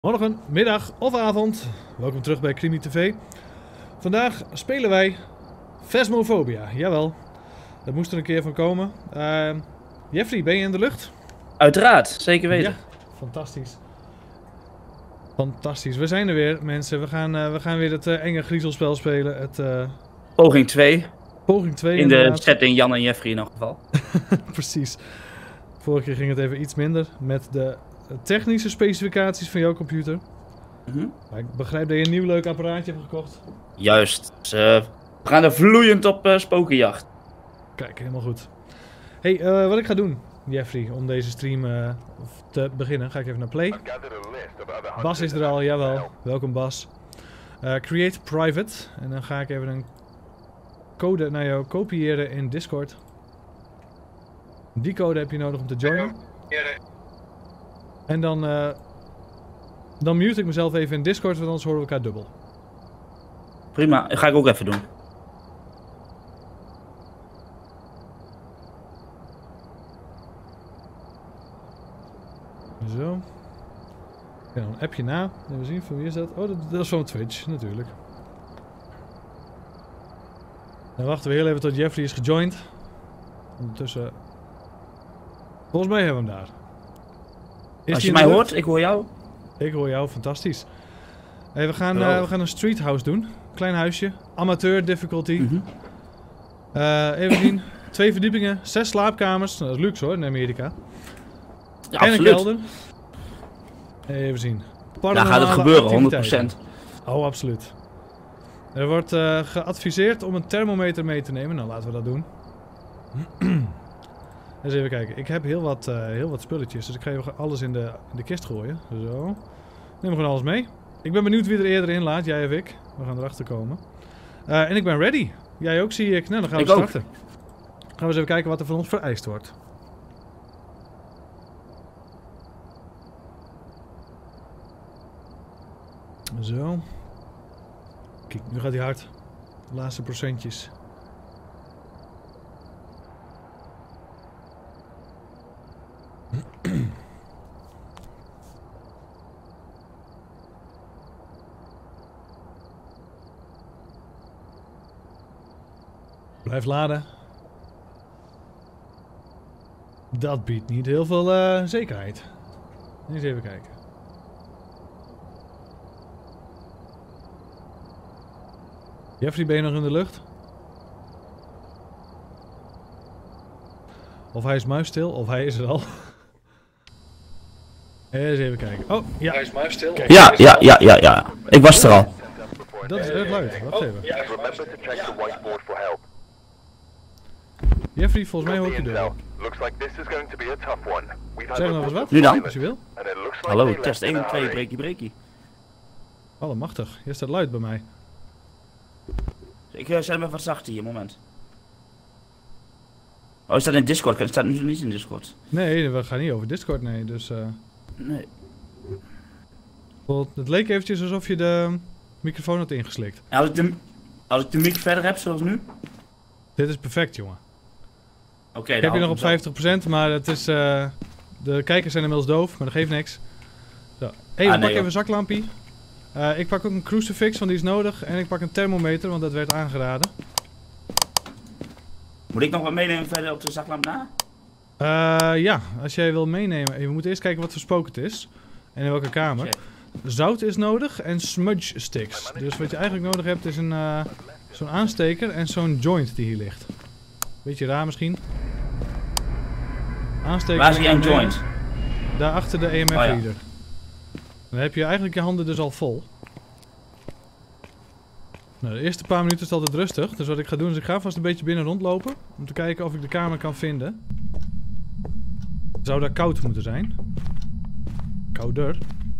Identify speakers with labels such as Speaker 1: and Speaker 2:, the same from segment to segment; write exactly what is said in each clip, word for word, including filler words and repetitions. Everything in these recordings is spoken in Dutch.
Speaker 1: Morgen, middag of avond. Welkom terug bij Krimi T V. Vandaag spelen wij Phasmophobia. Jawel, dat moest er een keer van komen. Uh, Jeffrey, ben je in de lucht?
Speaker 2: Uiteraard, zeker weten.
Speaker 1: Ja, fantastisch. Fantastisch. We zijn er weer, mensen. We gaan, uh, we gaan weer het uh, enge griezelspel spelen. Het, uh...
Speaker 2: Poging twee.
Speaker 1: Poging twee
Speaker 2: in
Speaker 1: inderdaad.
Speaker 2: de setting Jan en Jeffrey in elk geval.
Speaker 1: Precies. Vorige keer ging het even iets minder met de technische specificaties van jouw computer.
Speaker 2: Mm-hmm.
Speaker 1: Maar ik begrijp dat je een nieuw leuk apparaatje hebt gekocht.
Speaker 2: Juist. Dus, uh, we gaan er vloeiend op uh, spokenjacht.
Speaker 1: Kijk, helemaal goed. Hey, uh, wat ik ga doen, Jeffrey, om deze stream uh, te beginnen, ga ik even naar play. Bas is er al, jawel. Welkom Bas. Uh, create private. En dan ga ik even een code naar jou kopiëren in Discord. Die code heb je nodig om te joinen. En dan, uh, dan mute ik mezelf even in Discord, want anders horen we elkaar dubbel.
Speaker 2: Prima, dat ga ik ook even doen.
Speaker 1: Zo. Ik ga nog een appje na. Even zien, van wie is dat? Oh, dat, dat is van Twitch, natuurlijk. Dan wachten we heel even tot Jeffrey is gejoind. Ondertussen... Volgens mij hebben we hem daar. Is
Speaker 2: Als je mij hoort, ik hoor jou.
Speaker 1: Ik hoor jou, fantastisch. Hey, we, gaan, uh, we gaan een street house doen. Klein huisje. Amateur difficulty.
Speaker 2: Mm-hmm.
Speaker 1: uh, even zien. Twee verdiepingen, zes slaapkamers. Nou, dat is luxe hoor, in Amerika.
Speaker 2: Ja,
Speaker 1: en
Speaker 2: absoluut.
Speaker 1: een kelder. Even zien.
Speaker 2: Daar gaat het gebeuren, honderd procent.
Speaker 1: Oh, absoluut. Er wordt uh, geadviseerd om een thermometer mee te nemen. Nou, laten we dat doen. Eens even kijken. Ik heb heel wat, uh, heel wat spulletjes, dus ik ga even alles in de, in de kist gooien. Zo. Neem gewoon alles mee. Ik ben benieuwd wie er eerder in laat, jij of ik. We gaan erachter komen. Uh, en ik ben ready. Jij ook, zie ik. Nou, dan gaan we
Speaker 2: ik
Speaker 1: starten.
Speaker 2: Ook.
Speaker 1: Gaan we eens even kijken wat er van ons vereist wordt. Zo. Kijk, nu gaat hij hard. De laatste procentjes. Blijf laden. Dat biedt niet heel veel uh, zekerheid. Eens even kijken. Jeffrey, ben je nog in de lucht? Of hij is muisstil, of hij is er al. Eens even kijken. Oh, ja. Hij is muisstil.
Speaker 2: Kijk, ja, ja, ja, ja, ja. Ik was er al.
Speaker 1: Dat is erg luid. Wacht even. Jeffrey, volgens mij hoor ik je deur. Zeg nog eens wat?
Speaker 2: Nu dan?
Speaker 1: Als je wil.
Speaker 2: Hallo, test één, twee, breakie, breakie.
Speaker 1: Allemachtig. Je staat luid bij mij.
Speaker 2: Ik uh, zet hem even wat zachter hier, moment. Oh, is dat in Discord? Het staat nu niet in Discord.
Speaker 1: Nee, we gaan niet over Discord, nee. Dus, uh...
Speaker 2: nee.
Speaker 1: Het leek eventjes alsof je de microfoon had ingeslikt.
Speaker 2: Als ik de, als ik de mic verder heb, zoals nu?
Speaker 1: Dit is perfect, jongen.
Speaker 2: Oké, okay,
Speaker 1: ik heb je nog op vijftig procent, maar het is, uh, de kijkers zijn inmiddels doof, maar dat geeft niks. Zo. Hé, hey, we
Speaker 2: ah, nee,
Speaker 1: pakken even een zaklampie. Uh, ik pak ook een crucifix, want die is nodig. En ik pak een thermometer, want dat werd aangeraden.
Speaker 2: Moet ik nog wat meenemen verder op de zaklamp na?
Speaker 1: Uh, ja, als jij wil meenemen. We moeten eerst kijken wat voor spook het is. En in welke kamer. Okay. Zout is nodig en smudge sticks. Dus wat je eigenlijk nodig hebt is een uh, zo'n aansteker en zo'n joint die hier ligt. Beetje raar misschien. Aansteker.
Speaker 2: Waar is die een joint?
Speaker 1: Daar achter de E M F
Speaker 2: oh, ja.
Speaker 1: reader. Dan heb je eigenlijk je handen dus al vol. Nou, de eerste paar minuten is het altijd rustig. Dus wat ik ga doen is ik ga vast een beetje binnen rondlopen. Om te kijken of ik de kamer kan vinden. Zou daar koud moeten zijn. Kouder.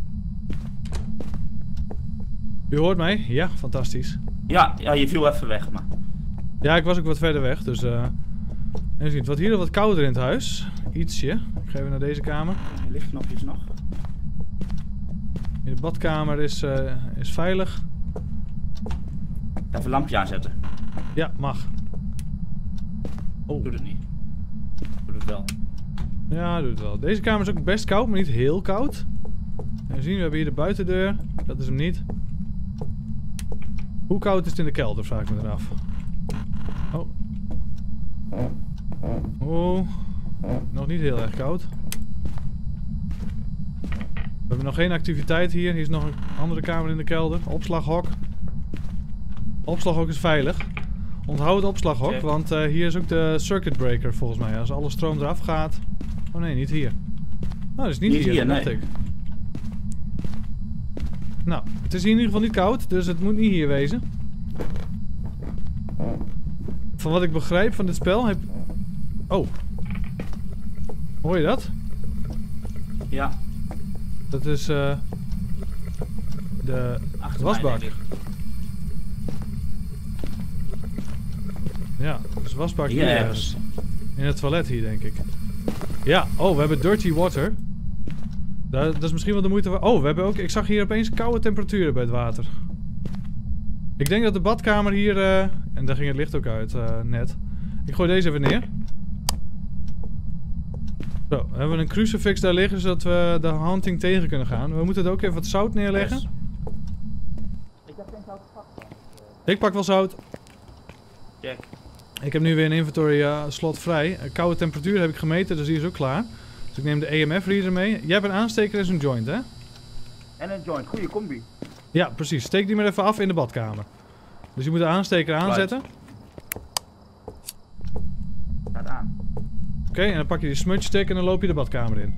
Speaker 1: U hoort mij? Ja, fantastisch.
Speaker 2: Ja, ja, je viel even weg, maar...
Speaker 1: Ja, ik was ook wat verder weg, dus... Uh... Even zien, wat hier wat kouder in het huis. Ietsje. Ik ga even naar deze kamer.
Speaker 2: Lichtknopjes nog.
Speaker 1: In de badkamer is, uh, is veilig.
Speaker 2: Even een lampje aanzetten.
Speaker 1: Ja, mag. Oh.
Speaker 2: Doe het niet. Doe het wel.
Speaker 1: Ja, doe het wel. Deze kamer is ook best koud, maar niet heel koud. En zien we hebben hier de buitendeur. Dat is hem niet. Hoe koud is het in de kelder, vraag ik me eraf. Oh. Oh. Nog niet heel erg koud. We hebben nog geen activiteit hier. Hier is nog een andere kamer in de kelder. Opslaghok. Opslaghok is veilig. Onthoud het opslaghok, okay. want uh, hier is ook de circuit breaker volgens mij. Als alle stroom eraf gaat. Oh nee, niet hier. Oh, dat is niet, niet hier, hier dacht nee. ik. Nou, het is hier in ieder geval niet koud, dus het moet niet hier wezen. Van wat ik begrijp van dit spel heb... Oh. Hoor je dat?
Speaker 2: Ja.
Speaker 1: Dat is uh, de
Speaker 2: Achter
Speaker 1: wasbak. Ja, dus wasbak hier ergens. In het toilet hier, denk ik. Ja, oh, we hebben dirty water. Dat, dat is misschien wel de moeite van... Oh, we hebben ook... Ik zag hier opeens koude temperaturen bij het water. Ik denk dat de badkamer hier... Uh, en daar ging het licht ook uit, uh, net. Ik gooi deze even neer. Zo, we hebben een crucifix daar liggen, zodat we de hunting tegen kunnen gaan. We moeten er ook even wat zout neerleggen.
Speaker 2: Yes. Ik heb geen zout gepakt.
Speaker 1: Ik pak wel zout.
Speaker 2: Check.
Speaker 1: Ik heb nu weer een inventory uh, slot vrij. Uh, koude temperatuur heb ik gemeten, dus die is ook klaar. Dus ik neem de E M F reader mee. Jij hebt een aansteker en een joint, hè?
Speaker 2: En een joint, goede combi.
Speaker 1: Ja, precies. Steek die maar even af in de badkamer. Dus je moet de aansteker aanzetten.
Speaker 2: Gaat aan.
Speaker 1: Oké, okay, en dan pak je die smudge stick en dan loop je de badkamer in.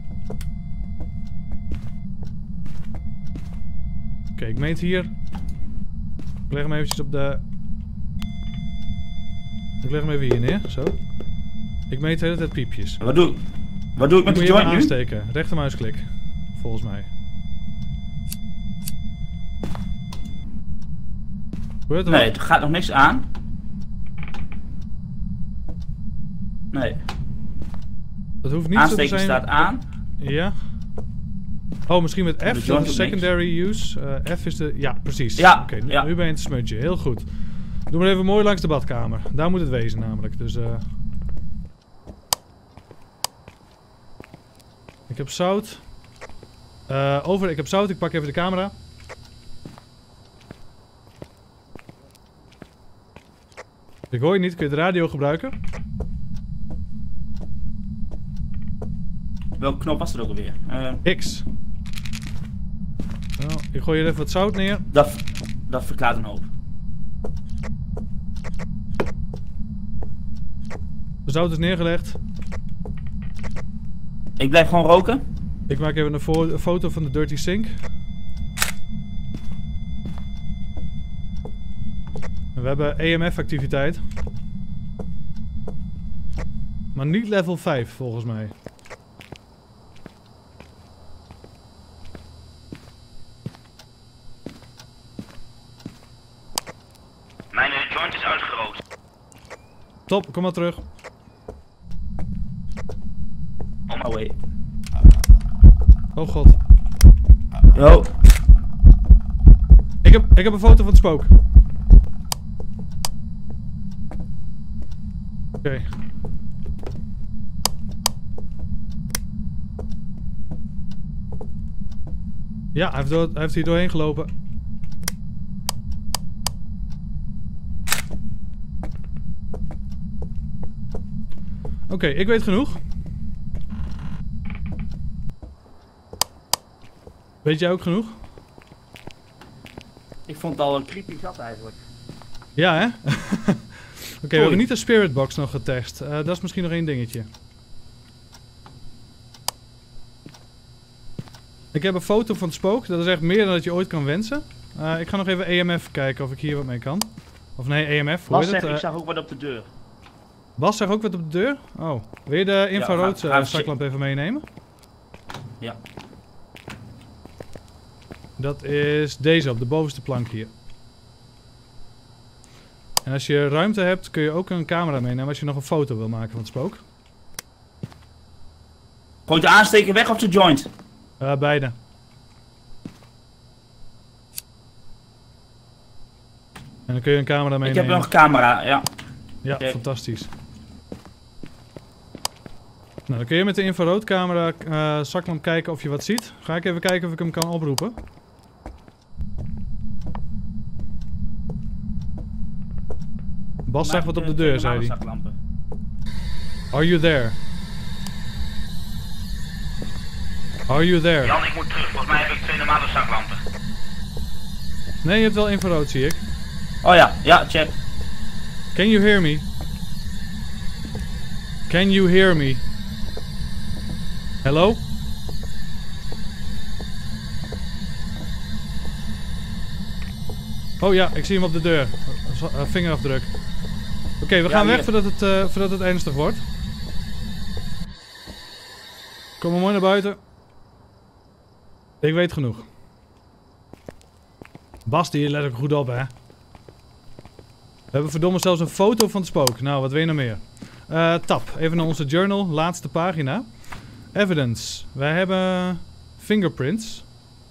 Speaker 1: Oké, okay, ik meet hier. Ik leg hem eventjes op de... Ik leg hem even hier neer, zo. Ik meet de hele tijd piepjes.
Speaker 2: Wat doe, wat doe ik met de joint nu?
Speaker 1: Aansteken. Rechtermuisklik, volgens mij.
Speaker 2: Nee, wat? Het gaat nog niks aan. Nee.
Speaker 1: Dat hoeft niet
Speaker 2: Aansteken
Speaker 1: zo te zijn.
Speaker 2: Staat aan.
Speaker 1: Ja. Oh, misschien met F, dat is secondary use. Uh, F is de... Ja, precies.
Speaker 2: Ja.
Speaker 1: Oké, nu,
Speaker 2: ja.
Speaker 1: nu ben je het smudje. Heel goed. Doe maar even mooi langs de badkamer. Daar moet het wezen namelijk. Dus uh... ik heb zout. Uh, over, ik heb zout. Ik pak even de camera. Ik hoor je niet. Kun je de radio gebruiken?
Speaker 2: Welke knop was er ook alweer? Uh...
Speaker 1: X. Nou, ik gooi hier even wat zout neer.
Speaker 2: Dat, dat verklaart een hoop.
Speaker 1: De zout is neergelegd.
Speaker 2: Ik blijf gewoon roken.
Speaker 1: Ik maak even een, fo een foto van de dirty sink. We hebben E M F activiteit. Maar niet level vijf volgens mij.
Speaker 2: Mijn joint is uitgerookt.
Speaker 1: Top, kom maar terug.
Speaker 2: On my way.
Speaker 1: Oh god.
Speaker 2: Yo.
Speaker 1: Ik heb, ik heb een foto van het spook. Oké. Okay. Ja, hij heeft, door, hij heeft hier doorheen gelopen. Oké, okay, ik weet genoeg. Weet jij ook genoeg?
Speaker 2: Ik vond het al een creepy zat eigenlijk.
Speaker 1: Ja, hè? Oké, okay, we hebben niet de spirit box nog getest. Uh, dat is misschien nog één dingetje. Ik heb een foto van het spook. Dat is echt meer dan dat je ooit kan wensen. Uh, ik ga nog even E M F kijken of ik hier wat mee kan. Of nee, E M F. Hoe
Speaker 2: Bas
Speaker 1: heet het?
Speaker 2: zegt,
Speaker 1: Uh,
Speaker 2: ik zag ook wat op de deur.
Speaker 1: Bas zag ook wat op de deur? Oh. Wil je de infrarood ja, zaklamp even meenemen?
Speaker 2: Ja.
Speaker 1: Dat is deze op de bovenste plank hier. En als je ruimte hebt kun je ook een camera meenemen als je nog een foto wil maken van het spook.
Speaker 2: Gooi de aansteker weg of de joint?
Speaker 1: Uh, beide. En dan kun je een camera meenemen.
Speaker 2: Ik heb nog een camera, ja.
Speaker 1: Ja,
Speaker 2: okay.
Speaker 1: Fantastisch. Nou, dan kun je met de infraroodcamera uh, zaklamp kijken of je wat ziet. Ga ik even kijken of ik hem kan oproepen. Bas zegt wat op de deur, zei hij. Are you there? Are you there?
Speaker 2: Jan, ik moet terug. Volgens mij heb ik twee normale zaklampen.
Speaker 1: Nee, je hebt wel infrarood, zie ik.
Speaker 2: Oh ja, ja, check.
Speaker 1: Can you hear me? Can you hear me? Hello? Oh ja, ik zie hem op de deur. Uh, vingerafdruk. Oké, okay, we gaan ja, weg voordat het, uh, voordat het ernstig wordt. Kom maar mooi naar buiten. Ik weet genoeg. Bas, die let ook goed op, hè. We hebben verdomme zelfs een foto van het spook. Nou, wat wil je nog meer? Uh, tab, even naar onze journal, laatste pagina. Evidence. Wij hebben fingerprints.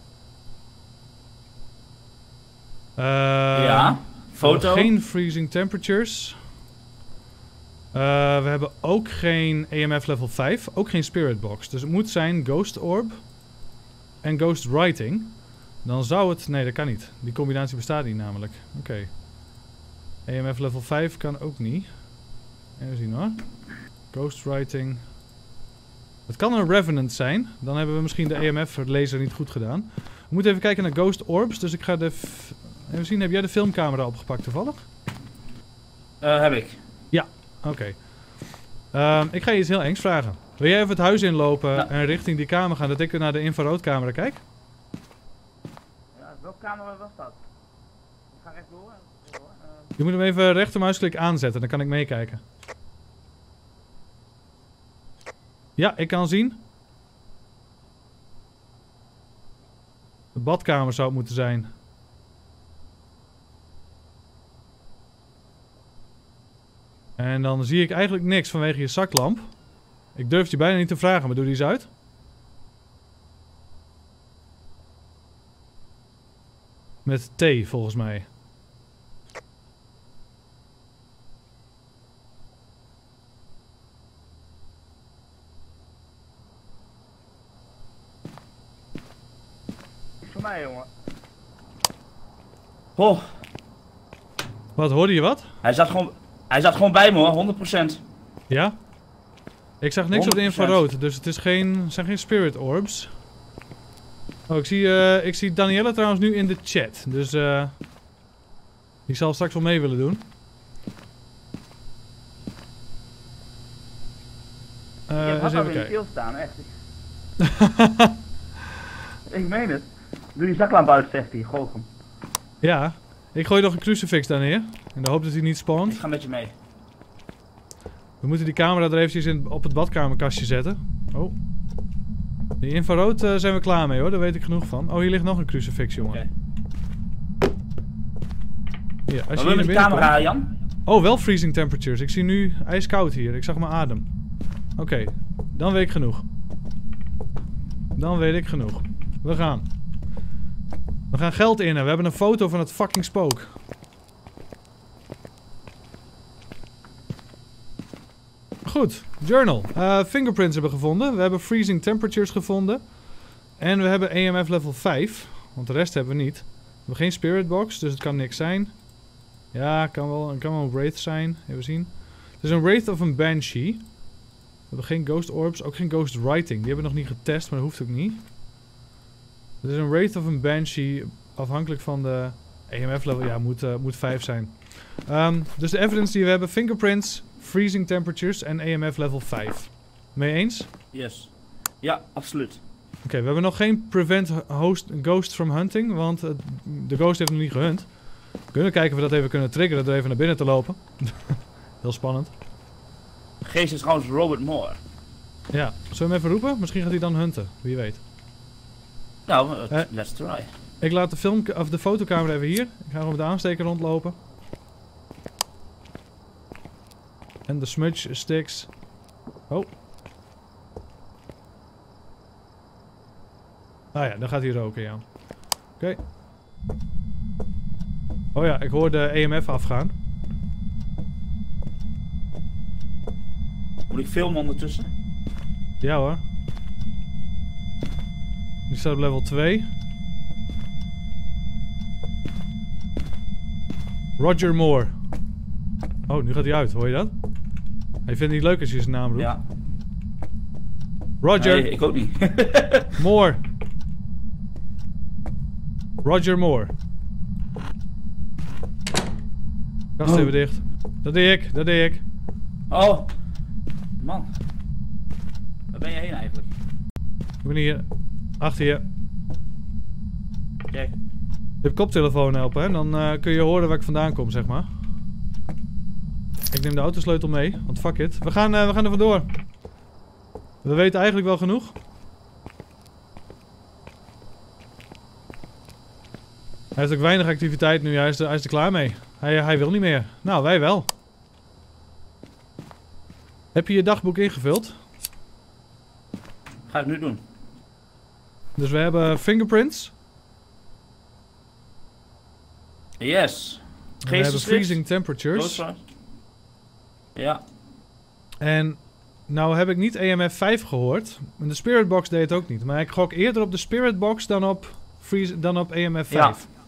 Speaker 1: Uh,
Speaker 2: ja, foto.
Speaker 1: Geen freezing temperatures. Uh, we hebben ook geen E M F level vijf. Ook geen spirit box. Dus het moet zijn ghost orb en ghost writing. Dan zou het... Nee, dat kan niet. Die combinatie bestaat niet namelijk. Oké. Okay. E M F level vijf kan ook niet. Even zien hoor. Ghost writing. Het kan een revenant zijn. Dan hebben we misschien de E M F-laser niet goed gedaan. We moeten even kijken naar ghost orbs. Dus ik ga de... Even zien, heb jij de filmcamera opgepakt toevallig?
Speaker 2: Uh, heb ik.
Speaker 1: Ja, oké. Okay. Uh, ik ga je iets heel engs vragen. Wil jij even het huis inlopen ja. en richting die kamer gaan, dat ik naar de infraroodcamera kijk?
Speaker 2: Ja, welke camera was dat? Ik ga recht door. Uh...
Speaker 1: Je moet hem even rechtermuisklik aanzetten, dan kan ik meekijken. Ja, ik kan zien. De badkamer zou het moeten zijn. En dan zie ik eigenlijk niks vanwege je zaklamp. Ik durf je bijna niet te vragen, maar doe die eens uit. Met T volgens mij.
Speaker 2: Voor mij, jongen. Oh.
Speaker 1: Wat, hoorde je wat?
Speaker 2: Hij zat gewoon, hij zat gewoon bij me hoor, honderd procent.
Speaker 1: Ja? Ik zag niks honderd procent op de infrarood, dus het is geen, zijn geen spirit orbs. Oh, ik zie, uh, ik zie Danielle trouwens nu in de chat, dus uh, die zal straks wel mee willen doen. Uh,
Speaker 2: je
Speaker 1: eens
Speaker 2: had
Speaker 1: even kijken.
Speaker 2: Staan, echt. Ik meen het. Doe die zaklamp uit, zegt hij. Gooi hem.
Speaker 1: Ja, ik gooi nog een crucifix daar neer. In de hoop dat hij niet spawnt.
Speaker 2: Ik ga met je mee.
Speaker 1: We moeten die camera er eventjes in, op het badkamerkastje zetten. Oh. Die infrarood uh, zijn we klaar mee hoor, daar weet ik genoeg van. Oh, hier ligt nog een crucifix, jongen.
Speaker 2: Okay.
Speaker 1: Hier, als
Speaker 2: je
Speaker 1: hier
Speaker 2: met de camera, komt... Jan?
Speaker 1: Oh, wel freezing temperatures. Ik zie nu ijskoud hier. Ik zag mijn adem. Oké, okay. Dan weet ik genoeg. Dan weet ik genoeg. We gaan. We gaan geld innen. We hebben een foto van het fucking spook. Goed, journal. Uh, fingerprints hebben we gevonden. We hebben freezing temperatures gevonden. En we hebben E M F level vijf. Want de rest hebben we niet. We hebben geen spirit box, dus het kan niks zijn. Ja, het kan wel, het kan wel een wraith zijn. Even zien. Het is een wraith of een banshee. We hebben geen ghost orbs, ook geen ghost writing. Die hebben we nog niet getest, maar dat hoeft ook niet. Het is een wraith of een banshee. Afhankelijk van de E M F level. Ja, moet, uh, moet vijf zijn. Um, dus de evidence die we hebben. Fingerprints, freezing temperatures en E M F level vijf. Mee eens?
Speaker 2: Yes. Ja, absoluut.
Speaker 1: Oké, okay, we hebben nog geen prevent host, ghost from hunting. Want uh, de ghost heeft nog niet gehunt. We kunnen kijken of we dat even kunnen triggeren door even naar binnen te lopen. Heel spannend.
Speaker 2: Geest is trouwens Robert Moore.
Speaker 1: Ja, zullen we hem even roepen? Misschien gaat hij dan hunten, wie weet.
Speaker 2: Nou, uh, uh, let's try.
Speaker 1: Ik laat de, film, of de fotocamera even hier. Ik ga gewoon met de aansteker rondlopen. En de smudge sticks. Oh. Ah ja, dan gaat hij roken, ja. Oké. Okay. Oh ja, ik hoor de E M F afgaan.
Speaker 2: Moet ik filmen ondertussen?
Speaker 1: Ja hoor. Die staat op level twee. Roger Moore. Oh, nu gaat hij uit, hoor je dat? Hij vindt het niet leuk als je zijn naam roept.
Speaker 3: Ja.
Speaker 1: Roger.
Speaker 3: Nee, ik ook niet.
Speaker 1: Moore. Roger Moore. Kast
Speaker 3: Oh.
Speaker 1: even dicht. Dat deed ik, dat deed ik.
Speaker 3: Oh. Man. Waar ben je heen eigenlijk?
Speaker 1: Ik ben hier. Achter je.
Speaker 3: Kijk.
Speaker 1: Je koptelefoon helpen, hè? Dan uh, kun je horen waar ik vandaan kom, zeg maar. Ik neem de autosleutel mee, want fuck it. We gaan, uh, we gaan er vandoor. We weten eigenlijk wel genoeg. Hij heeft ook weinig activiteit nu, hij is er, hij is er klaar mee. Hij, hij wil niet meer. Nou, wij wel. Heb je je dagboek ingevuld?
Speaker 3: Ga ik nu doen.
Speaker 1: Dus we hebben fingerprints.
Speaker 3: Yes.
Speaker 1: We hebben freezing temperatures.
Speaker 3: Ja.
Speaker 1: En nou heb ik niet E M F vijf gehoord. En de Spirit Box deed het ook niet. Maar ik gok eerder op de Spirit Box dan op, freeze, dan op E M F vijf.
Speaker 3: Ja.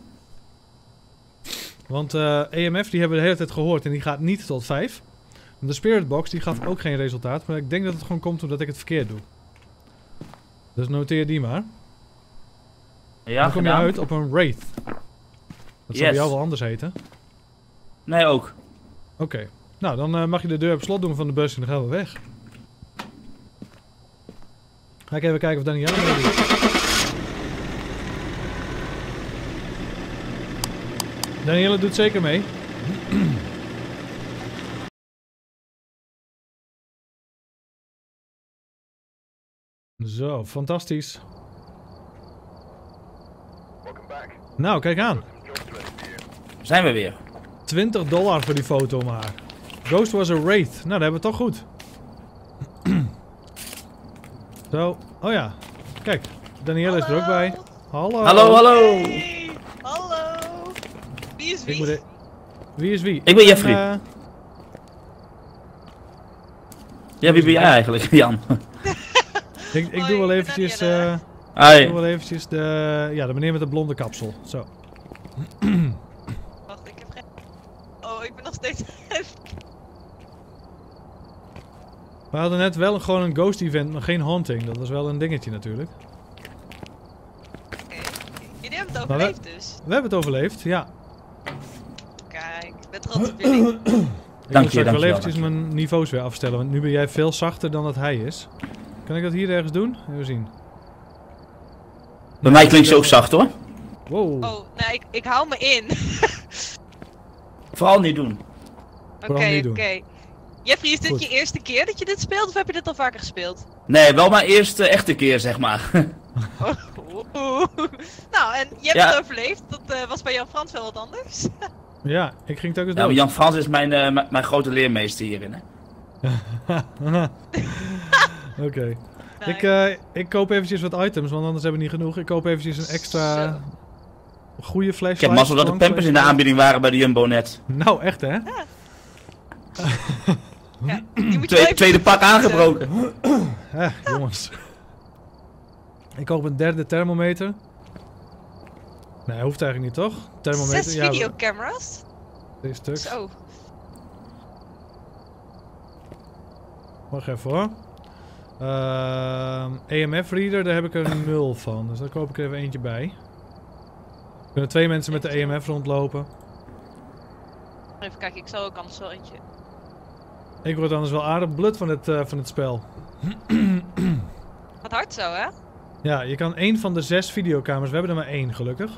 Speaker 1: Want uh, E M F die hebben we de hele tijd gehoord en die gaat niet tot vijf. En de Spirit Box die gaf ook geen resultaat. Maar ik denk dat het gewoon komt omdat ik het verkeerd doe. Dus noteer die maar.
Speaker 3: Ja,
Speaker 1: Dan kom je
Speaker 3: gedaan.
Speaker 1: uit op een Wraith. Dat zou
Speaker 3: Yes.
Speaker 1: bij jou wel anders heten.
Speaker 3: Nee, ook.
Speaker 1: Oké. Okay. Nou, dan uh, mag je de deur op slot doen van de bus en dan gaan we weg. Ga ik even kijken of Danielle mee doet. Danielle doet zeker mee. Zo, fantastisch. Nou, kijk aan.
Speaker 3: Zijn we weer.
Speaker 1: twintig dollar voor die foto maar. Ghost was a Wraith. Nou, dat hebben we toch goed. Zo. Oh ja. Kijk. Danielle is er ook bij. Hallo.
Speaker 3: Hallo, hallo.
Speaker 4: Hey, hallo. Wie is wie?
Speaker 1: Ik moet e- wie is wie?
Speaker 3: Ik ben Jeffrey.
Speaker 1: En, uh,
Speaker 3: Ja, wie ben jij eigenlijk, Jan?
Speaker 1: ik ik
Speaker 4: Hoi,
Speaker 1: doe wel
Speaker 4: ik ben
Speaker 1: eventjes...
Speaker 4: Danielle.
Speaker 1: eh, ik doe
Speaker 3: Hi.
Speaker 1: wel eventjes de... Ja, de meneer met de blonde kapsel. Zo.
Speaker 4: Wacht, ik heb geen... Oh, ik ben nog steeds...
Speaker 1: We hadden net wel een, gewoon een ghost event, maar geen haunting. Dat was wel een dingetje natuurlijk.
Speaker 4: Oké. Jullie hebben het
Speaker 1: Maar we-
Speaker 4: overleefd dus.
Speaker 1: We hebben het overleefd, ja.
Speaker 4: Kijk, ik ben trots op jullie.
Speaker 1: Ik
Speaker 3: Dank je,
Speaker 1: moet
Speaker 3: dank
Speaker 1: straks
Speaker 3: je
Speaker 1: wel
Speaker 3: wel,
Speaker 1: eventjes mijn niveaus weer afstellen, want nu ben jij veel zachter dan dat hij is. Kan ik dat hier ergens doen? Even zien.
Speaker 3: Bij mij klinkt ze ook zacht hoor.
Speaker 1: Wow.
Speaker 4: Oh, nee, ik, ik hou me in.
Speaker 3: Vooral niet doen.
Speaker 1: Vooral
Speaker 4: Oké,
Speaker 1: niet doen.
Speaker 4: oké. Jeffrey, is dit
Speaker 1: Goed.
Speaker 4: je eerste keer dat je dit speelt of heb je dit al vaker gespeeld?
Speaker 3: Nee, wel mijn eerste echte keer zeg maar.
Speaker 4: Oh, oeh. Nou, en je hebt
Speaker 3: Ja.
Speaker 4: het overleefd. Dat eh, was bij Jan Frans wel wat anders.
Speaker 1: Ja, ik ging het ook eens
Speaker 3: Ja, maar
Speaker 1: doen.
Speaker 3: Jan Frans is mijn, uh, mijn, mijn grote leermeester hierin hè.
Speaker 1: Oké.
Speaker 4: Nee.
Speaker 1: Ik, uh, ik koop eventjes wat items, want anders hebben we niet genoeg. Ik koop eventjes een extra
Speaker 4: Zo.
Speaker 1: goede flashlight.
Speaker 3: Ik heb mazzel dat de pampers in de aanbieding waren bij de Jumbo net.
Speaker 1: Nou, echt hè?
Speaker 4: Ja, die moet je wel
Speaker 3: Twee,
Speaker 4: even
Speaker 3: tweede pak aangebroken.
Speaker 1: Eh, jongens. Ik koop een derde thermometer. Nee, hoeft eigenlijk niet toch? Thermometer,
Speaker 4: Zes
Speaker 1: ja.
Speaker 4: videocamera's?
Speaker 1: Deze stuk.
Speaker 4: Zo.
Speaker 1: Wacht even hoor. Ehm E M F reader, daar heb ik er nul van. Dus daar koop ik er even eentje bij. Er kunnen twee mensen met de E M F rondlopen.
Speaker 4: Even kijken, ik zal ook anders wel eentje.
Speaker 1: Ik word anders wel aardig blut van het, uh, van het spel.
Speaker 4: Gaat hard zo, hè?
Speaker 1: Ja, je kan één van de zes videokamers. We hebben er maar één, gelukkig.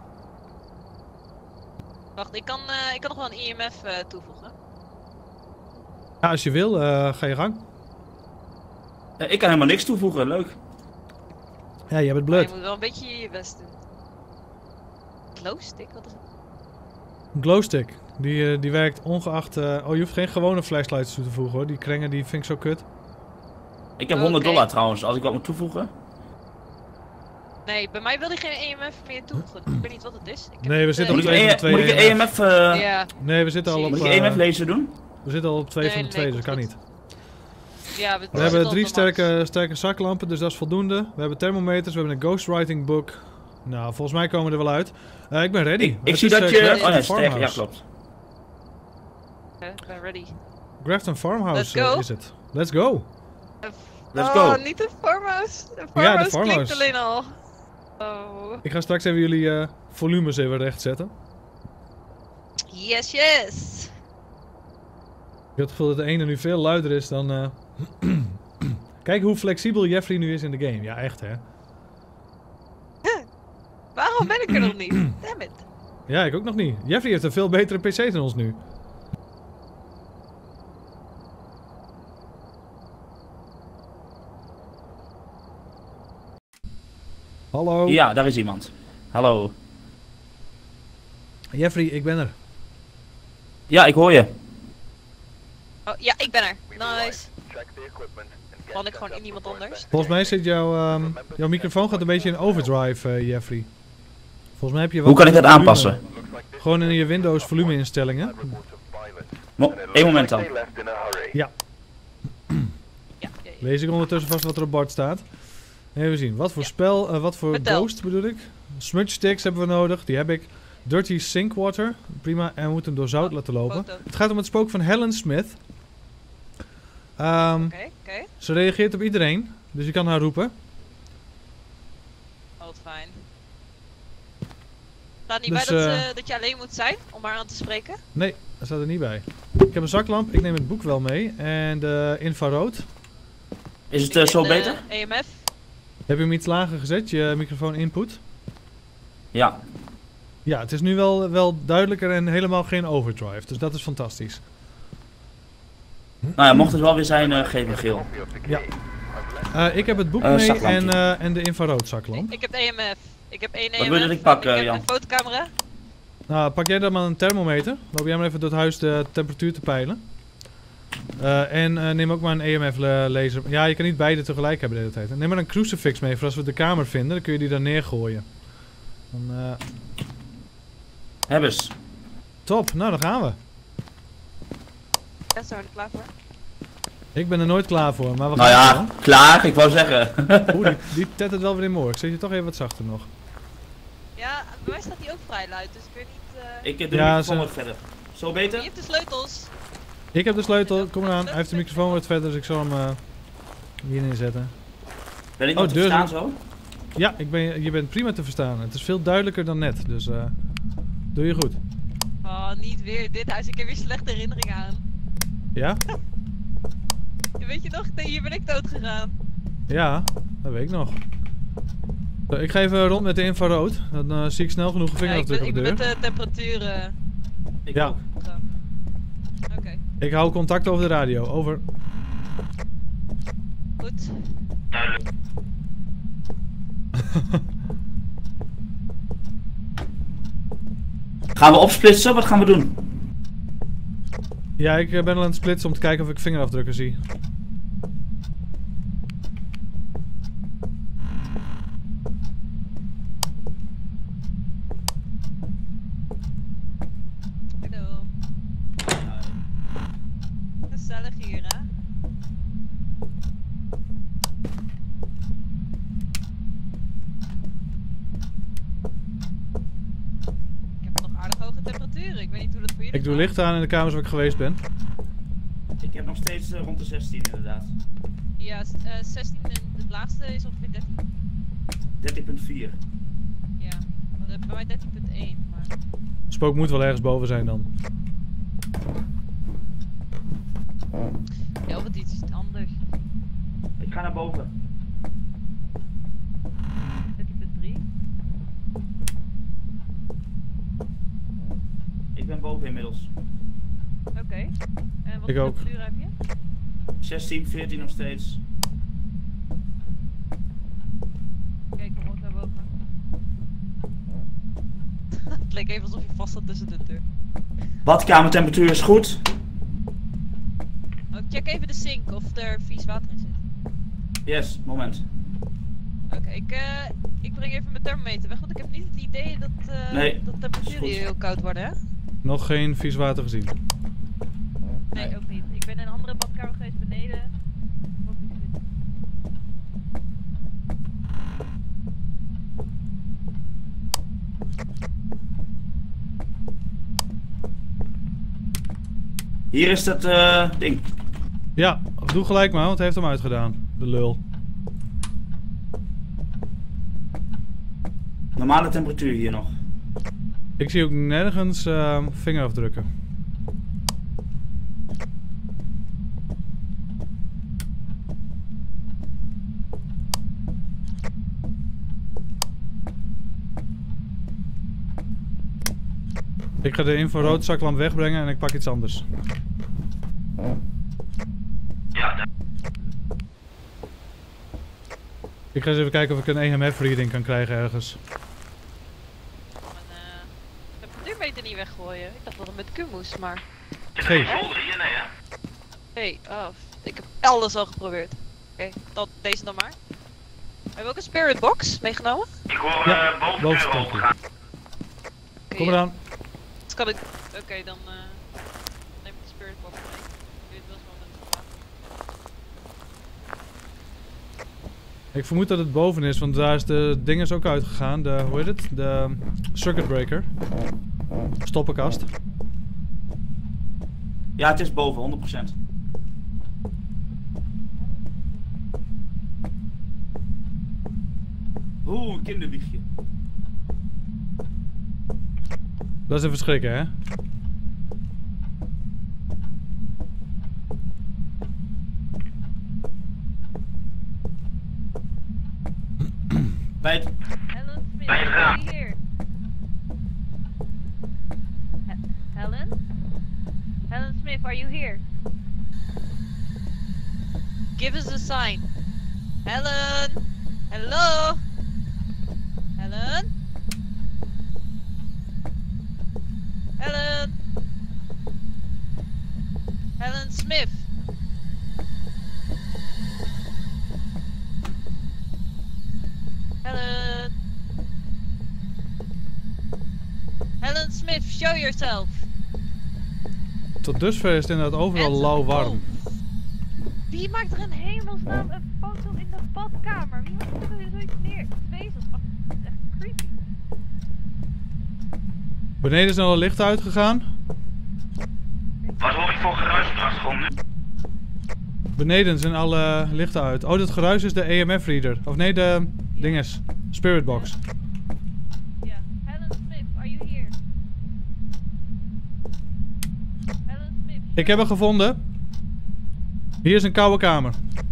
Speaker 4: Wacht, ik kan, uh, ik kan nog wel een I M F uh, toevoegen.
Speaker 1: Ja, als je wil, uh, ga je gang.
Speaker 3: Uh, ik kan helemaal niks toevoegen, leuk.
Speaker 1: Ja, je bent
Speaker 4: Maar je
Speaker 1: blut.
Speaker 4: moet wel een beetje je best doen. Glowstick, wat is het?
Speaker 1: Een glowstick. Die, uh, die werkt ongeacht... Uh, oh, je hoeft geen gewone flashlights toe te voegen hoor. Die krengen die vind ik zo kut.
Speaker 3: Ik heb
Speaker 4: Oké.
Speaker 3: honderd dollar trouwens, als ik wat moet toevoegen.
Speaker 4: Nee, bij mij wil hij geen E M F meer toevoegen. Ik weet niet wat het is. Ik heb
Speaker 1: Nee, we
Speaker 4: het,
Speaker 1: zitten
Speaker 4: uh,
Speaker 3: Moet ik,
Speaker 1: twee
Speaker 3: een,
Speaker 1: van de twee
Speaker 3: moet ik een
Speaker 1: E
Speaker 3: E
Speaker 1: M
Speaker 3: M F, uh,
Speaker 4: Ja,
Speaker 1: Nee, we zitten al op...
Speaker 3: moet ik
Speaker 1: uh,
Speaker 3: een E M F lezen doen?
Speaker 1: we zitten al op twee
Speaker 4: Nee,
Speaker 1: van de
Speaker 4: nee,
Speaker 1: twee, dus dat
Speaker 4: komt
Speaker 1: kan
Speaker 4: goed.
Speaker 1: niet.
Speaker 4: Ja, we,
Speaker 1: We hebben drie sterke, sterke zaklampen, dus dat is voldoende. We hebben thermometers, we hebben een ghostwriting book. Nou, volgens mij komen we er wel uit. Uh, ik ben ready.
Speaker 3: Ik, ik
Speaker 1: Het
Speaker 3: zie
Speaker 1: is,
Speaker 3: dat
Speaker 1: uh,
Speaker 3: je...
Speaker 1: Grafton
Speaker 3: Oh nee, sterk,
Speaker 1: Farmhouse.
Speaker 3: ja klopt.
Speaker 4: Ik ben ready.
Speaker 1: Grafton Farmhouse
Speaker 4: Let's go.
Speaker 1: uh, is het. Let's go.
Speaker 3: Let's
Speaker 4: oh,
Speaker 3: go.
Speaker 4: niet de farmhouse. De
Speaker 1: Ja, de
Speaker 4: farmhouse
Speaker 1: farmhouse.
Speaker 4: klinkt alleen al. Oh.
Speaker 1: Ik ga straks even jullie uh, volumes even recht zetten.
Speaker 4: Yes, yes.
Speaker 1: Ik heb het gevoel dat de ene nu veel luider is dan... Uh... Kijk hoe flexibel Jeffrey nu is in de game. Ja, echt hè.
Speaker 4: Waarom ben ik er nog niet? Damn it.
Speaker 1: Ja, ik ook nog niet. Jeffrey heeft een veel betere P C dan ons nu. Hallo.
Speaker 3: Ja, daar is iemand. Hallo.
Speaker 1: Jeffrey, ik ben er.
Speaker 3: Ja, ik hoor je.
Speaker 4: Oh, ja, ik ben er. Nice. Val ik gewoon in iemand anders?
Speaker 1: Volgens mij zit jouw, um, jouw microfoon gaat een beetje in overdrive, uh, Jeffrey. Volgens mij heb je wat
Speaker 3: Hoe kan ik dat
Speaker 1: volume.
Speaker 3: aanpassen?
Speaker 1: Gewoon in je Windows volume instellingen.
Speaker 3: Mo Eén moment dan.
Speaker 1: Ja.
Speaker 4: Ja, ja, ja.
Speaker 1: Lees ik ondertussen vast wat er op bord staat. Even zien. Wat voor
Speaker 4: Ja.
Speaker 1: spel, uh, wat voor
Speaker 4: Vertel.
Speaker 1: ghost bedoel ik? Smudge sticks hebben we nodig, die heb ik. Dirty sink water, prima. En we moeten hem door zout
Speaker 4: Oh,
Speaker 1: laten lopen.
Speaker 4: foto.
Speaker 1: Het gaat om het spook van Helen Smith. Um,
Speaker 4: Oké, oké.
Speaker 1: Ze reageert op iedereen, dus je kan haar roepen.
Speaker 4: Oh, wat fijn. Staat niet
Speaker 1: Dus,
Speaker 4: bij dat,
Speaker 1: eh,
Speaker 4: eh, dat je alleen moet zijn om haar aan te spreken?
Speaker 1: Nee, dat staat er niet bij. Ik heb een zaklamp, ik neem het boek wel mee. En de infrarood.
Speaker 3: Is het
Speaker 4: Ik
Speaker 3: uh,
Speaker 4: neem
Speaker 3: zo
Speaker 4: de
Speaker 3: beter?
Speaker 4: E M F.
Speaker 1: Heb je hem iets lager gezet, je microfoon input?
Speaker 3: Ja.
Speaker 1: Ja, het is nu wel, wel duidelijker en helemaal geen overdrive. Dus dat is fantastisch.
Speaker 3: Nou ja, mocht het wel weer zijn, uh, geef me geel.
Speaker 1: Ja. Uh, ik heb het boek
Speaker 3: Uh,
Speaker 1: mee
Speaker 3: zaklampje.
Speaker 1: en, uh, en de infrarood zaklamp.
Speaker 4: Ik heb de E M F. Ik heb één E M F.
Speaker 3: Wat wil je dat ik pak,
Speaker 4: en ik
Speaker 3: uh,
Speaker 4: heb
Speaker 3: Jan?
Speaker 4: een fotocamera.
Speaker 1: Nou, pak jij dan maar een thermometer. Loop jij maar even door het huis de temperatuur te peilen. Uh, en uh, neem ook maar een E M F-laser. Ja, je kan niet beide tegelijk hebben de hele tijd. En neem maar een crucifix mee voor als we de kamer vinden. Dan kun je die daar neergooien. Dan, uh...
Speaker 3: Hebbes.
Speaker 1: Top, nou dan gaan we.
Speaker 4: Ja, zijn we er klaar voor?
Speaker 1: Ik ben er nooit klaar voor, maar we
Speaker 3: Nou
Speaker 1: gaan
Speaker 3: ja, klaar, ik wou zeggen.
Speaker 1: Oeh, die, die tettert wel weer in mijn oor. Ik zet je toch even wat zachter nog.
Speaker 4: Ja, bij mij staat hij ook vrij luid, dus ik weet niet... Uh...
Speaker 3: Ik doe
Speaker 1: Ja,
Speaker 3: de
Speaker 1: ze-
Speaker 3: microfoon wat verder. Zo
Speaker 4: Wie
Speaker 3: beter?
Speaker 4: heeft de sleutels?
Speaker 1: Ik heb de sleutel, kom eraan. Hij heeft de microfoon wat verder, dus ik zal hem uh, hier neerzetten.
Speaker 3: Ben ik
Speaker 1: Oh,
Speaker 3: nog te
Speaker 1: deur-
Speaker 3: verstaan zo?
Speaker 1: Ja, ik ben, je bent prima te verstaan. Het is veel duidelijker dan net, dus uh, doe je goed.
Speaker 4: Oh, niet weer dit huis. Ik heb weer slechte herinneringen aan.
Speaker 1: Ja?
Speaker 4: Ja, weet je nog? Nee, hier ben ik dood gegaan.
Speaker 1: Ja, dat weet ik nog. Zo, ik ga even rond met de infrarood. Dan uh, zie ik snel genoeg een
Speaker 4: Ja, ik ben,
Speaker 1: vingerafdruk
Speaker 4: ik
Speaker 1: op de
Speaker 4: ben
Speaker 1: deur.
Speaker 4: met de temperatuur uh,
Speaker 3: Ik
Speaker 1: Ja.
Speaker 3: ook.
Speaker 4: gegaan. Oké, okay.
Speaker 1: Ik hou contact over de radio. Over.
Speaker 4: goed.
Speaker 3: Gaan we opsplitsen? Wat gaan we doen?
Speaker 1: Ja, ik uh, ben al aan het splitsen om te kijken of ik vingerafdrukken zie.
Speaker 4: Hallo. Gezellig hier, hè? Ik heb nog aardig hoge temperaturen. Ik weet niet hoe dat voor jullie
Speaker 1: Ik doe
Speaker 4: gaat.
Speaker 1: licht aan in de kamers waar ik geweest ben.
Speaker 3: Ik heb nog steeds uh, rond de zestien inderdaad.
Speaker 4: Ja, s- eh, zestien en het laagste is ongeveer dertien.
Speaker 3: dertien komma vier.
Speaker 4: Ja, want we hebben bij mij dertien komma één, maar...
Speaker 1: Spook moet wel ergens boven zijn dan.
Speaker 4: Ja, of het iets anders.
Speaker 3: Ik ga naar boven.
Speaker 4: dertien komma drie.
Speaker 3: Ik ben boven inmiddels.
Speaker 4: Oké. En wat
Speaker 1: Ik
Speaker 4: voor
Speaker 1: ook.
Speaker 4: temperatuur heb je?
Speaker 3: zestien, veertien nog steeds.
Speaker 4: Kijk, kom ook naar boven. Het leek even alsof je vast zat tussen de deur.
Speaker 3: Badkamertemperatuur is goed.
Speaker 4: Oh, check even de sink of er vies water in zit.
Speaker 3: Yes, moment.
Speaker 4: Oké, ik, uh, ik breng even mijn thermometer weg, want ik heb niet het idee dat, uh,
Speaker 3: Nee,
Speaker 4: dat temperaturen
Speaker 3: is goed.
Speaker 4: hier heel koud worden, hè?
Speaker 1: Nog geen vies water gezien.
Speaker 4: Nee, ook niet. Ik ben in een andere badkamer geweest beneden.
Speaker 3: Hier is dat uh, ding.
Speaker 1: Ja, doe gelijk maar, want het heeft hem uitgedaan. De lul.
Speaker 3: Normale temperatuur hier nog.
Speaker 1: Ik zie ook nergens uh, vingerafdrukken. Ik ga de infrarood-zaklamp wegbrengen en ik pak iets anders.
Speaker 3: Ja.
Speaker 1: Ik ga eens even kijken of ik een E M F-reading kan krijgen ergens.
Speaker 4: Mijn uh, temperatuurmeter niet weggooien. Ik dacht dat het met Q moest, maar...
Speaker 1: G.
Speaker 3: Hier, nee hè?
Speaker 4: Hey, oh, ik heb alles al geprobeerd. Oké, okay, deze dan maar. Hebben we ook een spirit box meegenomen?
Speaker 3: Ik hoor
Speaker 1: ja,
Speaker 3: uh, boven,
Speaker 1: boven
Speaker 3: de deur overgaan.
Speaker 4: Okay,
Speaker 1: kom eraan.
Speaker 4: Dus kan ik... Oké, okay, dan uh, neem ik de spirit box mee. Dit was wel met de vraag.
Speaker 1: Ik vermoed dat het boven is, want daar is de ding is ook uitgegaan. De, hoe heet het? De circuit breaker. Stoppenkast.
Speaker 3: Ja, het is boven, honderd procent. Oeh, een kinderwiegje.
Speaker 1: Dat is even schrikken, hè?
Speaker 3: Bij het...
Speaker 4: Helen Smith,
Speaker 3: Bij het
Speaker 4: are
Speaker 3: raam.
Speaker 4: you here? He Helen? Helen Smith, are you here? Give us a sign. Helen! Hello? Helen? Helen? Helen Smith? Helen? Helen Smith, show yourself!
Speaker 1: Tot dusver is het inderdaad overal
Speaker 4: En ze-
Speaker 1: lauw warm.
Speaker 4: oh. Wie maakt er in hemelsnaam een foto in de badkamer? Wie maakt er zoiets neer? Wezels, dat is echt creepy.
Speaker 1: Beneden is al licht uitgegaan.
Speaker 3: Wat hoor ik voor geruis op de achtergrond?
Speaker 1: Beneden zijn alle lichten uit. Oh, dat geruis is de E M F-reader. Of nee, de dinges. Spirit box.
Speaker 4: Ja, Helen Smith, are you here? Helen Smith.
Speaker 1: Ik heb hem gevonden. Hier is een koude kamer.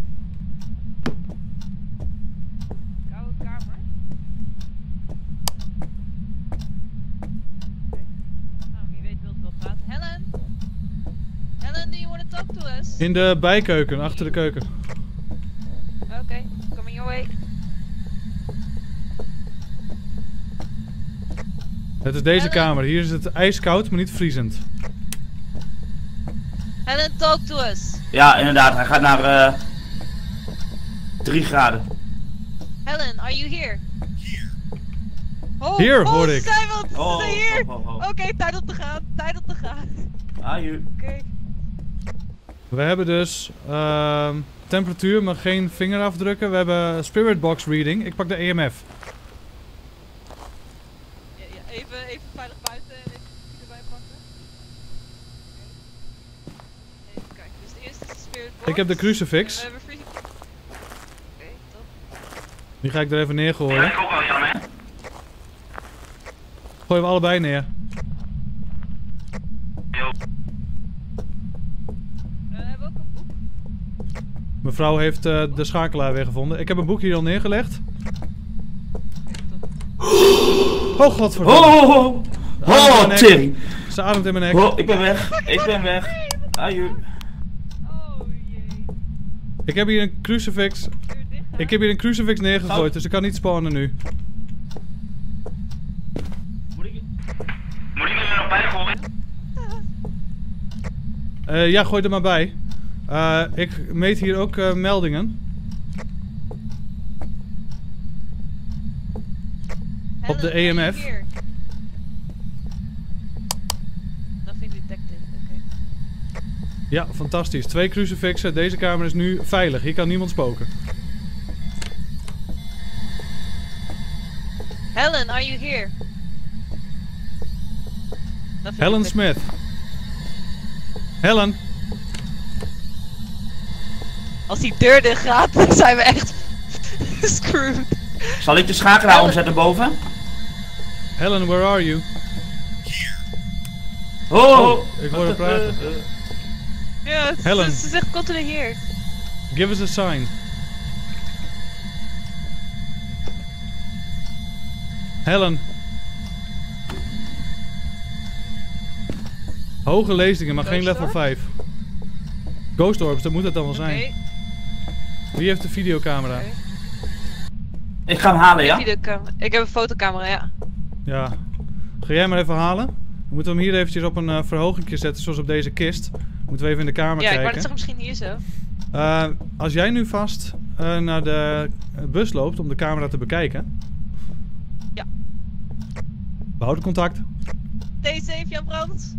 Speaker 4: Koude kamer. Oké. Nou, wie weet wil ze wel praten. Helen? Helen, do you want to talk to us?
Speaker 1: In de bijkeuken, achter de keuken.
Speaker 4: Oké, okay, coming your way.
Speaker 1: Het is deze
Speaker 4: Helen?
Speaker 1: kamer. Hier is het ijskoud, maar niet vriezend.
Speaker 4: Helen, talk to us.
Speaker 3: Ja, inderdaad. Hij gaat naar uh, drie graden.
Speaker 4: Helen, are you here? Oh,
Speaker 1: Hier,
Speaker 4: oh,
Speaker 1: hoor
Speaker 4: ze
Speaker 1: ik.
Speaker 4: zijn wel, ze
Speaker 3: Oh,
Speaker 4: zijn hier.
Speaker 3: oh, oh, oh.
Speaker 4: Oké, okay, tijd om te gaan, tijd om te gaan.
Speaker 3: Ah, hier.
Speaker 4: Oké. Okay.
Speaker 1: We hebben dus uh, temperatuur, maar geen vingerafdrukken. We hebben spirit box reading. Ik pak de E M F.
Speaker 4: Ja, ja, even, even veilig buiten en even die erbij pakken. Okay. Even kijken, dus de eerste is de spirit box.
Speaker 1: Ik heb de crucifix.
Speaker 4: We hebben freezing. Oké, okay, top.
Speaker 1: Die ga ik er even
Speaker 3: Ja,
Speaker 1: neergooien.
Speaker 3: ik ook al, Jan, hè?
Speaker 1: Gooien we allebei neer.
Speaker 3: Jo.
Speaker 4: Uh, hebben we ook een boek?
Speaker 1: Mevrouw heeft uh, de schakelaar weer gevonden. Ik heb een boek hier al neergelegd.
Speaker 4: Okay, top.
Speaker 1: Oh, godverdomme.
Speaker 3: Oh, oh, oh. Oh, tering.
Speaker 1: Ze ademt in mijn nek.
Speaker 3: Oh, ik ben weg. Ik ben weg. Aju.
Speaker 4: Oh jee.
Speaker 1: Ik heb hier een crucifix.
Speaker 4: Deur dicht gaan.
Speaker 1: Ik heb hier een crucifix neergegooid,
Speaker 3: Oh.
Speaker 1: dus ik kan niet spawnen nu.
Speaker 3: Moet ik... Moet ik er nog bij gooien?
Speaker 1: Uh, ja, gooi er maar bij. Uh, ik meet hier ook uh, meldingen. Op de
Speaker 4: Helen,
Speaker 1: E M
Speaker 4: are
Speaker 1: F.
Speaker 4: you here? Nothing detected, oké. Okay.
Speaker 1: Ja, fantastisch. Twee crucifixen. Deze kamer is nu veilig. Hier kan niemand spoken.
Speaker 4: Helen, are you here? Dat vind
Speaker 1: Helen
Speaker 4: ik
Speaker 1: Smith. Helen.
Speaker 4: Als die deur dicht gaat, dan zijn we echt screwed.
Speaker 3: Zal ik de schakelaar omzetten boven?
Speaker 1: Helen, where are you?
Speaker 3: Oh!
Speaker 1: Ik hoor haar praten.
Speaker 4: Ja, het-
Speaker 1: Helen.
Speaker 4: Ze, ze zegt continu hier.
Speaker 1: Give us a sign. Helen. Hoge lezingen, maar geen
Speaker 4: Ghost
Speaker 1: level
Speaker 4: Orb?
Speaker 1: vijf. Ghost Orbs, dat moet het dan wel
Speaker 4: Oké.
Speaker 1: zijn. Wie heeft de videocamera?
Speaker 4: Oké.
Speaker 3: Ik ga hem halen, ja?
Speaker 4: Videocam- Ik heb een fotocamera, ja.
Speaker 1: Ja. Ga jij maar even halen. We moeten hem hier eventjes op een uh, verhogingje zetten, zoals op deze kist. Moeten we even in de kamer
Speaker 4: Ja, ik wou
Speaker 1: kijken.
Speaker 4: net zeggen, misschien hier zo.
Speaker 1: Uh, als jij nu vast uh, naar de bus loopt om de camera te bekijken.
Speaker 4: Ja.
Speaker 1: We houden contact.
Speaker 4: Stay safe, Jan Brands.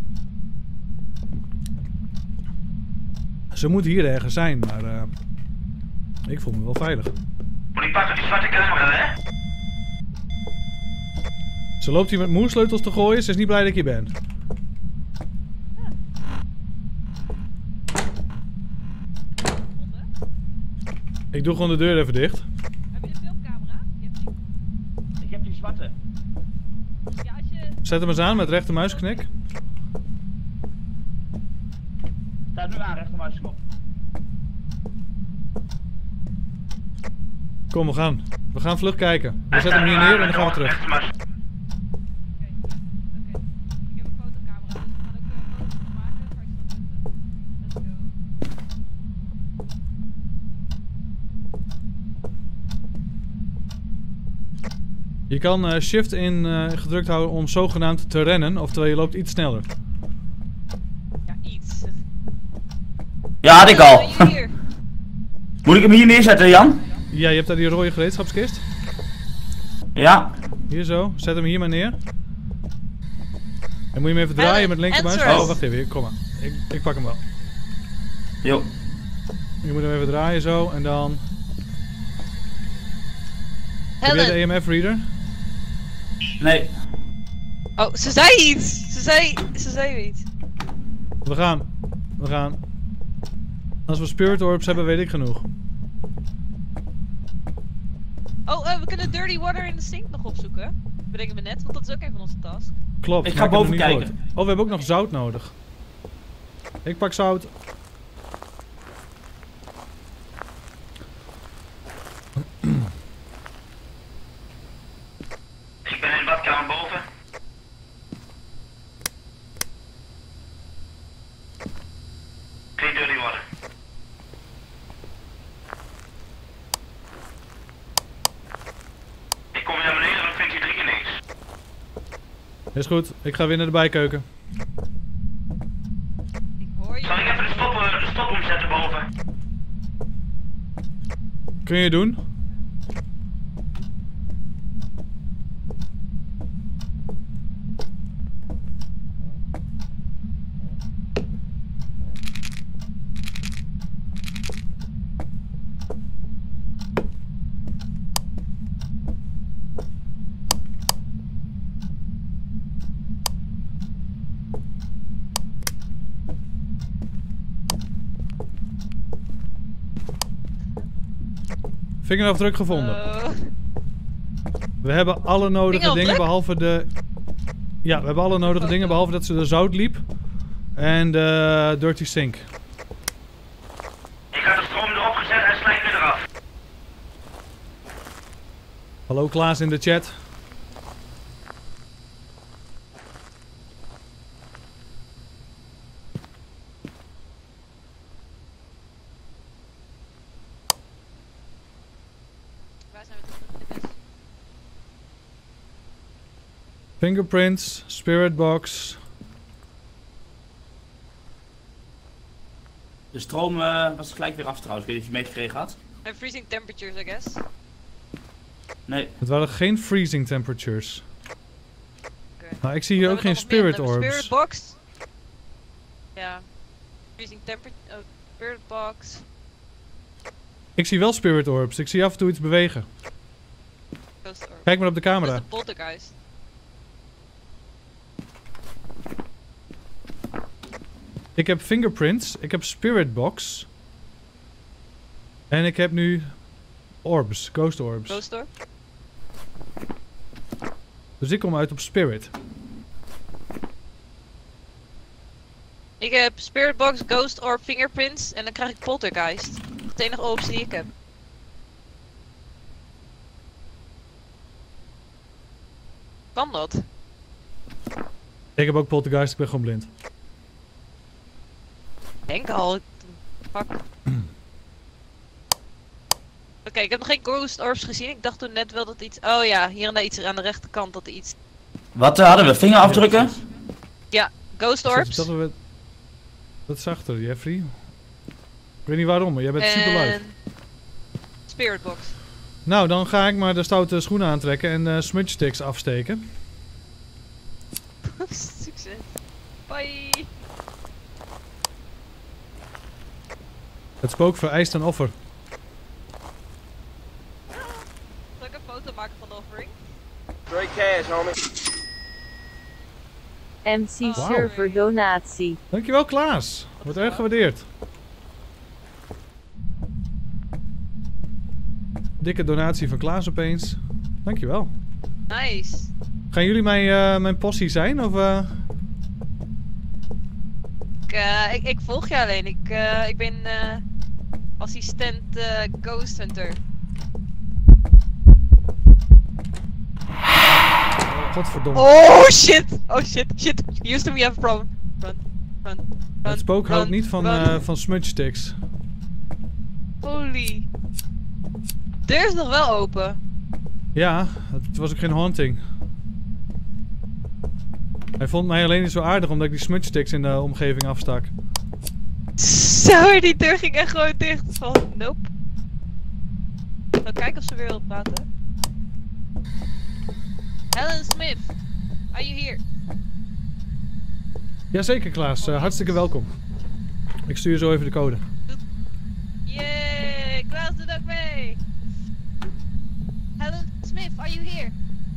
Speaker 1: Ze moet hier ergens zijn, maar uh, ik voel me wel veilig.
Speaker 3: Moet ik pakken die zwarte camera, hè?
Speaker 1: Ze loopt hier met moersleutels te gooien, ze is niet blij dat ik hier ben. Ik doe gewoon de deur even dicht.
Speaker 4: Heb je de filmcamera? Je hebt die...
Speaker 3: Ik heb die zwarte.
Speaker 4: Ja, als je...
Speaker 1: Zet hem eens aan met rechtermuisknik.
Speaker 3: Staat nu aan, rechtermuisknop.
Speaker 1: Kom, we gaan. We gaan vlug kijken. We zetten hem hier neer en dan gaan we terug.
Speaker 4: Oké, oké. Ik heb een fotocamera, dus we gaan ook uh, foto's van maken waar ik zal zetten. Let's go.
Speaker 1: Je kan uh, shift in uh, gedrukt houden om zogenaamd te rennen, oftewel je loopt iets sneller.
Speaker 4: Ja, iets.
Speaker 3: Ja, had ik al.
Speaker 4: Hier, hier.
Speaker 3: Moet ik hem hier neerzetten, Jan?
Speaker 1: Ja, je hebt daar die rode gereedschapskist.
Speaker 3: Ja.
Speaker 1: Hier zo, zet hem hier maar neer. En moet je hem even draaien
Speaker 4: Helen,
Speaker 1: met linkermuis.
Speaker 4: answer.
Speaker 1: Oh, wacht even, hier, kom maar. Ik, ik pak hem wel.
Speaker 3: Jo.
Speaker 1: Je moet hem even draaien zo en dan... Heb
Speaker 4: Helen.
Speaker 1: jij de E M F-reader?
Speaker 3: Nee.
Speaker 4: Oh, ze zei iets. Ze zei, ze zei iets.
Speaker 1: We gaan. We gaan. Als we Spirit Orbs hebben, weet ik genoeg.
Speaker 4: Oh, uh, we kunnen Dirty Water in de sink nog opzoeken. Bedenken we net, want dat is ook een van onze task.
Speaker 1: Klopt.
Speaker 3: Ik
Speaker 1: maar
Speaker 3: ga
Speaker 1: heb
Speaker 3: boven
Speaker 1: nog niet
Speaker 3: kijken.
Speaker 1: gehoord. Oh, we hebben ook nog zout nodig. Ik pak zout.
Speaker 3: Ik ben in de badkamer boven. Geen dirty water. Ik kom naar beneden en ik vind die drie ineens.
Speaker 1: Is goed. Ik ga weer naar de bijkeuken.
Speaker 4: Ik hoor je.
Speaker 3: Zal ik even de stop, uh, de stop omzetten boven?
Speaker 1: Kun je doen? Vingerafdruk gevonden.
Speaker 4: Uh,
Speaker 1: We hebben alle nodige
Speaker 4: Vingerafdruk?
Speaker 1: dingen behalve de... Ja, we hebben alle nodige
Speaker 4: Foto.
Speaker 1: dingen behalve dat ze de zout liep. En de dirty sink.
Speaker 3: Ik heb de stroom erop gezet en slijt weer eraf.
Speaker 1: Hallo Klaas in de chat.
Speaker 4: waar zijn we terug in de bus?
Speaker 1: Fingerprints, spirit box.
Speaker 3: De stroom uh, was gelijk weer af trouwens. Ik weet niet of je meegekregen had.
Speaker 4: En freezing temperatures, I guess.
Speaker 3: Nee.
Speaker 1: Het waren geen freezing temperatures.
Speaker 4: Okay.
Speaker 1: Maar ik zie hier ook geen
Speaker 4: Hebben we nog
Speaker 1: spirit
Speaker 4: meer?
Speaker 1: orbs.
Speaker 4: Spirit box. Ja. Freezing temperature. Oh, spirit box.
Speaker 1: Ik zie wel spirit orbs. Ik zie af en toe iets bewegen.
Speaker 4: Ghost orb.
Speaker 1: Kijk maar op de
Speaker 4: Dat is
Speaker 1: camera.
Speaker 4: de poltergeist.
Speaker 1: Ik heb fingerprints, ik heb spirit box. En ik heb nu orbs, ghost orbs.
Speaker 4: Ghost door.
Speaker 1: Dus ik kom uit op spirit.
Speaker 4: Ik heb Spirit Box, Ghost Orb, Fingerprints en dan krijg ik Poltergeist. Dat is de enige optie die ik heb. Kan dat?
Speaker 1: Ik heb ook poltergeist, ik ben gewoon blind.
Speaker 4: Denk al. Fuck. Oké, ik heb nog geen Ghost Orbs gezien. Ik dacht toen net wel dat iets... Oh ja, hier en daar iets aan de rechterkant dat er iets...
Speaker 3: Wat uh, hadden we? Vingerafdrukken?
Speaker 4: Ja, Ghost Orbs.
Speaker 1: Dat, we... dat is achter, Jeffrey. Ik weet niet waarom, maar jij bent super luid.
Speaker 4: En... Spirit Box.
Speaker 1: Nou, dan ga ik maar de stoute schoenen aantrekken en uh, smudge sticks afsteken.
Speaker 4: Succes. Bye.
Speaker 1: Het spook vereist een offer.
Speaker 4: Zal ik een foto maken van de offering?
Speaker 5: Straight cash, homie.
Speaker 6: M C
Speaker 4: Wow.
Speaker 6: server donatie.
Speaker 1: Dankjewel Klaas. Wordt erg gewaardeerd. Dikke donatie van Klaas opeens. Dankjewel.
Speaker 4: Nice.
Speaker 1: Gaan jullie mijn, uh, mijn possie zijn of... Uh...
Speaker 4: Ik, uh, ik, ik volg je alleen. Ik, uh, ik ben uh, assistent uh, Ghost Hunter.
Speaker 1: Godverdomme.
Speaker 4: Oh shit! Oh shit, shit. Houston, we have a problem. Run, run, run.
Speaker 1: Het spook
Speaker 4: run,
Speaker 1: houdt niet van,
Speaker 4: run.
Speaker 1: uh, van smudge sticks.
Speaker 4: Holy. De deur is nog wel open.
Speaker 1: Ja, het was ook geen haunting. Hij vond mij alleen niet zo aardig omdat ik die smudge sticks in de omgeving afstak.
Speaker 4: Zo, die deur ging echt gewoon dicht. Van, nope. Nou, kijken of ze weer wil praten. Helen Smith, are you here?
Speaker 1: Jazeker Klaas, uh, hartstikke welkom. Ik stuur je zo even de code.
Speaker 4: Yay, Klaas doet ook mee. Helen Smith, are you here?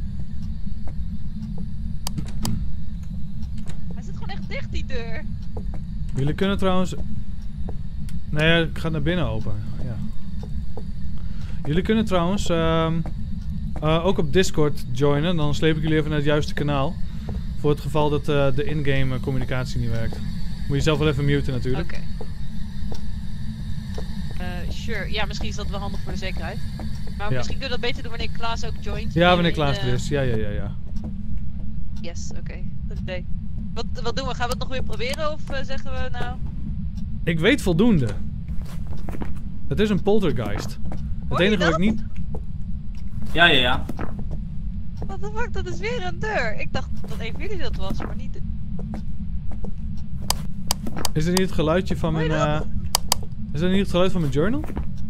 Speaker 4: Hij zit gewoon echt dicht, die deur.
Speaker 1: Jullie kunnen trouwens... Nee, ik ga naar binnen open. Ja. Jullie kunnen trouwens um, uh, ook op Discord joinen. Dan sleep ik jullie even naar het juiste kanaal. Voor het geval dat uh, de in-game uh, communicatie niet werkt. Moet je jezelf wel even muten natuurlijk.
Speaker 4: Oké. Okay. Uh, sure. Ja, misschien is dat wel handig voor de zekerheid. Maar
Speaker 1: Ja.
Speaker 4: misschien kun je dat beter doen wanneer Klaas ook joint.
Speaker 1: Ja, wanneer
Speaker 4: In
Speaker 1: Klaas
Speaker 4: de-
Speaker 1: er is. Ja, ja, ja, ja.
Speaker 4: Yes, oké. Okay. Goed idee. Wat, wat doen we? Gaan we het nog weer proberen of uh, zeggen we nou...
Speaker 1: Ik weet voldoende. Het is een poltergeist. Het
Speaker 4: Hoor je
Speaker 1: enige wat
Speaker 4: dat?
Speaker 1: ik niet...
Speaker 3: Ja, ja, ja.
Speaker 4: What the fuck, dat is weer een deur. Ik dacht dat een van jullie dat was, maar niet... de-
Speaker 1: Is er niet het geluidje van
Speaker 4: Hoor je
Speaker 1: mijn...
Speaker 4: dat?
Speaker 1: Uh... Is er niet het geluid van mijn journal?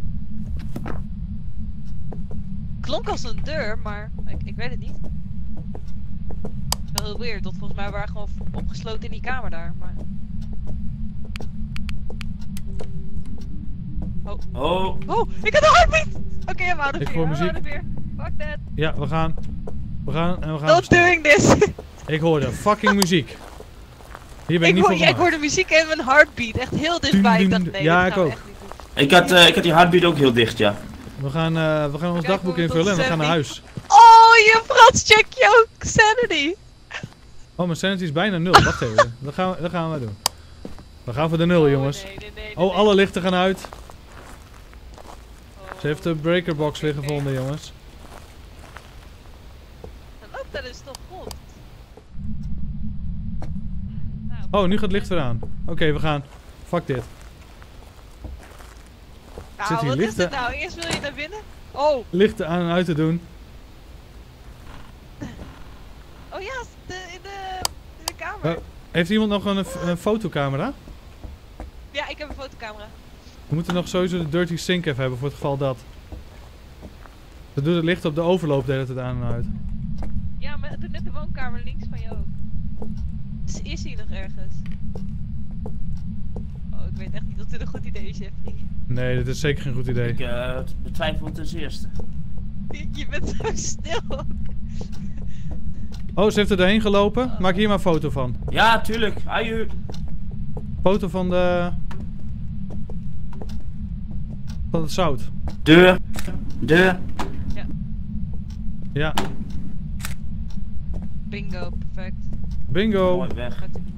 Speaker 4: Klonk als een deur, maar ik, ik weet het niet. Wel heel weird, want volgens mij waren we gewoon opgesloten in die kamer daar, maar... Oh.
Speaker 3: Oh,
Speaker 4: Oh, ik had een heartbeat! Oké, okay, I'm out of
Speaker 1: Ik
Speaker 4: here,
Speaker 1: hoor
Speaker 4: I'm
Speaker 1: muziek.
Speaker 4: out of here. Fuck that.
Speaker 1: Ja, we gaan. We gaan en we gaan.
Speaker 4: Not
Speaker 1: verstaan.
Speaker 4: doing this!
Speaker 1: Ik hoorde fucking muziek. Hier ben ik
Speaker 4: ik,
Speaker 1: niet
Speaker 4: hoor,
Speaker 1: voor
Speaker 4: ja, ik
Speaker 1: gemaakt.
Speaker 4: hoorde muziek en mijn heartbeat echt heel dichtbij. Ik dacht, nee,
Speaker 1: Ja,
Speaker 4: dit
Speaker 1: ik
Speaker 4: gaan we
Speaker 1: ook.
Speaker 4: echt niet doen.
Speaker 3: ik had, uh, ik had die heartbeat ook heel dicht, ja.
Speaker 1: We gaan, uh, we gaan ons
Speaker 4: Kijk
Speaker 1: dagboek
Speaker 4: hoe we
Speaker 1: invullen en we
Speaker 4: tot
Speaker 1: gaan naar
Speaker 4: zeventien
Speaker 1: huis.
Speaker 4: Oh, je Frans, check je ook sanity!
Speaker 1: Oh, mijn sanity is bijna nul. Wacht even. Dat gaan we, dat gaan we doen. We gaan voor de nul, jongens.
Speaker 4: Oh, nee, nee, nee, nee,
Speaker 1: Oh,
Speaker 4: nee.
Speaker 1: alle lichten gaan uit.
Speaker 4: Oh.
Speaker 1: Ze heeft de breakerbox weer
Speaker 4: Oké.
Speaker 1: gevonden, jongens.
Speaker 4: Dan loopt dat dus toch goed. Nou,
Speaker 1: Oh, nu gaat het licht weer aan. Oké, okay, we gaan. Fuck dit.
Speaker 4: nou,
Speaker 1: zit hier
Speaker 4: wat
Speaker 1: lichten?
Speaker 4: is het nou? Eerst wil je naar binnen? Oh,
Speaker 1: Lichten aan en uit te doen.
Speaker 4: oh ja, de, in, de, in de kamer.
Speaker 1: Oh, heeft iemand nog een, een fotocamera?
Speaker 4: Ja, ik heb een fotocamera.
Speaker 1: We moeten nog sowieso de dirty sink even hebben voor het geval dat. Dat doet het licht op de overloop de hele tijd aan en uit.
Speaker 4: Ja, maar doe net de woonkamer links van je ook. Dus is hij nog ergens? Oh, ik weet echt niet of dit een goed idee is, Jeffrey.
Speaker 1: Nee, dit is zeker geen goed idee.
Speaker 3: Ik uh, betwijfel het ten eerste.
Speaker 4: Je, je bent zo stil ook.
Speaker 1: Oh, ze heeft er doorheen gelopen. Maak hier maar een foto van.
Speaker 3: Ja, tuurlijk. Aju.
Speaker 1: Foto van de... Van het zout.
Speaker 3: Deur. Deur.
Speaker 1: Ja.
Speaker 4: Bingo, perfect.
Speaker 1: Bingo.
Speaker 3: Mooi weg.
Speaker 4: Gaat ie.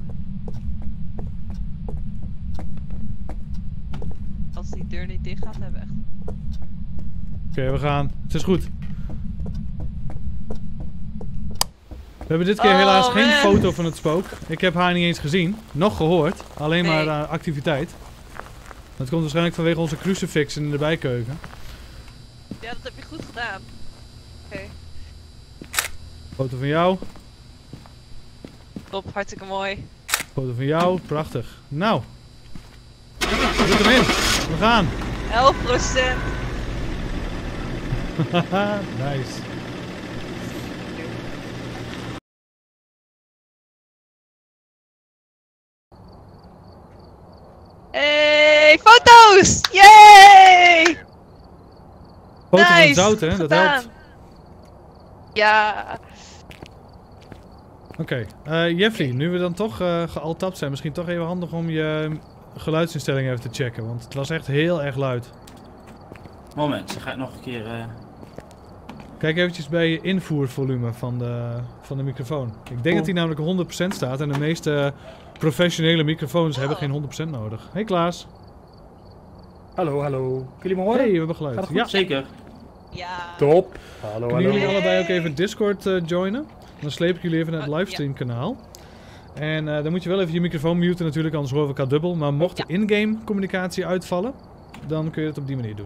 Speaker 4: Als die deur niet dicht gaat, hebben we echt...
Speaker 1: Oké, we gaan. Het is goed. We hebben dit keer
Speaker 4: Oh,
Speaker 1: helaas geen
Speaker 4: man.
Speaker 1: foto van het spook. Ik heb haar niet eens gezien. Nog gehoord. Alleen maar
Speaker 4: Nee.
Speaker 1: uh, activiteit. Dat komt waarschijnlijk vanwege onze crucifix in de bijkeuken.
Speaker 4: Ja, dat heb je goed gedaan. Oké. Okay.
Speaker 1: Foto van jou.
Speaker 4: Top, hartstikke mooi.
Speaker 1: Foto van jou. Prachtig. Nou. Zet hem in. We gaan.
Speaker 4: elf procent.
Speaker 1: Nice.
Speaker 4: Hey, foto's! Yay!
Speaker 1: Foto van het
Speaker 4: Nice,
Speaker 1: zout, hè? Dat
Speaker 4: gedaan.
Speaker 1: helpt.
Speaker 4: Ja.
Speaker 1: Oké. Okay. Uh, Jeffrey, nu we dan toch uh, gealtapt zijn, misschien toch even handig om je geluidsinstellingen even te checken. Want het was echt heel erg luid.
Speaker 3: Moment, dan ga ik nog een keer... Uh...
Speaker 1: Kijk eventjes bij je invoervolume van de, van de microfoon. Ik denk
Speaker 3: Oh.
Speaker 1: dat die namelijk honderd procent staat en de meeste professionele microfoons hebben geen honderd procent nodig. Hey Klaas.
Speaker 7: Hallo, hallo. Kunnen jullie me horen?
Speaker 1: Hey, we hebben geluid.
Speaker 7: Gaat het goed?
Speaker 1: Ja.
Speaker 3: Zeker.
Speaker 4: Ja.
Speaker 7: Top. Hallo,
Speaker 1: Kunnen
Speaker 7: hallo.
Speaker 1: jullie allebei ook even Discord uh, joinen? Dan sleep ik jullie even naar het
Speaker 4: Oh,
Speaker 1: livestream kanaal. En uh, dan moet je wel even je microfoon muten natuurlijk, anders horen we elkaar dubbel. Maar mocht de in-game communicatie uitvallen, dan kun je het op die manier doen.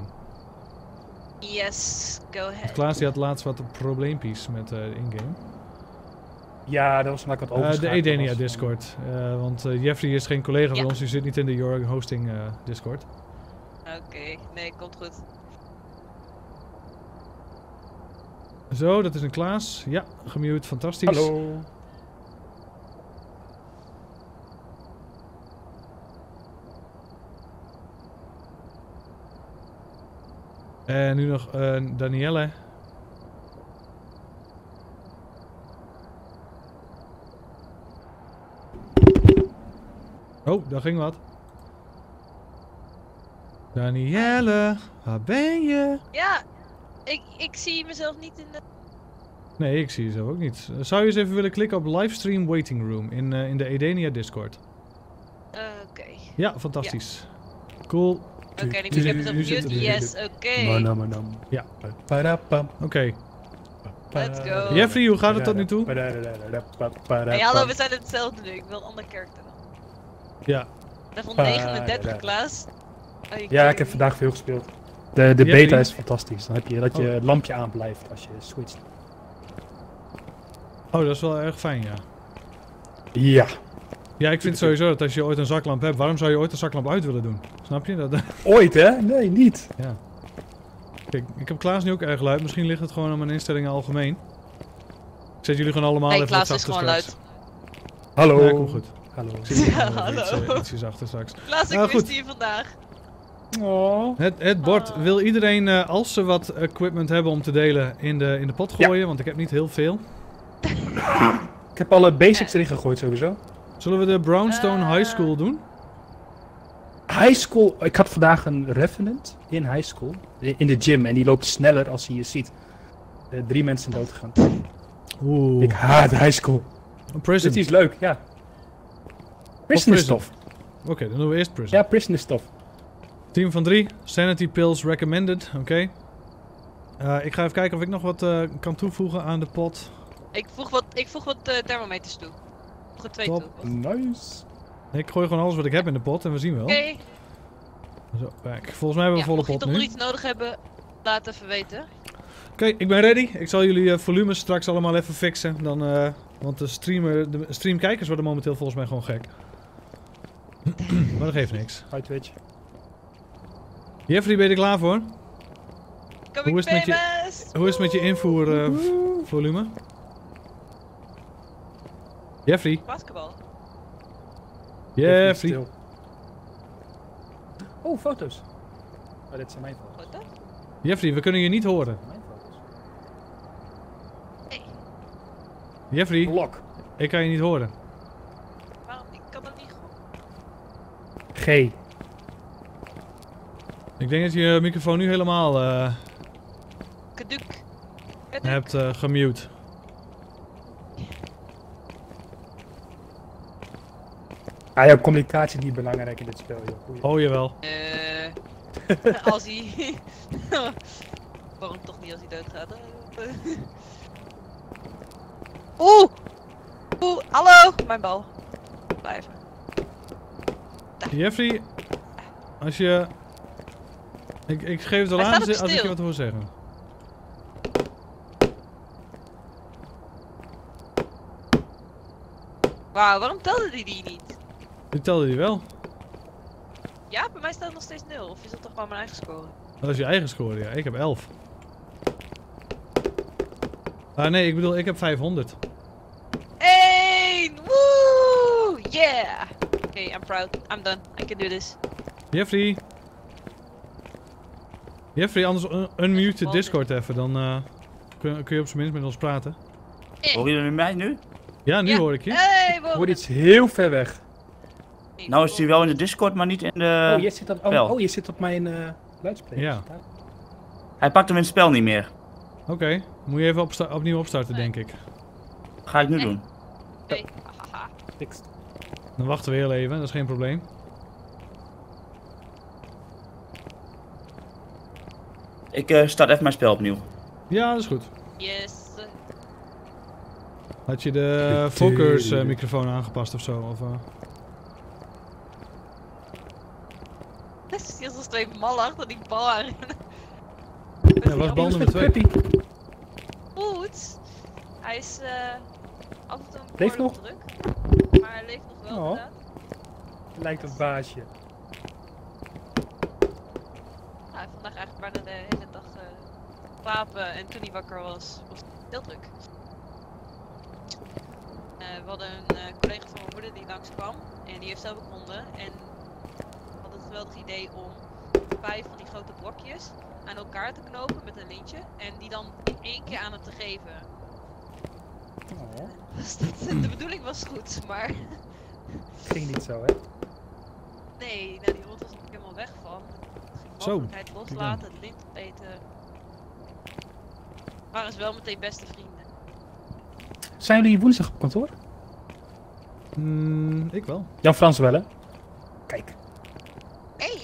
Speaker 4: Yes, go ahead.
Speaker 1: Klaas die had laatst wat probleempjes met uh, in-game.
Speaker 7: Ja, dat was omdat ik wat
Speaker 1: Uh, de
Speaker 7: overschakeld
Speaker 1: Edenia
Speaker 7: was.
Speaker 1: Discord. Uh, want uh, Jeffrey is geen collega
Speaker 4: Ja.
Speaker 1: van ons, die zit niet in de Your Hosting uh, Discord.
Speaker 4: Oké, okay. Nee, komt goed.
Speaker 1: Zo, dat is een Klaas. Ja, gemute, fantastisch.
Speaker 7: Hallo.
Speaker 1: En nu nog uh, Danielle. Oh, daar ging wat. Danielle, waar ben je?
Speaker 4: Ja, ik, ik zie mezelf niet in de...
Speaker 1: Nee, ik zie je zo ook niet. Uh, zou je eens even willen klikken op livestream waiting room in, uh, in de Edenia Discord?
Speaker 4: Uh, Oké. Okay.
Speaker 1: Ja, fantastisch. Cool.
Speaker 4: Oké, okay, ik heb het op
Speaker 1: Nu zit
Speaker 4: mute.
Speaker 1: het-
Speaker 4: Yes, oké. Okay.
Speaker 7: Manam, manam.
Speaker 1: Ja.
Speaker 7: Parapam.
Speaker 1: Oké. Okay.
Speaker 4: Let's go.
Speaker 1: Jeffrey, hoe gaat het tot nu toe?
Speaker 4: Hey, hallo, we zijn hetzelfde nu. Ik wil een ander karakter dan.
Speaker 1: Ja.
Speaker 4: Level
Speaker 7: Pa-
Speaker 4: negenendertig, Klaas. Oh, je
Speaker 7: Ja, ik
Speaker 4: kent
Speaker 7: heb
Speaker 4: me.
Speaker 7: vandaag veel gespeeld. De, de
Speaker 1: Ja,
Speaker 7: beta
Speaker 1: die-
Speaker 7: is fantastisch. Dan heb je dat je
Speaker 1: Oh.
Speaker 7: het lampje aan blijft als je switcht.
Speaker 1: Oh, dat is wel erg fijn, ja.
Speaker 7: Ja.
Speaker 1: Ja, ik vind sowieso dat als je ooit een zaklamp hebt, waarom zou je ooit een zaklamp uit willen doen? Snap je? Dat,
Speaker 7: Ooit, hè? Nee, niet.
Speaker 1: ja. Kijk, ik heb Klaas nu ook erg luid. Misschien ligt het gewoon aan mijn instellingen algemeen. Ik zet jullie gewoon allemaal
Speaker 4: Nee,
Speaker 1: even wat
Speaker 4: Klaas is
Speaker 1: zachter
Speaker 4: gewoon
Speaker 1: straks.
Speaker 7: Hallo.
Speaker 1: Ja, komt goed.
Speaker 7: Hallo.
Speaker 1: Ik zet jullie
Speaker 4: Ja,
Speaker 1: gewoon even
Speaker 4: hallo.
Speaker 1: Iets, uh, ietsje zachter straks.
Speaker 4: Klaas, ik
Speaker 1: Ah,
Speaker 4: wist
Speaker 1: goed.
Speaker 4: hier vandaag.
Speaker 7: Oh.
Speaker 1: Het, het bord.
Speaker 4: Oh.
Speaker 1: Wil iedereen, uh, als ze wat equipment hebben om te delen, in de, in de pot gooien? Want ik heb niet heel veel.
Speaker 7: Ik heb alle basics erin gegooid sowieso.
Speaker 1: Zullen we de Brownstone
Speaker 4: Eh.
Speaker 1: High School doen?
Speaker 7: High school. Ik had vandaag een Revenant in high school. In de gym. En die loopt sneller als hij je ziet. Uh, drie mensen dood gegaan.
Speaker 1: Oeh.
Speaker 7: Ik haat high school.
Speaker 1: Een prison.
Speaker 7: Dit is leuk, ja. Prison is
Speaker 1: prison.
Speaker 7: tof.
Speaker 1: Oké, okay, dan doen we eerst prison.
Speaker 7: Ja, prison is tof.
Speaker 1: Team van drie. Sanity pills recommended. Oké. Okay. Uh, ik ga even kijken of ik nog wat uh, kan toevoegen aan de pot.
Speaker 4: Ik voeg wat, ik voeg wat uh, thermometers toe. Ik voeg er twee
Speaker 1: Top.
Speaker 4: toe.
Speaker 7: Nice.
Speaker 1: Nee, ik gooi gewoon alles wat ik heb in de pot en we zien wel.
Speaker 4: Oké. Okay.
Speaker 1: Zo, kijk. Volgens mij hebben we
Speaker 4: Ja,
Speaker 1: een volle
Speaker 4: mocht je
Speaker 1: pot
Speaker 4: toch
Speaker 1: nu.
Speaker 4: nog
Speaker 1: Oké,
Speaker 4: iets nodig hebben, laat even weten.
Speaker 1: okay, ik ben ready. Ik zal jullie uh, volumes straks allemaal even fixen. Dan, uh, want de, streamer, de streamkijkers worden momenteel volgens mij gewoon gek. Maar dat geeft niks.
Speaker 7: Hi Twitch.
Speaker 1: Jeffrey, ben je er klaar voor?
Speaker 4: Kom
Speaker 1: Hoe is het met je-
Speaker 4: famous!
Speaker 1: Hoe is het met je invoervolume? Uh, Jeffrey?
Speaker 4: Basketbal.
Speaker 1: Jeffrey?
Speaker 7: Stil. Oh, foto's. Oh, dit zijn mijn foto's.
Speaker 4: Wat dat?
Speaker 1: Jeffrey, we kunnen je niet horen.
Speaker 7: Mijn foto's.
Speaker 4: Nee,
Speaker 1: Jeffrey,
Speaker 7: Blok.
Speaker 1: ik kan je niet horen.
Speaker 4: waarom? Ik kan dat niet goed.
Speaker 7: G.
Speaker 1: Ik denk dat je je microfoon nu helemaal uh,
Speaker 4: Kaduk.
Speaker 1: hebt uh, gemute.
Speaker 7: Ah ja, communicatie is niet belangrijk in dit spel, joh. Goeie.
Speaker 1: Oh jawel.
Speaker 4: Eh. Als hij. Waarom toch niet als hij doodgaat? Oeh! Oeh, hallo! Mijn bal. Blijven.
Speaker 1: Jeffrey, als je... Ik, ik geef het al
Speaker 4: Hij
Speaker 1: aan
Speaker 4: staat op
Speaker 1: als ik je
Speaker 4: stil.
Speaker 1: wat hoor zeggen.
Speaker 4: Wauw, waarom telde die die niet?
Speaker 1: Die telde die wel.
Speaker 4: Ja, bij mij staat het nog steeds nul. Of is dat toch gewoon mijn eigen score?
Speaker 1: Dat is je eigen score, ja. Ik heb elf. Ah nee, ik bedoel, ik heb vijfhonderd.
Speaker 4: Eén! Woe! Yeah! Oké, okay, I'm proud. I'm done. I can do this.
Speaker 1: Jeffrey. Jeffrey, anders un unmute de Discord even, dan uh, kun, kun je op zijn minst met ons praten.
Speaker 4: Eh.
Speaker 3: Horen jullie mij nu?
Speaker 1: Ja, nu
Speaker 4: Ja.
Speaker 1: hoor ik je.
Speaker 4: Hey,
Speaker 7: Ik
Speaker 4: wow.
Speaker 7: hoor iets heel ver weg.
Speaker 3: Nou is hij wel in de Discord, maar niet in de...
Speaker 7: oh, je zit op,
Speaker 3: spel.
Speaker 7: oh, oh, je zit op mijn uh, luidspreker.
Speaker 1: Ja.
Speaker 3: Hij pakt hem in het spel niet meer.
Speaker 1: Oké, okay. Moet je even opsta opnieuw opstarten,
Speaker 4: Nee.
Speaker 1: denk ik.
Speaker 3: Ga ik nu
Speaker 4: Nee.
Speaker 3: doen.
Speaker 4: Nee. Hahaha.
Speaker 7: Fixed.
Speaker 1: Dan wachten we heel even, dat is geen probleem.
Speaker 3: Ik uh, start even mijn spel opnieuw.
Speaker 1: Ja, dat is goed.
Speaker 4: Yes.
Speaker 1: Had je de focus uh, microfoon aangepast of zo? Of, uh...
Speaker 4: Het is als twee mallen achter die bal aan.
Speaker 1: Ja, was bal nummer twee.
Speaker 4: Goed. Hij is uh, af en toe een
Speaker 7: Leeft
Speaker 4: behoorlijk
Speaker 7: nog?
Speaker 4: druk. Maar hij leeft nog wel
Speaker 7: Oh.
Speaker 4: inderdaad.
Speaker 7: Lijkt op baasje.
Speaker 4: Nou, hij heeft vandaag eigenlijk bijna de hele dag uh, slapen en toen hij wakker was, was het heel druk. Uh, we hadden een uh, collega van mijn moeder die langskwam en die heeft zelf ook honden en we hadden het geweldig idee om vijf van die grote blokjes aan elkaar te knopen met een lintje en die dan in één keer aan hem te geven.
Speaker 7: Oh,
Speaker 4: Dus dat, de bedoeling was goed, maar
Speaker 7: ging niet zo, hè?
Speaker 4: nee, nou, die hond was er helemaal weg van. De
Speaker 1: Zo,
Speaker 4: mogelijkheid loslaten, het lint opeten. Waren ze wel meteen beste vrienden.
Speaker 7: Zijn jullie woensdag op kantoor?
Speaker 1: Mm, ik wel.
Speaker 7: Jan Frans wel, hè? Kijk.
Speaker 4: Hey!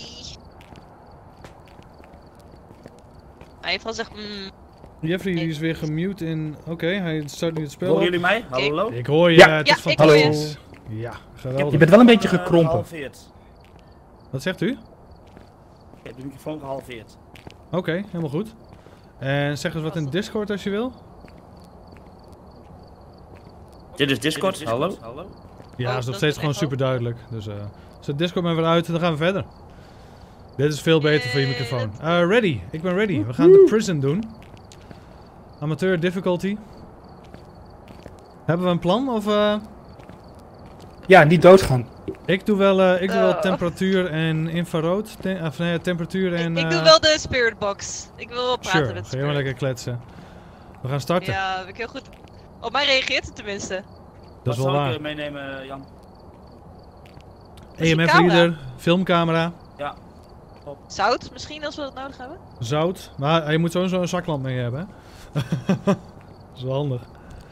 Speaker 4: Hij heeft al gezegd, mm,
Speaker 1: Jeffrey die is weer gemute in... Oké, okay, hij start nu het spel
Speaker 3: Horen
Speaker 1: op.
Speaker 3: jullie mij? Hallo?
Speaker 1: Ik hoor je,
Speaker 7: Ja.
Speaker 1: het
Speaker 4: Ja,
Speaker 1: is
Speaker 4: ik hoor je.
Speaker 1: fantastisch. Ja, geweldig.
Speaker 7: Je bent wel een beetje
Speaker 3: Uh,
Speaker 7: gekrompen.
Speaker 3: gehalveerd.
Speaker 1: Wat zegt u?
Speaker 3: Ik heb de microfoon gehalveerd.
Speaker 1: Oké, okay, helemaal goed. En zeg eens wat in Discord als je wil.
Speaker 3: Dit is Discord, hallo?
Speaker 1: Ja,
Speaker 4: Oh,
Speaker 1: is nog
Speaker 4: dat
Speaker 1: steeds
Speaker 4: is
Speaker 1: gewoon
Speaker 4: echo.
Speaker 1: super duidelijk. Dus uh, zet Discord maar weer uit en dan gaan we verder. Dit is veel beter voor je
Speaker 4: Eh,
Speaker 1: microfoon.
Speaker 4: dat-
Speaker 1: Uh, ready, ik ben ready. We gaan de prison doen. Amateur difficulty. Hebben we een plan of... Uh...
Speaker 7: Ja, niet doodgaan.
Speaker 1: Ik doe wel, uh, ik doe wel
Speaker 4: Oh.
Speaker 1: temperatuur en infrarood. Te of nee, temperatuur en...
Speaker 4: ik, ik doe
Speaker 1: uh,
Speaker 4: wel de spirit box. Ik wil wel praten
Speaker 1: Sure,
Speaker 4: met
Speaker 1: ga
Speaker 4: de
Speaker 1: je maar
Speaker 4: spirit.
Speaker 1: lekker kletsen. We gaan starten.
Speaker 4: Ja, heb ik heel goed. Op mij reageert het tenminste.
Speaker 1: Dat is
Speaker 3: Wat
Speaker 1: wel
Speaker 3: zal ik
Speaker 1: waar.
Speaker 3: uh, meenemen, Jan?
Speaker 4: is
Speaker 1: E
Speaker 4: een
Speaker 1: M F
Speaker 4: camera.
Speaker 1: reader, filmcamera,
Speaker 4: Zout misschien als we dat nodig hebben.
Speaker 1: zout. Maar je moet sowieso een zaklamp mee hebben. Hè? Dat is wel handig.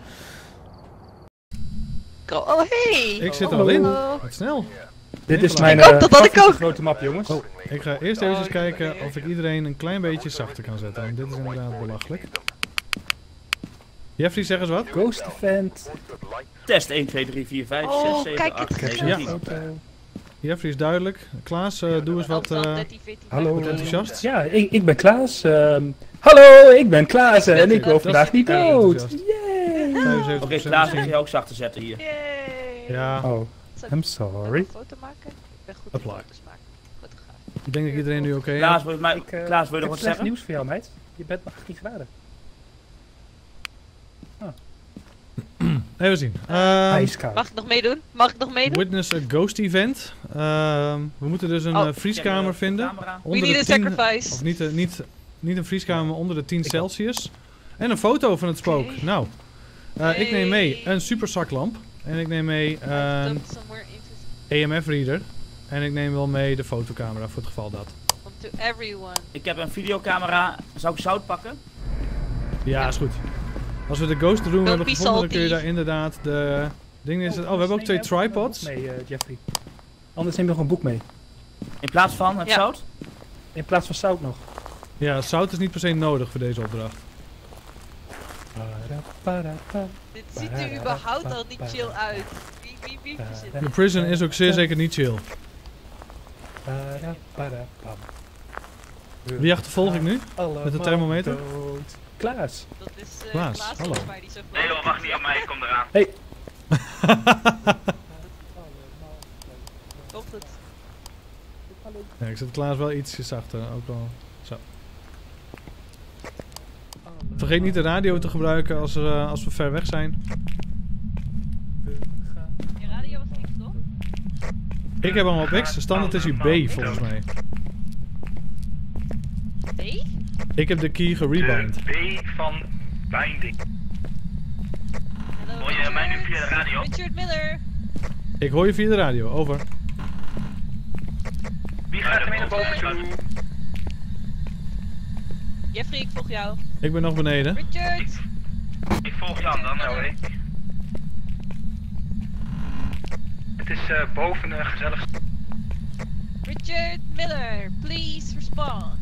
Speaker 4: Oh hey!
Speaker 1: Ik zit er
Speaker 7: Hallo.
Speaker 1: al in.
Speaker 4: Hallo.
Speaker 1: Wat snel.
Speaker 7: Dit is
Speaker 1: Ik
Speaker 7: mijn
Speaker 4: ook,
Speaker 7: uh,
Speaker 4: dat had ik
Speaker 7: favoriete
Speaker 4: ook.
Speaker 7: grote map, jongens.
Speaker 1: Oh, ik ga eerst even eens kijken of ik iedereen een klein beetje zachter kan zetten. Want dit is inderdaad belachelijk. Jeffrey, zeg eens wat.
Speaker 7: Ghost Event.
Speaker 3: Test één, twee, drie, vier, vijf,
Speaker 4: Oh,
Speaker 3: zes, zeven,
Speaker 4: kijk,
Speaker 3: acht,
Speaker 4: het
Speaker 3: negen,
Speaker 1: Ja.
Speaker 3: tien.
Speaker 7: Auto.
Speaker 1: Jeffrey is duidelijk. Klaas, uh, doe eens wat
Speaker 4: Amsterdam,
Speaker 1: uh,
Speaker 4: dertien, veertien,
Speaker 7: Hallo.
Speaker 1: wat
Speaker 4: vijftien.
Speaker 1: enthousiast.
Speaker 7: Ja, ik, ik ben Klaas. ehm, hallo, ik ben Klaas
Speaker 4: Ik ben
Speaker 7: en ik wil
Speaker 4: Klaas.
Speaker 7: vandaag niet
Speaker 1: Ja,
Speaker 7: dood.
Speaker 1: enthousiast.
Speaker 7: Yay!
Speaker 1: vijfenzeventig
Speaker 3: Oké,
Speaker 1: procent
Speaker 3: Klaas, ik ga
Speaker 1: misschien.
Speaker 3: je ook zachter zetten hier.
Speaker 4: Yay!
Speaker 1: Ja,
Speaker 7: Oh,
Speaker 4: Zal ik
Speaker 7: I'm
Speaker 4: nog
Speaker 7: sorry.
Speaker 4: een foto maken? Ik ben goed in
Speaker 1: Apply.
Speaker 4: foto's maken. Fotograaf.
Speaker 1: ik denk dat iedereen nu oké
Speaker 3: Klaas,
Speaker 1: heeft.
Speaker 3: wil je, mij,
Speaker 7: Ik, eh,
Speaker 3: Klaas, wil je
Speaker 7: ik
Speaker 3: nog
Speaker 7: heb
Speaker 3: wat
Speaker 7: slecht
Speaker 3: zeggen?
Speaker 7: nieuws voor jou, meid. Je bent maar achttien graden.
Speaker 1: Even zien. Ehm,
Speaker 7: IJskoud.
Speaker 4: Mag ik nog meedoen? Mag ik nog meedoen?
Speaker 1: witness a ghost event. Ehm, we moeten dus een
Speaker 4: Oh.
Speaker 1: uh, vrieskamer vinden.
Speaker 3: Camera.
Speaker 4: We
Speaker 1: Onder
Speaker 4: need
Speaker 1: de
Speaker 4: a
Speaker 1: tien,
Speaker 4: sacrifice.
Speaker 1: of niet, uh, niet, niet een vrieskamer, maar onder de tien Celsius. En een foto van het spook.
Speaker 4: Oké.
Speaker 1: Nou, uh, ik neem mee
Speaker 4: Hey.
Speaker 1: een super zaklamp. En ik neem mee
Speaker 4: Uh,
Speaker 1: een E M F reader. En ik neem wel mee de fotocamera voor het geval dat.
Speaker 4: Want to everyone.
Speaker 3: Ik heb een videocamera. Zou ik zout pakken?
Speaker 1: Ja, is goed. Als we de ghost room hebben
Speaker 4: be
Speaker 1: gevonden, dan kun je
Speaker 4: salty.
Speaker 1: daar inderdaad de dingen in zetten. Oh, we hebben ook twee tripods.
Speaker 7: Nee, uh, Jeffrey. Anders neem je nog een boek mee.
Speaker 3: In plaats van het
Speaker 4: Ja.
Speaker 3: zout?
Speaker 7: In plaats van zout nog.
Speaker 1: Ja, zout is niet per se nodig voor deze opdracht.
Speaker 4: Dit ziet er überhaupt al niet chill uit. Wie, wie, wie verzint
Speaker 1: De
Speaker 4: dit?
Speaker 1: prison is ook zeer zeker niet chill. Wie achtervolg ik nu? Met de thermometer?
Speaker 7: Klaas.
Speaker 4: Dat is uh,
Speaker 1: Klaas,
Speaker 4: Klaas
Speaker 1: hallo.
Speaker 4: volgens mij die zo
Speaker 5: Nee joh, wacht niet op mij, ik kom eraan.
Speaker 7: Hey.
Speaker 4: Komt het.
Speaker 1: Ja, ik zet Klaas wel ietsje zachter, ook al. Zo. Vergeet niet de radio te gebruiken als, uh, als we ver weg zijn.
Speaker 4: Je radio was niet toch?
Speaker 1: Ik heb hem op X, de standaard is hij B volgens mij.
Speaker 4: Nee?
Speaker 1: Ik heb de key gerebind.
Speaker 5: De B van binding.
Speaker 4: Hallo,
Speaker 5: Hoor je mij nu via de radio?
Speaker 4: Richard Miller.
Speaker 1: Ik hoor je via de radio, over.
Speaker 5: Wie gaat er mee naar boven toe?
Speaker 4: Jeffrey, ik volg jou.
Speaker 1: Ik ben nog beneden.
Speaker 4: Richard!
Speaker 5: Ik volg Jan dan, nou ik. Het is uh, boven een gezellig...
Speaker 4: Richard Miller, please respond.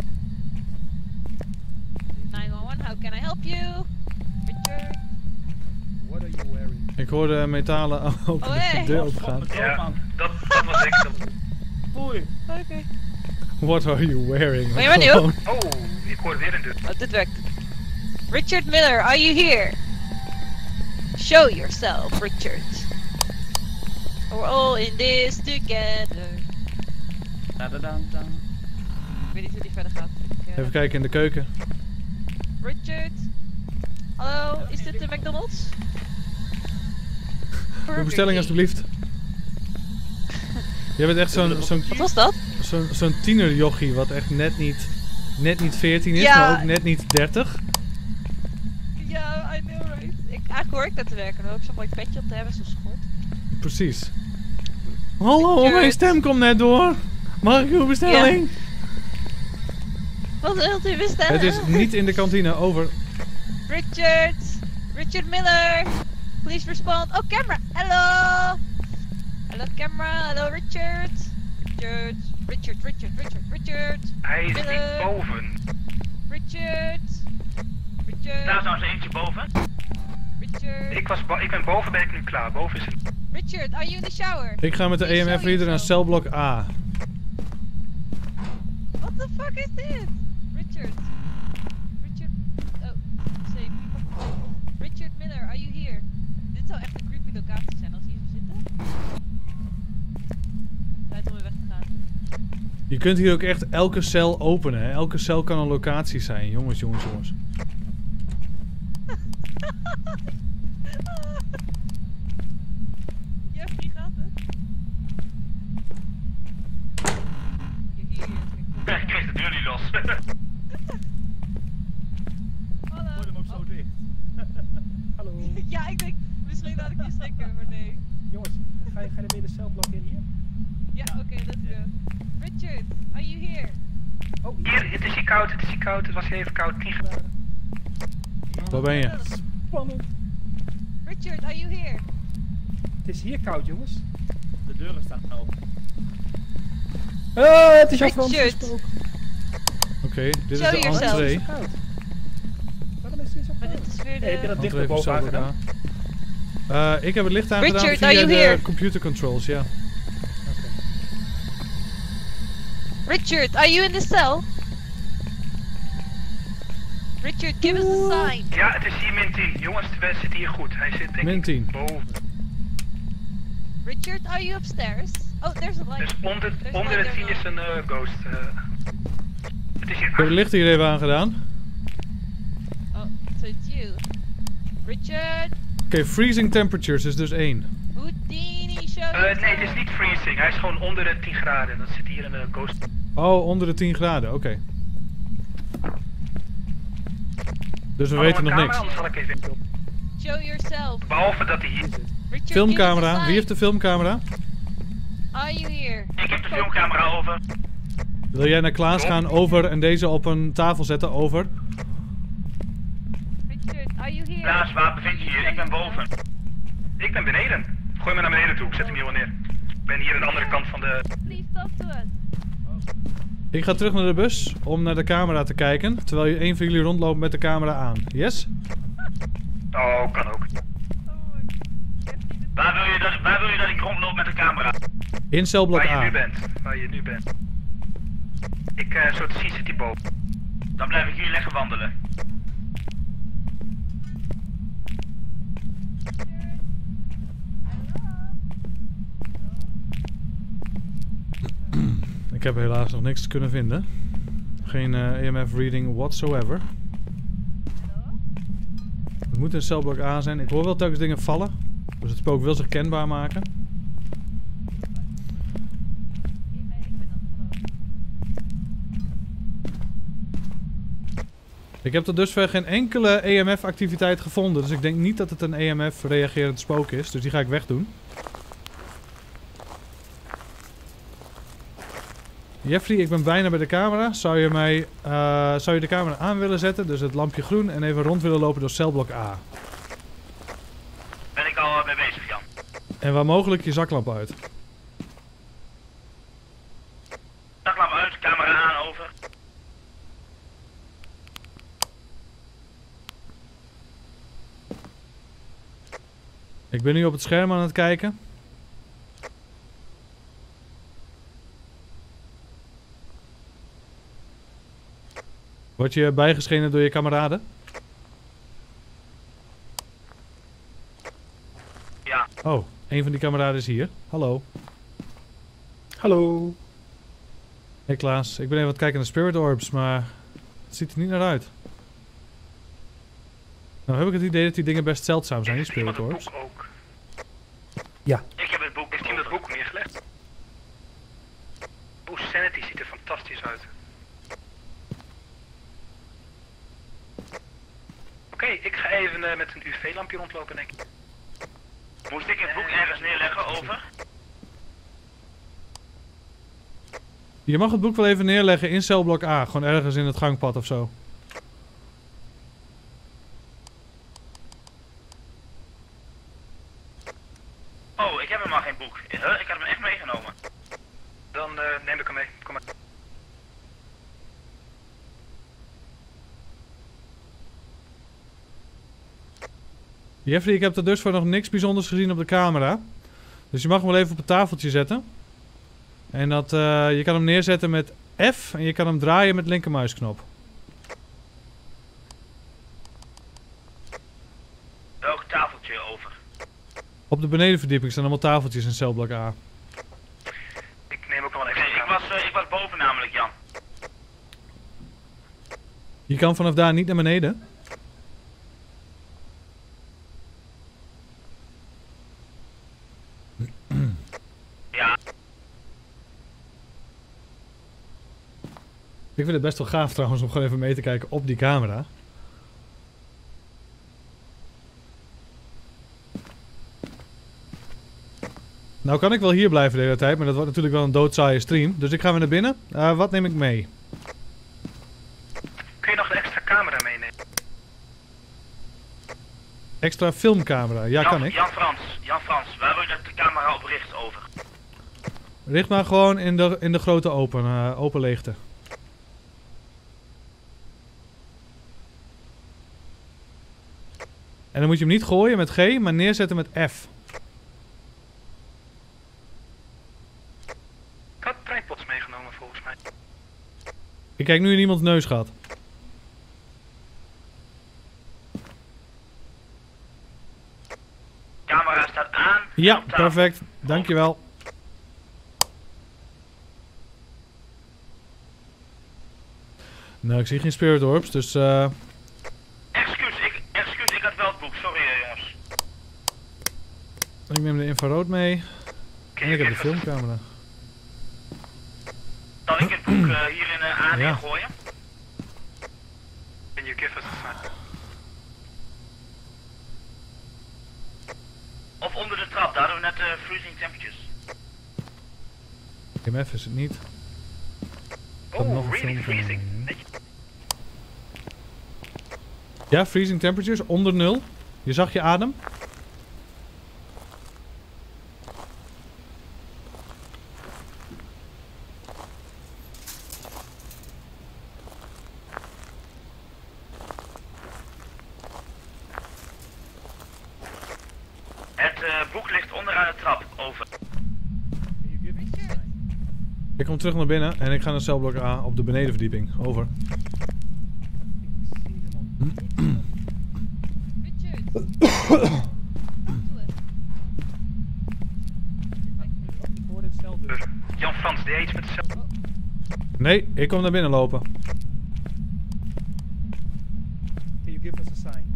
Speaker 4: nine one one, how can I help you? Richard?
Speaker 7: What are you wearing?
Speaker 1: Ik hoor de metalen open,
Speaker 4: Oh, hey.
Speaker 1: deur opengaan.
Speaker 5: Ja, dat, dat was ik. Dat...
Speaker 3: Oei.
Speaker 4: Oké.
Speaker 1: What are you wearing?
Speaker 4: Ben je maar nieuw?
Speaker 1: Gewoon-
Speaker 5: Oh, ik hoor weer een deur.
Speaker 4: Oh, dit werkt. Richard Miller, are you here? Show yourself, Richard. We're all in this together.
Speaker 3: Da, da, da, da.
Speaker 4: Ik weet niet hoe die verder gaat. Ik, uh,
Speaker 1: Even kijken in de keuken.
Speaker 4: Richard? Hallo, is dit de McDonald's?
Speaker 1: Uw bestelling alstublieft. Jij bent echt zo'n zo'n
Speaker 4: Wat was dat?
Speaker 1: zo'n zo'n tienerjochie wat echt net niet, net niet veertien is,
Speaker 4: Ja.
Speaker 1: maar ook net niet dertig.
Speaker 4: Ja, I know right. Ik, eigenlijk hoor ik dat te werken. Ook zo'n mooi petje op te hebben, zo'n schort.
Speaker 1: Precies. Hallo,
Speaker 4: Richard.
Speaker 1: mijn stem komt net door. Mag ik uw bestelling?
Speaker 4: Wat wilt u bestellen?
Speaker 1: Het is niet in de kantine, over.
Speaker 4: Richard! Richard Miller! Please respond. Oh, camera! Hello! Hello, camera! Hello, Richard! Richard! Richard, Richard, Richard, Richard!
Speaker 5: Hij is
Speaker 4: Miller.
Speaker 5: niet boven.
Speaker 4: Richard! Richard!
Speaker 5: Daar is nou eens eentje boven.
Speaker 4: Richard!
Speaker 5: Ik, was bo- ik ben boven, ben ik nu klaar. Boven is het.
Speaker 4: Richard, are you in the shower?
Speaker 1: Ik ga met de
Speaker 4: Please
Speaker 1: E M F
Speaker 4: show
Speaker 1: reader naar
Speaker 4: yourself.
Speaker 1: celblok A.
Speaker 4: What the fuck is dit? Richard! Richard... Oh, save me. Richard Miller, are you here? Dit zou echt een creepy locatie zijn als hier zo zitten. Tijd om weer weg te gaan.
Speaker 1: Je kunt hier ook echt elke cel openen. Hè? Elke cel kan een locatie zijn. Jongens, jongens, jongens.
Speaker 4: Jeffrey, gaat het? Je hier, Jeffrey.
Speaker 5: Ik kreeg de deur niet los.
Speaker 4: Hallo.
Speaker 3: Gooi hem ook zo dicht.
Speaker 7: Hallo.
Speaker 4: Ja, ik denk, misschien laat ik je schrikken, maar nee.
Speaker 7: Jongens, ga je, ga je weer de celblok in hier?
Speaker 4: Ja, oké, let's go. Richard, are you here?
Speaker 7: Oh,
Speaker 5: Hier, het is hier koud, het is hier koud. Het was hier even koud. tien graden.
Speaker 1: Waar ben je?
Speaker 7: spannend.
Speaker 4: Richard, are you here?
Speaker 7: Het is hier koud, jongens.
Speaker 3: De deuren staan open.
Speaker 7: Ah, het is jouw Frans
Speaker 4: Richard.
Speaker 7: gesproken.
Speaker 1: Oké, dit is
Speaker 4: Show
Speaker 1: de
Speaker 4: yourself.
Speaker 1: entree.
Speaker 7: Zo koud. Waarom is het hier zo
Speaker 4: Maar
Speaker 7: koud?
Speaker 4: dit is weer
Speaker 7: Hey, heb je
Speaker 4: de...
Speaker 7: dat dicht
Speaker 1: Entree
Speaker 7: erboven
Speaker 1: van celblok
Speaker 7: aangedaan?
Speaker 1: A. Eh, ik heb het licht aangedaan
Speaker 4: Richard, are
Speaker 1: via
Speaker 4: you
Speaker 1: de
Speaker 4: here?
Speaker 1: computer controls, ja.
Speaker 4: Richard, are you in the cell? Richard, give us a sign.
Speaker 5: Ja, het is hier min tien. Jongens, we zitten hier goed. Hij zit denk
Speaker 1: Min
Speaker 5: ik
Speaker 1: tien.
Speaker 5: boven.
Speaker 4: Richard, are you upstairs? Oh, there's a light.
Speaker 5: Dus onder,
Speaker 4: There's
Speaker 5: onder
Speaker 4: light
Speaker 5: de tien
Speaker 4: there
Speaker 5: is een uh, ghost. Uh, het is hier
Speaker 1: Ik heb het
Speaker 5: acht.
Speaker 1: licht hier even aangedaan.
Speaker 4: Oh, so it's you. Richard,
Speaker 1: Oké, freezing temperatures is dus één.
Speaker 4: Houdini, show
Speaker 5: Uh,
Speaker 4: yourself.
Speaker 5: nee, het is niet freezing. Hij is gewoon onder de tien graden. Dat zit hier een uh, ghost.
Speaker 1: Oh, onder de tien graden, oké. Dus we weten nog niks.
Speaker 5: Anders zal ik even in.
Speaker 4: Show yourself.
Speaker 5: Behalve dat hij hier zit.
Speaker 4: Richard, give us a
Speaker 1: Filmcamera,
Speaker 4: sign.
Speaker 1: wie heeft de filmcamera?
Speaker 4: Are you here?
Speaker 5: Ik
Speaker 3: filmcamera over.
Speaker 1: Wil jij naar Klaas gaan, over, en deze op een tafel zetten, over?
Speaker 8: Richard, are you here?
Speaker 3: Klaas, waar bevind je je? Ik ben boven. Ik ben beneden. Gooi me naar beneden toe, ik zet hem hier wel neer. Ik ben hier aan de andere kant van de...
Speaker 8: Please talk to us.
Speaker 1: Ik ga terug naar de bus om naar de camera te kijken, terwijl je één van jullie rondloopt met de camera aan. Yes?
Speaker 3: Oh, kan ook. Waar wil je dat, waar wil je dat ik rondloop met de camera?
Speaker 1: In celblok
Speaker 3: Waar je
Speaker 1: A.
Speaker 3: nu bent. Waar je nu bent. Ik, uh, zo te zien zit die boven. Dan blijf ik hier lekker wandelen.
Speaker 1: Ik heb helaas nog niks kunnen vinden. Geen uh, E M F reading whatsoever. Het moet in celblok A zijn. Ik hoor wel telkens dingen vallen. Dus het spook wil zich kenbaar maken. Ik heb tot dusver geen enkele E M F activiteit gevonden. Dus ik denk niet dat het een E M F reagerend spook is. Dus die ga ik wegdoen. Jeffrey, ik ben bijna bij de camera. Zou je mij, uh, zou je de camera aan willen zetten? Dus het lampje groen en even rond willen lopen door celblok A.
Speaker 3: Ben ik al mee bezig, Jan.
Speaker 1: En waar mogelijk je zaklamp uit.
Speaker 3: Zaklamp uit, camera aan, over.
Speaker 1: Ik ben nu op het scherm aan het kijken. Word je bijgeschenen door je kameraden?
Speaker 3: Ja.
Speaker 1: Oh, een van die kameraden is hier. Hallo.
Speaker 7: Hallo.
Speaker 1: Hey Klaas, ik ben even aan het kijken naar Spirit Orbs, maar het ziet er niet naar uit. Nou heb ik het idee dat die dingen best zeldzaam zijn, die Spirit Orbs.
Speaker 3: Het boek ook.
Speaker 7: Ja.
Speaker 3: Ik heb het boek. Heeft iemand het boek neergelegd? Oeh, Sanity ziet er fantastisch uit. Oké, okay, ik ga even uh, met een U V-lampje rondlopen, denk ik. Moest ik het boek ergens neerleggen, over?
Speaker 1: Je mag het boek wel even neerleggen in celblok A, gewoon ergens in het gangpad of zo.
Speaker 3: Oh, ik heb helemaal geen boek. Huh? Ik had hem echt meegenomen. Dan uh, neem ik hem mee. Kom maar.
Speaker 1: Jeffrey, ik heb tot dusver nog niks bijzonders gezien op de camera. Dus je mag hem wel even op het tafeltje zetten. En dat, uh, je kan hem neerzetten met F en je kan hem draaien met linkermuisknop.
Speaker 3: Welk tafeltje, over?
Speaker 1: Op de benedenverdieping staan allemaal tafeltjes in celblok A.
Speaker 3: Ik neem ook nog wel even. Nee, ik was, uh, ik was boven namelijk, Jan.
Speaker 1: Je kan vanaf daar niet naar beneden.
Speaker 3: Ja.
Speaker 1: Ik vind het best wel gaaf trouwens om gewoon even mee te kijken op die camera. Nou kan ik wel hier blijven de hele tijd, maar dat wordt natuurlijk wel een doodzaaie stream. Dus ik ga weer naar binnen. Uh, wat neem ik mee?
Speaker 3: Kun je nog een extra camera meenemen?
Speaker 1: Extra filmcamera, ja
Speaker 3: Jan,
Speaker 1: kan ik.
Speaker 3: Jan Frans, Jan Frans, waar wil je dat de camera op richt, over?
Speaker 1: Richt maar gewoon in de, in de grote open, uh, open leegte. En dan moet je hem niet gooien met G, maar neerzetten met F.
Speaker 3: Ik had tripods meegenomen volgens mij.
Speaker 1: Ik kijk nu in iemands neusgat.
Speaker 3: Camera staat aan.
Speaker 1: Ja,
Speaker 3: op tafel.
Speaker 1: perfect. Dankjewel. Nou, ik zie geen Spirit Orbs, dus uh...
Speaker 3: Excuus, ik, excuus, ik had wel het boek. Sorry uh, jongens.
Speaker 1: ik neem de infrarood mee.
Speaker 3: Okay,
Speaker 1: En ik heb de
Speaker 3: even-
Speaker 1: filmcamera.
Speaker 3: Zal ik het boek uh, hier in uh, A
Speaker 1: Ja.
Speaker 3: gooien? Can you give us a sign? Of onder de trap, daar hadden we net uh, freezing temperatures.
Speaker 1: E M F is het niet. Had nog
Speaker 3: Oh,
Speaker 1: een
Speaker 3: really
Speaker 1: film
Speaker 3: freezing.
Speaker 1: kunnen-
Speaker 3: Netjes.
Speaker 1: Ja, freezing temperatures onder nul. Je zag je adem.
Speaker 3: Het uh, boek ligt onderaan de trap. Over.
Speaker 1: Ik kom terug naar binnen en ik ga naar celblok A op de benedenverdieping. Over.
Speaker 4: Richard!
Speaker 7: Voor het celdeur.
Speaker 3: Jan Frans, deed iets met de cel.
Speaker 1: Nee, ik kom naar binnen lopen.
Speaker 7: Can you give us a sign?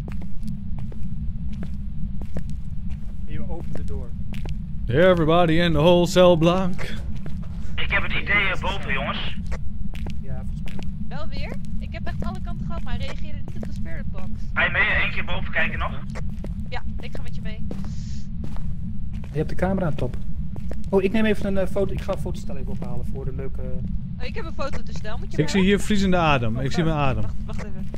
Speaker 7: Can you open the door?
Speaker 1: Everybody in the whole cell block.
Speaker 3: Ik heb het idee uh, boven, jongens.
Speaker 7: Ja, volgens mij ook.
Speaker 4: Wel weer? Ik heb echt alle kanten gehad, maar hij reageerde niet op de spirit box.
Speaker 3: Ga je mee? Eén keer boven kijken nog?
Speaker 4: Ja, ik ga met je mee.
Speaker 7: Je hebt de camera aan top. Oh, ik neem even een uh, foto. Ik ga een fotostel even ophalen voor de leuke...
Speaker 4: Oh, ik heb een foto te snel, moet je
Speaker 1: Ik zie hier vriezende adem. Ik zie mijn adem.
Speaker 4: Wacht, wacht even.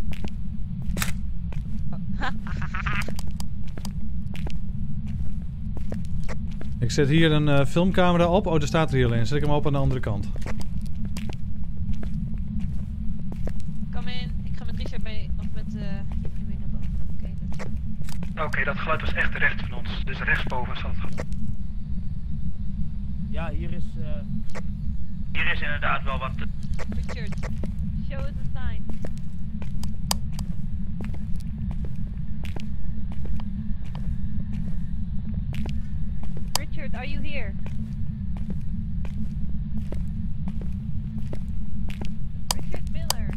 Speaker 1: Ik zet hier een uh, filmcamera op. Oh, er staat er hier alleen. Zet ik hem op aan de andere kant.
Speaker 4: Kom in, ik ga met Richard mee, of met uh, Jeffrey mee naar boven. Oké, dat...
Speaker 5: Oké, dat geluid was echt rechts van ons. Dus rechtsboven zat het geluid.
Speaker 2: Ja, hier is... Uh...
Speaker 3: Hier is inderdaad wel wat.
Speaker 4: Richard, show us a sign. Richard, are you here? Richard Miller.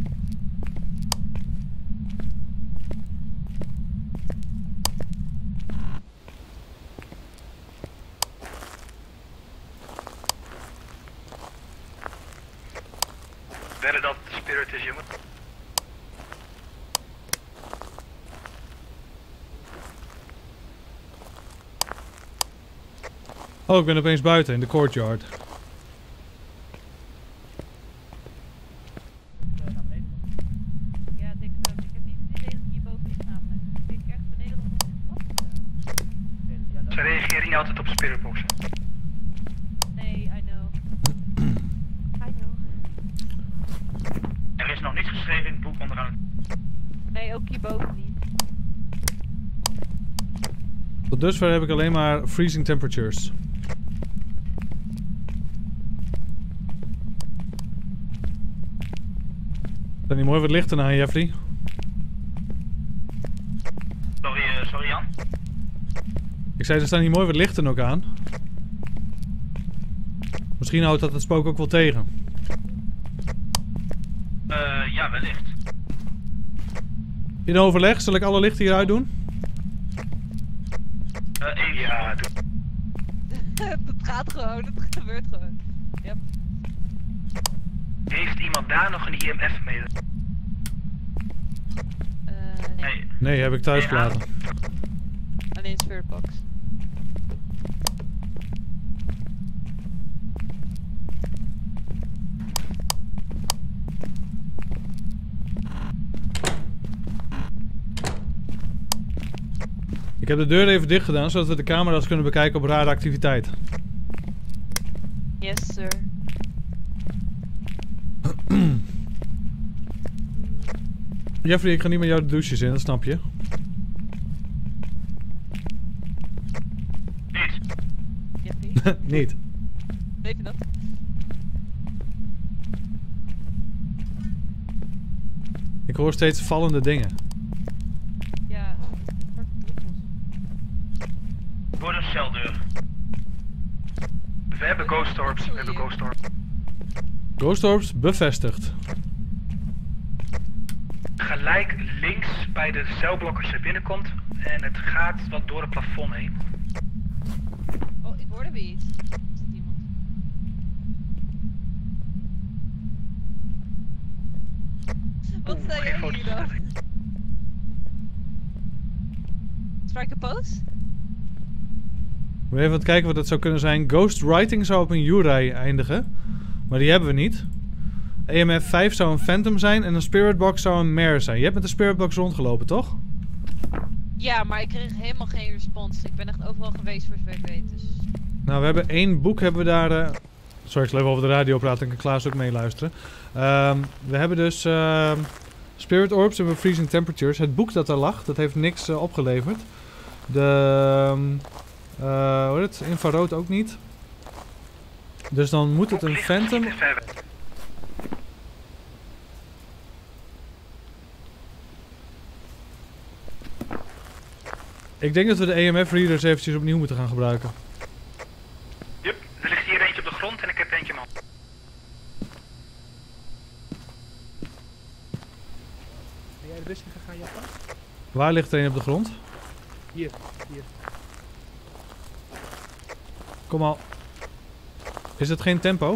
Speaker 5: Wedden dat de spirit is, jongen.
Speaker 1: Oh, ik ben opeens buiten in de courtyard.
Speaker 2: Uh, naar beneden moet.
Speaker 4: Ja, ik denk het ook. Ik heb niet het idee dat hij hierboven is namelijk. Ik denk echt beneden rondom dit blok of zo.
Speaker 2: Oké, ja, dat...
Speaker 5: Ze reageren niet altijd op spiritboxen.
Speaker 4: Nee, I know. I know.
Speaker 3: Er is nog niets geschreven in het boek onderaan.
Speaker 4: Nee, ook hierboven niet.
Speaker 1: Tot dusver heb ik alleen maar freezing temperatures. Zijn die mooi wat lichten aan, Jeffrey?
Speaker 3: Sorry, uh, sorry Jan.
Speaker 1: Ik zei, er staan hier mooi wat lichten ook aan. Misschien houdt dat het spook ook wel tegen.
Speaker 3: Uh, ja, wellicht.
Speaker 1: In overleg, zal ik alle lichten hieruit doen?
Speaker 3: Uh, even. Ja, doe.
Speaker 4: Het gaat gewoon, het gebeurt gewoon. Yep.
Speaker 5: Heeft iemand daar nog een I M F mee?
Speaker 4: Uh, nee,
Speaker 3: Nee.
Speaker 1: Nee, heb ik thuis
Speaker 3: Nee, aan.
Speaker 1: gelaten.
Speaker 4: alleen Spirit Box.
Speaker 1: Ik heb de deur even dicht gedaan, zodat we de camera's kunnen bekijken op rare activiteit.
Speaker 4: Yes, sir.
Speaker 1: Jeffrey, ik ga niet met jou de douches in, dat snap je.
Speaker 3: Niet.
Speaker 4: Jeffrey,
Speaker 1: Niet.
Speaker 4: weet je dat?
Speaker 1: Ik hoor steeds vallende dingen.
Speaker 4: Ja, zwarte druppels.
Speaker 3: Voor de celdeur.
Speaker 5: We hebben ghost orbs, we hebben ghost orbs.
Speaker 1: Ghost Orbs bevestigd.
Speaker 5: Gelijk links bij de celblok als je binnenkomt. En het gaat wat door het plafond heen.
Speaker 4: Oh, ik hoorde weer iets. Is dat iemand? Wat
Speaker 5: Oeh,
Speaker 4: sta
Speaker 5: geen
Speaker 4: jij
Speaker 5: foto's
Speaker 4: hier dan?
Speaker 5: gezet.
Speaker 4: Strike a pose?
Speaker 1: moet even wat kijken wat dat zou kunnen zijn. Ghostwriting zou op een Uri eindigen. Maar die hebben we niet. E M F vijf zou een Phantom zijn en een Spirit Box zou een Mare zijn. Je hebt met de Spirit Box rondgelopen, toch?
Speaker 4: Ja, maar ik kreeg helemaal geen respons. Ik ben echt overal geweest voor zover ik weet. Dus...
Speaker 1: Nou, we hebben één boek hebben we daar... Uh... Sorry, ik zal even over de radio praten en kan Klaas ook meeluisteren. Um, we hebben dus uh, Spirit Orbs en Freezing Temperatures. Het boek dat daar lag, dat heeft niks uh, opgeleverd. De... Um, uh, hoe heet het? Infrarood ook niet. Dus dan moet het een Phantom... Ik denk dat we de E M F-readers eventjes opnieuw moeten gaan gebruiken.
Speaker 5: Yep, er ligt hier eentje op de grond en ik heb eentje man.
Speaker 7: Ben jij de bus gegaan, Japan?
Speaker 1: Waar ligt er een op de grond?
Speaker 7: Hier, hier.
Speaker 1: Kom al. Is het geen tempo?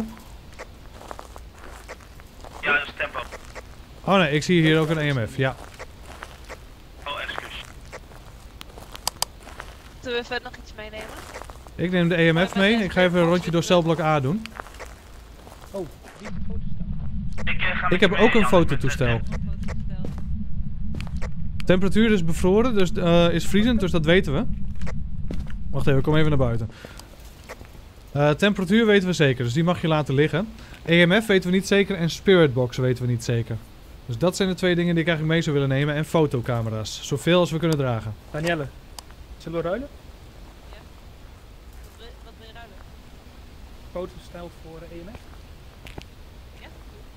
Speaker 5: Ja, dat is tempo.
Speaker 1: Oh nee, ik zie hier ook een E M F, ja.
Speaker 5: Oh, excuus.
Speaker 4: Moeten we verder nog iets meenemen?
Speaker 1: Ik neem de E M F mee. Ik ga even een rondje door celblok A doen.
Speaker 7: Oh, die foto's.
Speaker 5: Ik, uh, ga
Speaker 1: Ik heb ook een fototoestel.
Speaker 4: Een fototoestel.
Speaker 1: Temperatuur is bevroren, dus uh, is vriezend, dus dat weten we. Wacht even, kom even naar buiten. Uh, temperatuur weten we zeker, dus die mag je laten liggen. E M F weten we niet zeker en Spirit Box weten we niet zeker. Dus dat zijn de twee dingen die ik eigenlijk mee zou willen nemen. En fotocamera's. Zoveel als we kunnen dragen.
Speaker 7: Danielle, zullen we ruilen?
Speaker 4: Wat wil, wat wil je ruilen?
Speaker 7: Fotostijl voor E M F?
Speaker 4: Ja?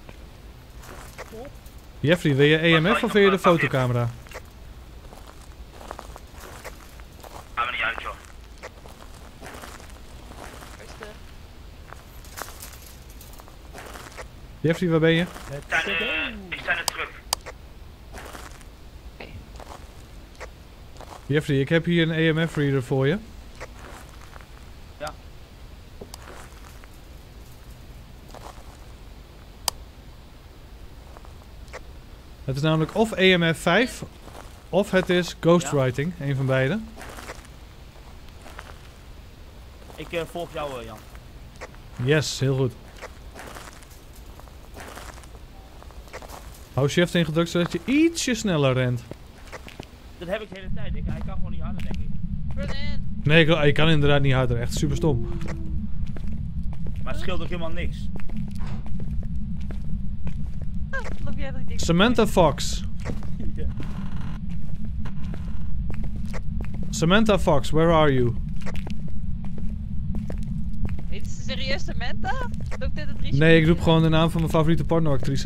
Speaker 1: Jeffrey, wil je E M F of wil je de fotocamera?
Speaker 5: Gaan we niet uit, joh.
Speaker 4: Rustig.
Speaker 1: Jeffrey, waar ben je?
Speaker 5: Ik sta nu, ik sta nu terug.
Speaker 1: Jeffrey, ik heb hier een E M F-reader voor je.
Speaker 2: Ja.
Speaker 1: Het is namelijk of E M F vijf of het is ghostwriting, ja. Een van beide.
Speaker 2: Ik uh, volg jou, uh, Jan.
Speaker 1: Yes, heel goed. Hou shift ingedrukt zodat je ietsje sneller rent.
Speaker 2: Dat heb ik de hele tijd. Ik, hij kan gewoon niet harder, denk ik.
Speaker 4: Run in.
Speaker 1: Nee, ik, ik kan inderdaad niet harder. Echt super stom.
Speaker 2: Maar het scheelt ook helemaal niks.
Speaker 4: Ah, geloof jij dat ik denk...
Speaker 1: Samantha Fox.
Speaker 2: Ja.
Speaker 1: Samantha Fox, where are you?
Speaker 4: Heet ze serieus Samantha? Doe dit het risico?
Speaker 1: Nee, ik roep gewoon de naam van mijn favoriete pornoactrice.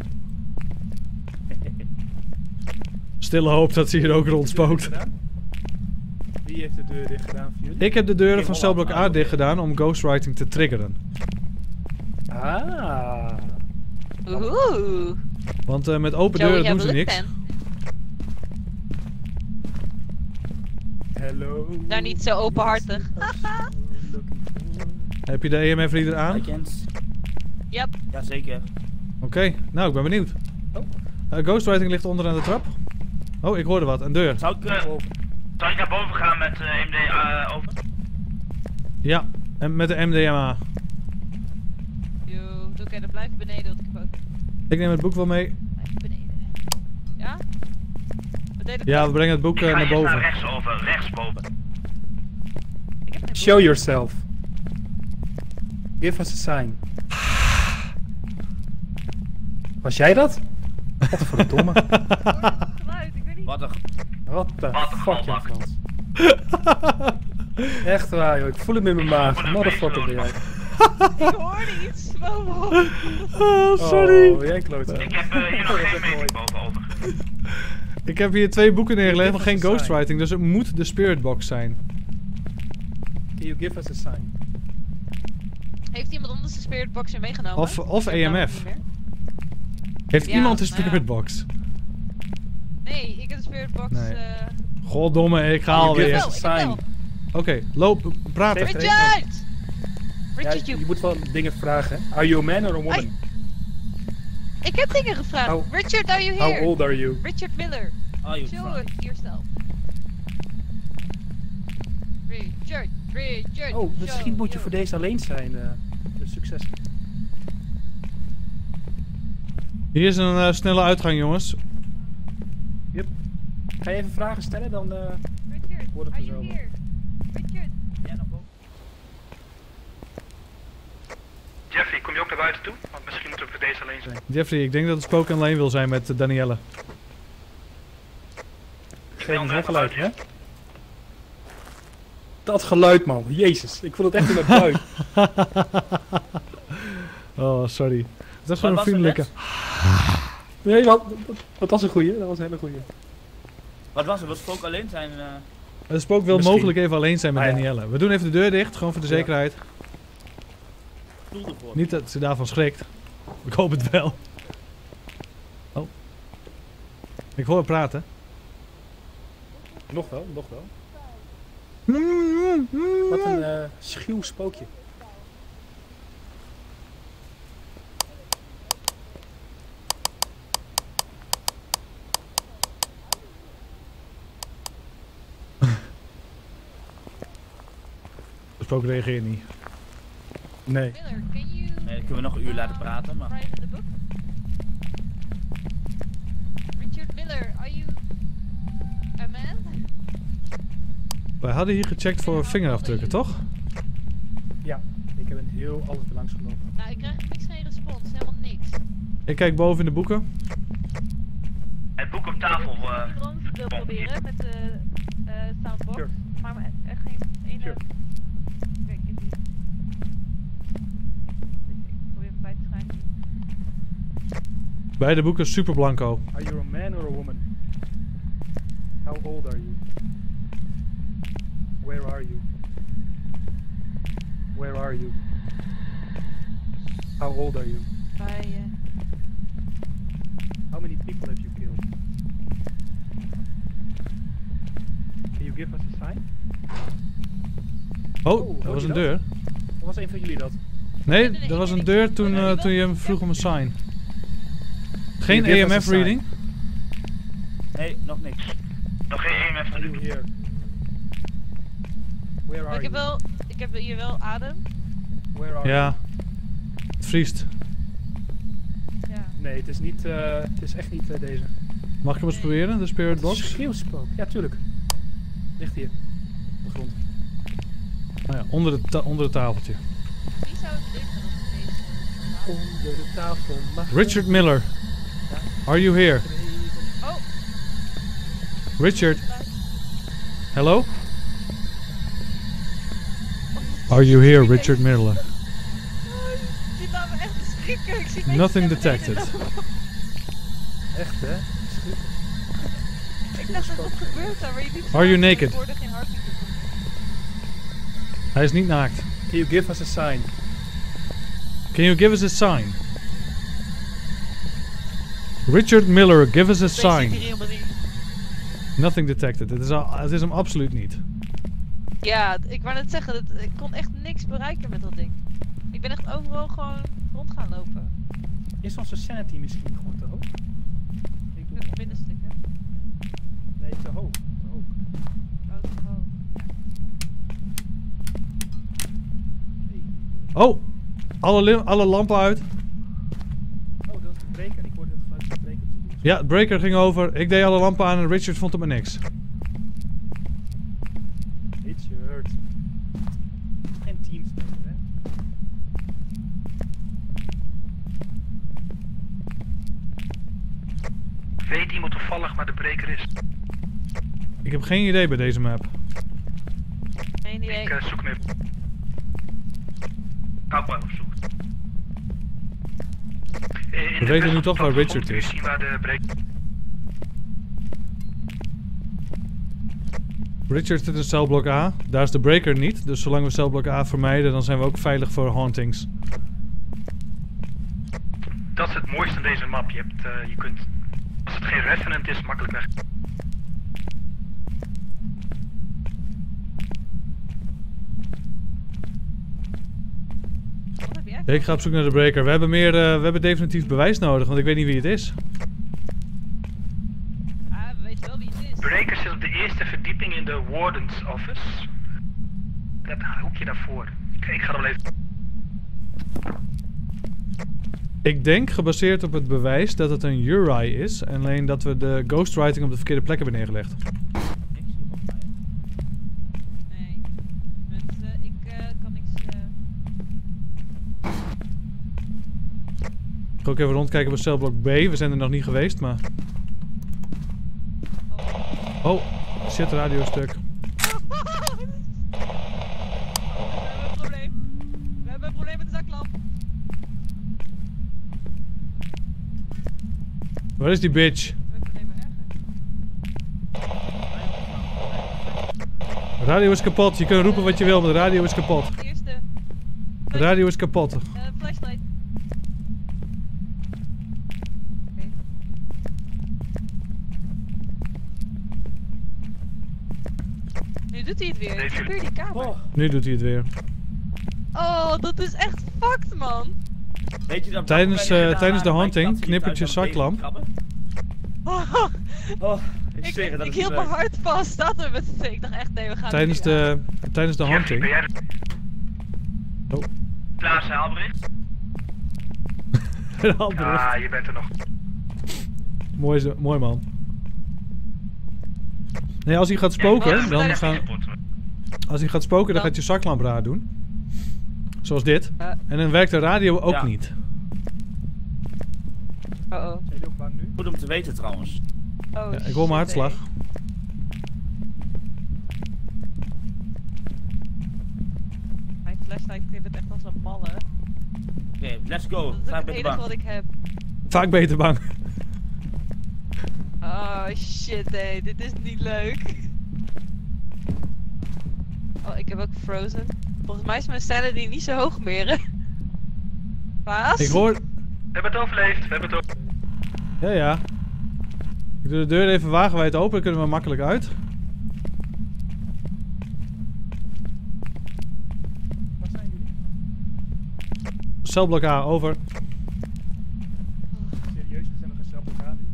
Speaker 1: Stille hoop dat ze hier ook rondspookt.
Speaker 7: Wie heeft de deur dicht gedaan voor jullie?
Speaker 1: Ik heb de deuren van celblok A dicht gedaan om ghostwriting te triggeren.
Speaker 7: Ah.
Speaker 4: Oeh.
Speaker 1: Want uh, met open
Speaker 4: Joey,
Speaker 1: deuren
Speaker 4: jij
Speaker 1: doen ze
Speaker 4: wil
Speaker 1: niks.
Speaker 4: pen?
Speaker 7: Hello.
Speaker 4: Nou, niet zo openhartig.
Speaker 1: Heb je de E M F-reader aan? Oké,
Speaker 2: Icons.
Speaker 4: Yep.
Speaker 2: Jazeker.
Speaker 1: nou ik ben benieuwd.
Speaker 7: Oh.
Speaker 1: Uh, ghostwriting ligt onder aan de trap. Oh, ik hoorde wat. Een deur.
Speaker 2: Zou ik... Uh,
Speaker 5: Zal ik naar boven gaan met uh, M D uh, over?
Speaker 1: Ja, en met de M D M A.
Speaker 4: Yo, oké, okay, dan blijf ik beneden, want ik heb ook...
Speaker 1: Ik neem het boek wel mee.
Speaker 4: Blijf beneden. Ja? Wat deed ik
Speaker 1: Ja,
Speaker 4: dan?
Speaker 1: we brengen het boek
Speaker 5: Ik
Speaker 1: uh,
Speaker 5: ga
Speaker 1: naar
Speaker 5: eerst
Speaker 1: boven.
Speaker 5: naar rechts over, rechtsboven.
Speaker 4: Ik heb geen
Speaker 7: Show
Speaker 4: boek.
Speaker 7: yourself. Give us a sign. Was jij dat? Wat voor domme.
Speaker 4: Geluid, ik weet niet.
Speaker 2: wat een...
Speaker 7: Wat de
Speaker 5: Wat een
Speaker 7: fuck, ja,
Speaker 5: galbak.
Speaker 7: Frans. Echt waar, joh. Ik voel hem in mijn maag. Motherfucker ben jij.
Speaker 4: Ik hoorde iets. Wow.
Speaker 1: Oh, sorry.
Speaker 7: Oh, jij klote.
Speaker 5: Ik heb uh, hier nog geen meting boven over.
Speaker 1: Ik heb hier twee boeken neergelegd, maar
Speaker 7: Give
Speaker 1: geen
Speaker 7: us a sign.
Speaker 1: ghostwriting. Dus het moet de Spirit Box zijn.
Speaker 7: Can you give us a sign?
Speaker 4: Heeft iemand anders de Spirit Box in meegenomen?
Speaker 1: Of, of
Speaker 4: Ik
Speaker 1: E
Speaker 4: heb
Speaker 1: M
Speaker 4: nou
Speaker 1: F.
Speaker 4: niet meer.
Speaker 1: Heeft
Speaker 4: Ja,
Speaker 1: iemand de
Speaker 4: nou ja.
Speaker 1: Spirit Box?
Speaker 4: Nee, ik heb de Spirit Box.
Speaker 1: Nee.
Speaker 4: eh
Speaker 1: Goddomme, ik ga
Speaker 7: Oh,
Speaker 1: alweer.
Speaker 7: give
Speaker 4: wel,
Speaker 7: us
Speaker 4: ik
Speaker 7: a
Speaker 4: heb
Speaker 7: sign.
Speaker 4: wel.
Speaker 1: Oké, loop, praten.
Speaker 7: Geef-
Speaker 4: Richard!
Speaker 7: Ja,
Speaker 4: Richard,
Speaker 7: je
Speaker 4: you.
Speaker 7: moet wel dingen vragen. Are you a man or a woman?
Speaker 4: Ai. Ik heb dingen gevraagd.
Speaker 7: How-
Speaker 4: Richard, are you
Speaker 7: How
Speaker 4: here?
Speaker 7: old are you?
Speaker 4: Richard Miller.
Speaker 2: Oh, je
Speaker 4: Show yourself. Richard. Richard,
Speaker 7: Oh, misschien moet je
Speaker 4: yo.
Speaker 7: voor deze alleen zijn. Uh, dus succes.
Speaker 1: Hier is een uh, snelle uitgang, jongens.
Speaker 7: Yep. Ga je even vragen stellen, dan uh,
Speaker 4: Richard,
Speaker 7: wordt het
Speaker 4: are
Speaker 7: er
Speaker 4: you
Speaker 7: zo.
Speaker 4: here? Richard.
Speaker 2: Jij nog boven?
Speaker 3: Jeffrey, kom je ook naar buiten toe? Want misschien moeten we voor deze alleen zijn.
Speaker 1: Jeffrey, ik denk dat het spook alleen wil zijn met uh, Danielle.
Speaker 7: Geef ons een geluid, hè? Dat geluid, man. Jezus, ik vond het echt in mijn buik.
Speaker 1: Oh, sorry. Dat is
Speaker 2: Wat
Speaker 1: gewoon een
Speaker 2: was de
Speaker 1: vriendelijke...
Speaker 2: les?
Speaker 7: Nee, wat, dat, dat was een goeie. Dat was een hele goeie.
Speaker 2: Wat was er? Wat spook alleen zijn? Uh,
Speaker 1: Het spook wil
Speaker 7: Misschien.
Speaker 1: mogelijk even alleen zijn met
Speaker 7: Ah, ja.
Speaker 1: Danielle. We doen even de deur dicht, gewoon voor de
Speaker 7: Ja.
Speaker 1: zekerheid.
Speaker 2: stoel ervoor.
Speaker 1: Niet dat ze daarvan schrikt. Ik hoop het wel. Oh. Ik hoor haar praten.
Speaker 7: Nog wel, nog wel. Wat een uh, schuw spookje.
Speaker 1: Het spook reageert niet.
Speaker 7: Nee.
Speaker 4: Miller, can you...
Speaker 2: Nee, dan kunnen we nog een uur laten praten, maar...
Speaker 4: Write in the book? Richard Miller, are you... a man?
Speaker 1: Wij hadden hier gecheckt voor vingerafdrukken, toch?
Speaker 7: Ja, ik heb een heel alles er langs gelopen.
Speaker 4: Nou, ik krijg niks, geen respons, helemaal niks.
Speaker 1: Ik kijk boven in de boeken.
Speaker 3: Het boek op tafel.
Speaker 4: Ik
Speaker 3: Uh,
Speaker 4: wil het wel proberen met de uh, soundbox.
Speaker 7: Sure.
Speaker 4: Maar me echt geen ene...
Speaker 7: Sure.
Speaker 4: Kijk, ik zie. Ik probeer hem bij te schrijven.
Speaker 1: Beide boeken super blanco.
Speaker 7: Are you a man or a woman? How old are you? Where are you? Where are you? How old are you?
Speaker 4: Bij... Uh,
Speaker 7: How many people have you killed? Can you give us a sign?
Speaker 1: Oh,
Speaker 7: Oh,
Speaker 1: dat
Speaker 7: hoor
Speaker 1: was
Speaker 7: je
Speaker 1: een
Speaker 7: dat?
Speaker 1: deur.
Speaker 7: Of was een van jullie dat?
Speaker 1: Nee, dat was een deur toen, uh, toen je hem vroeg om een sign. Geen
Speaker 7: Give us
Speaker 1: E M
Speaker 7: a
Speaker 1: F
Speaker 7: sign.
Speaker 1: reading?
Speaker 2: Nee, nog niks.
Speaker 3: nog geen E M F te
Speaker 7: Are you
Speaker 3: doen.
Speaker 7: here? Where
Speaker 4: maar
Speaker 7: are
Speaker 4: ik heb
Speaker 7: you?
Speaker 4: wel... Ik heb hier wel adem.
Speaker 7: Where are
Speaker 1: Ja. Het vriest.
Speaker 4: Ja.
Speaker 7: you? Nee, het is niet, uh, het is echt niet uh, deze.
Speaker 1: Mag ik hem eens proberen, de spirit box?
Speaker 7: Schreeuwspook. Ja, tuurlijk. Ligt hier. Op de grond.
Speaker 1: Nou ja, onder, de ta onder het tafeltje.
Speaker 4: Wie zou het denken dat het deze... uh,
Speaker 7: Onder de tafel. mag
Speaker 1: Richard Miller. Are you here?
Speaker 4: Oh!
Speaker 1: Richard. Hello? Are you here, Richard Miller?
Speaker 4: Die laat me echt schrikken. Ik zie niks
Speaker 1: Nothing
Speaker 4: naar beneden
Speaker 1: detected.
Speaker 4: lopen.
Speaker 7: Echt, hè?
Speaker 4: Ik dacht, wat gebeurt daar? Maar je liep
Speaker 1: Are you
Speaker 4: slapen,
Speaker 1: naked?
Speaker 4: Ik hoorde geen heartbeat.
Speaker 1: Hij is niet naakt.
Speaker 7: Can you give us a sign?
Speaker 1: Can you give us a sign? Richard Miller, give us a sign. Nothing detected. Het is, al, het is hem absoluut niet.
Speaker 4: Ja, ik wou net zeggen, dat, ik kon echt niks bereiken met dat ding. Ik ben echt overal gewoon rond gaan lopen.
Speaker 7: Is onze sanity misschien gewoon te hoog? Ik doe
Speaker 4: Het binnenstuk, hè?
Speaker 7: Nee, te hoog. Te hoog.
Speaker 4: Oh, te hoog. Ja.
Speaker 7: Hey.
Speaker 1: Oh! Alle, li- alle lampen uit.
Speaker 7: Oh, dat is de breker. Ik hoorde het geluid van de breker.
Speaker 1: Ja, het breaker ging over. Ik deed alle lampen aan en Richard vond het maar niks.
Speaker 7: Richard. Geen teamspeler, hè?
Speaker 3: Weet iemand toevallig waar de breker is?
Speaker 1: Ik heb geen idee bij deze map.
Speaker 4: Geen idee.
Speaker 3: Ik uh, zoek hem even. Ga ook wel op zoek. Eh, in
Speaker 1: We
Speaker 3: de
Speaker 1: weten nu
Speaker 3: bus
Speaker 1: toch waar
Speaker 3: op de grond
Speaker 1: Richard
Speaker 3: kun je
Speaker 1: is.
Speaker 3: zien waar de breker...
Speaker 1: Richard zit in celblok A. Daar is de breaker niet. Dus zolang we celblok A vermijden, dan zijn we ook veilig voor hauntings.
Speaker 3: Dat is het mooiste aan deze map. Je, hebt, uh, je kunt, als het geen revenant is, makkelijk weg.
Speaker 4: Wat heb jij?
Speaker 1: Ik ga op zoek naar de breaker. We hebben, meer, uh, we hebben definitief bewijs nodig, want ik weet niet wie het is.
Speaker 4: Ah, we weten wel wie het is.
Speaker 3: Breaker zit op de eerste verdieping in de Warden's office. Dat
Speaker 5: keer daarvoor. Ik, ik ga er wel even...
Speaker 1: Ik denk, gebaseerd op het bewijs, dat het een Uri is. En alleen dat we de ghostwriting op de verkeerde plek hebben neergelegd.
Speaker 2: Ik zie volgens mij.
Speaker 4: Nee. Mensen, ik uh, kan niks... Uh...
Speaker 1: Ik ga ook even rondkijken bij celblok B. We zijn er nog niet geweest, maar...
Speaker 4: Oh.
Speaker 1: Oh, shit, radio stuk.
Speaker 4: We hebben een probleem. We hebben een probleem met de zaklamp.
Speaker 1: Waar is die bitch?
Speaker 4: We hebben een probleem erger.
Speaker 1: Radio is kapot. Je kunt roepen wat je wil, maar de radio is kapot.
Speaker 4: De eerste.
Speaker 1: De radio is kapot.
Speaker 4: Uh, flashlight. Oké. Nu doet hij het weer.
Speaker 5: Deze-
Speaker 4: Kleur die kamer.
Speaker 2: Oh,
Speaker 1: Nu doet hij het weer.
Speaker 4: Oh, dat is echt fucked, man.
Speaker 2: weet je dat
Speaker 1: Tijdens,
Speaker 2: dat wij
Speaker 1: eh,
Speaker 2: gedaan
Speaker 1: tijdens de
Speaker 2: waren,
Speaker 1: haunting
Speaker 2: maar ik dacht
Speaker 1: knippert
Speaker 2: hier
Speaker 1: je
Speaker 2: thuis aan
Speaker 1: zaklamp.
Speaker 2: het
Speaker 4: Oh,
Speaker 2: Oh, ik,
Speaker 4: ik
Speaker 2: zweer het, dat
Speaker 4: ik
Speaker 2: is
Speaker 4: hield
Speaker 2: niet
Speaker 4: mijn
Speaker 2: leuk.
Speaker 4: hart vast. Dat we met z'n tweeën. Ik dacht echt, nee, we gaan
Speaker 1: Tijdens
Speaker 4: het niet aan.
Speaker 1: de, tijdens de
Speaker 5: Jeffrey, ben
Speaker 1: haunting.
Speaker 5: jij
Speaker 1: Oh,
Speaker 5: klaar zijn haalbericht?
Speaker 1: een halbericht.
Speaker 5: Ah, je bent er nog.
Speaker 1: Mooi, zo- mooi man. Nee, als hij gaat spoken,
Speaker 4: wat is
Speaker 1: dan
Speaker 4: er
Speaker 1: gaan, als hij gaat spoken, dan
Speaker 4: Dan?
Speaker 1: gaat je zaklamp raar doen. Zoals dit.
Speaker 4: Uh.
Speaker 1: En dan werkt de radio ook
Speaker 2: Ja.
Speaker 1: niet.
Speaker 4: Oh, oh.
Speaker 7: Zijn jullie ook bang nu?
Speaker 2: Goed om te weten trouwens.
Speaker 4: Oh,
Speaker 1: Ja, ik hoor mijn
Speaker 4: shit,
Speaker 1: hartslag.
Speaker 4: hey. Mijn flashlight knippert echt als een malle.
Speaker 2: Oké, let's go.
Speaker 4: Dat is
Speaker 2: Ga
Speaker 4: ook
Speaker 2: ik
Speaker 4: het
Speaker 2: met de
Speaker 4: enige
Speaker 2: bank.
Speaker 4: wat ik heb.
Speaker 1: Vaak beter bang.
Speaker 4: Oh shit, nee, dit is niet leuk. Oh, ik heb ook Frozen. Volgens mij is mijn sanity niet zo hoog meer. Paas?
Speaker 1: Ik hoor...
Speaker 5: We hebben het overleefd, we hebben het overleefd.
Speaker 1: Ja, ja. Ik doe de deur even wagenwijd open, dan kunnen we makkelijk uit.
Speaker 7: Waar zijn jullie?
Speaker 1: Celblok A, over.
Speaker 7: Serieus, we zijn nog geen zelf elkaar nu.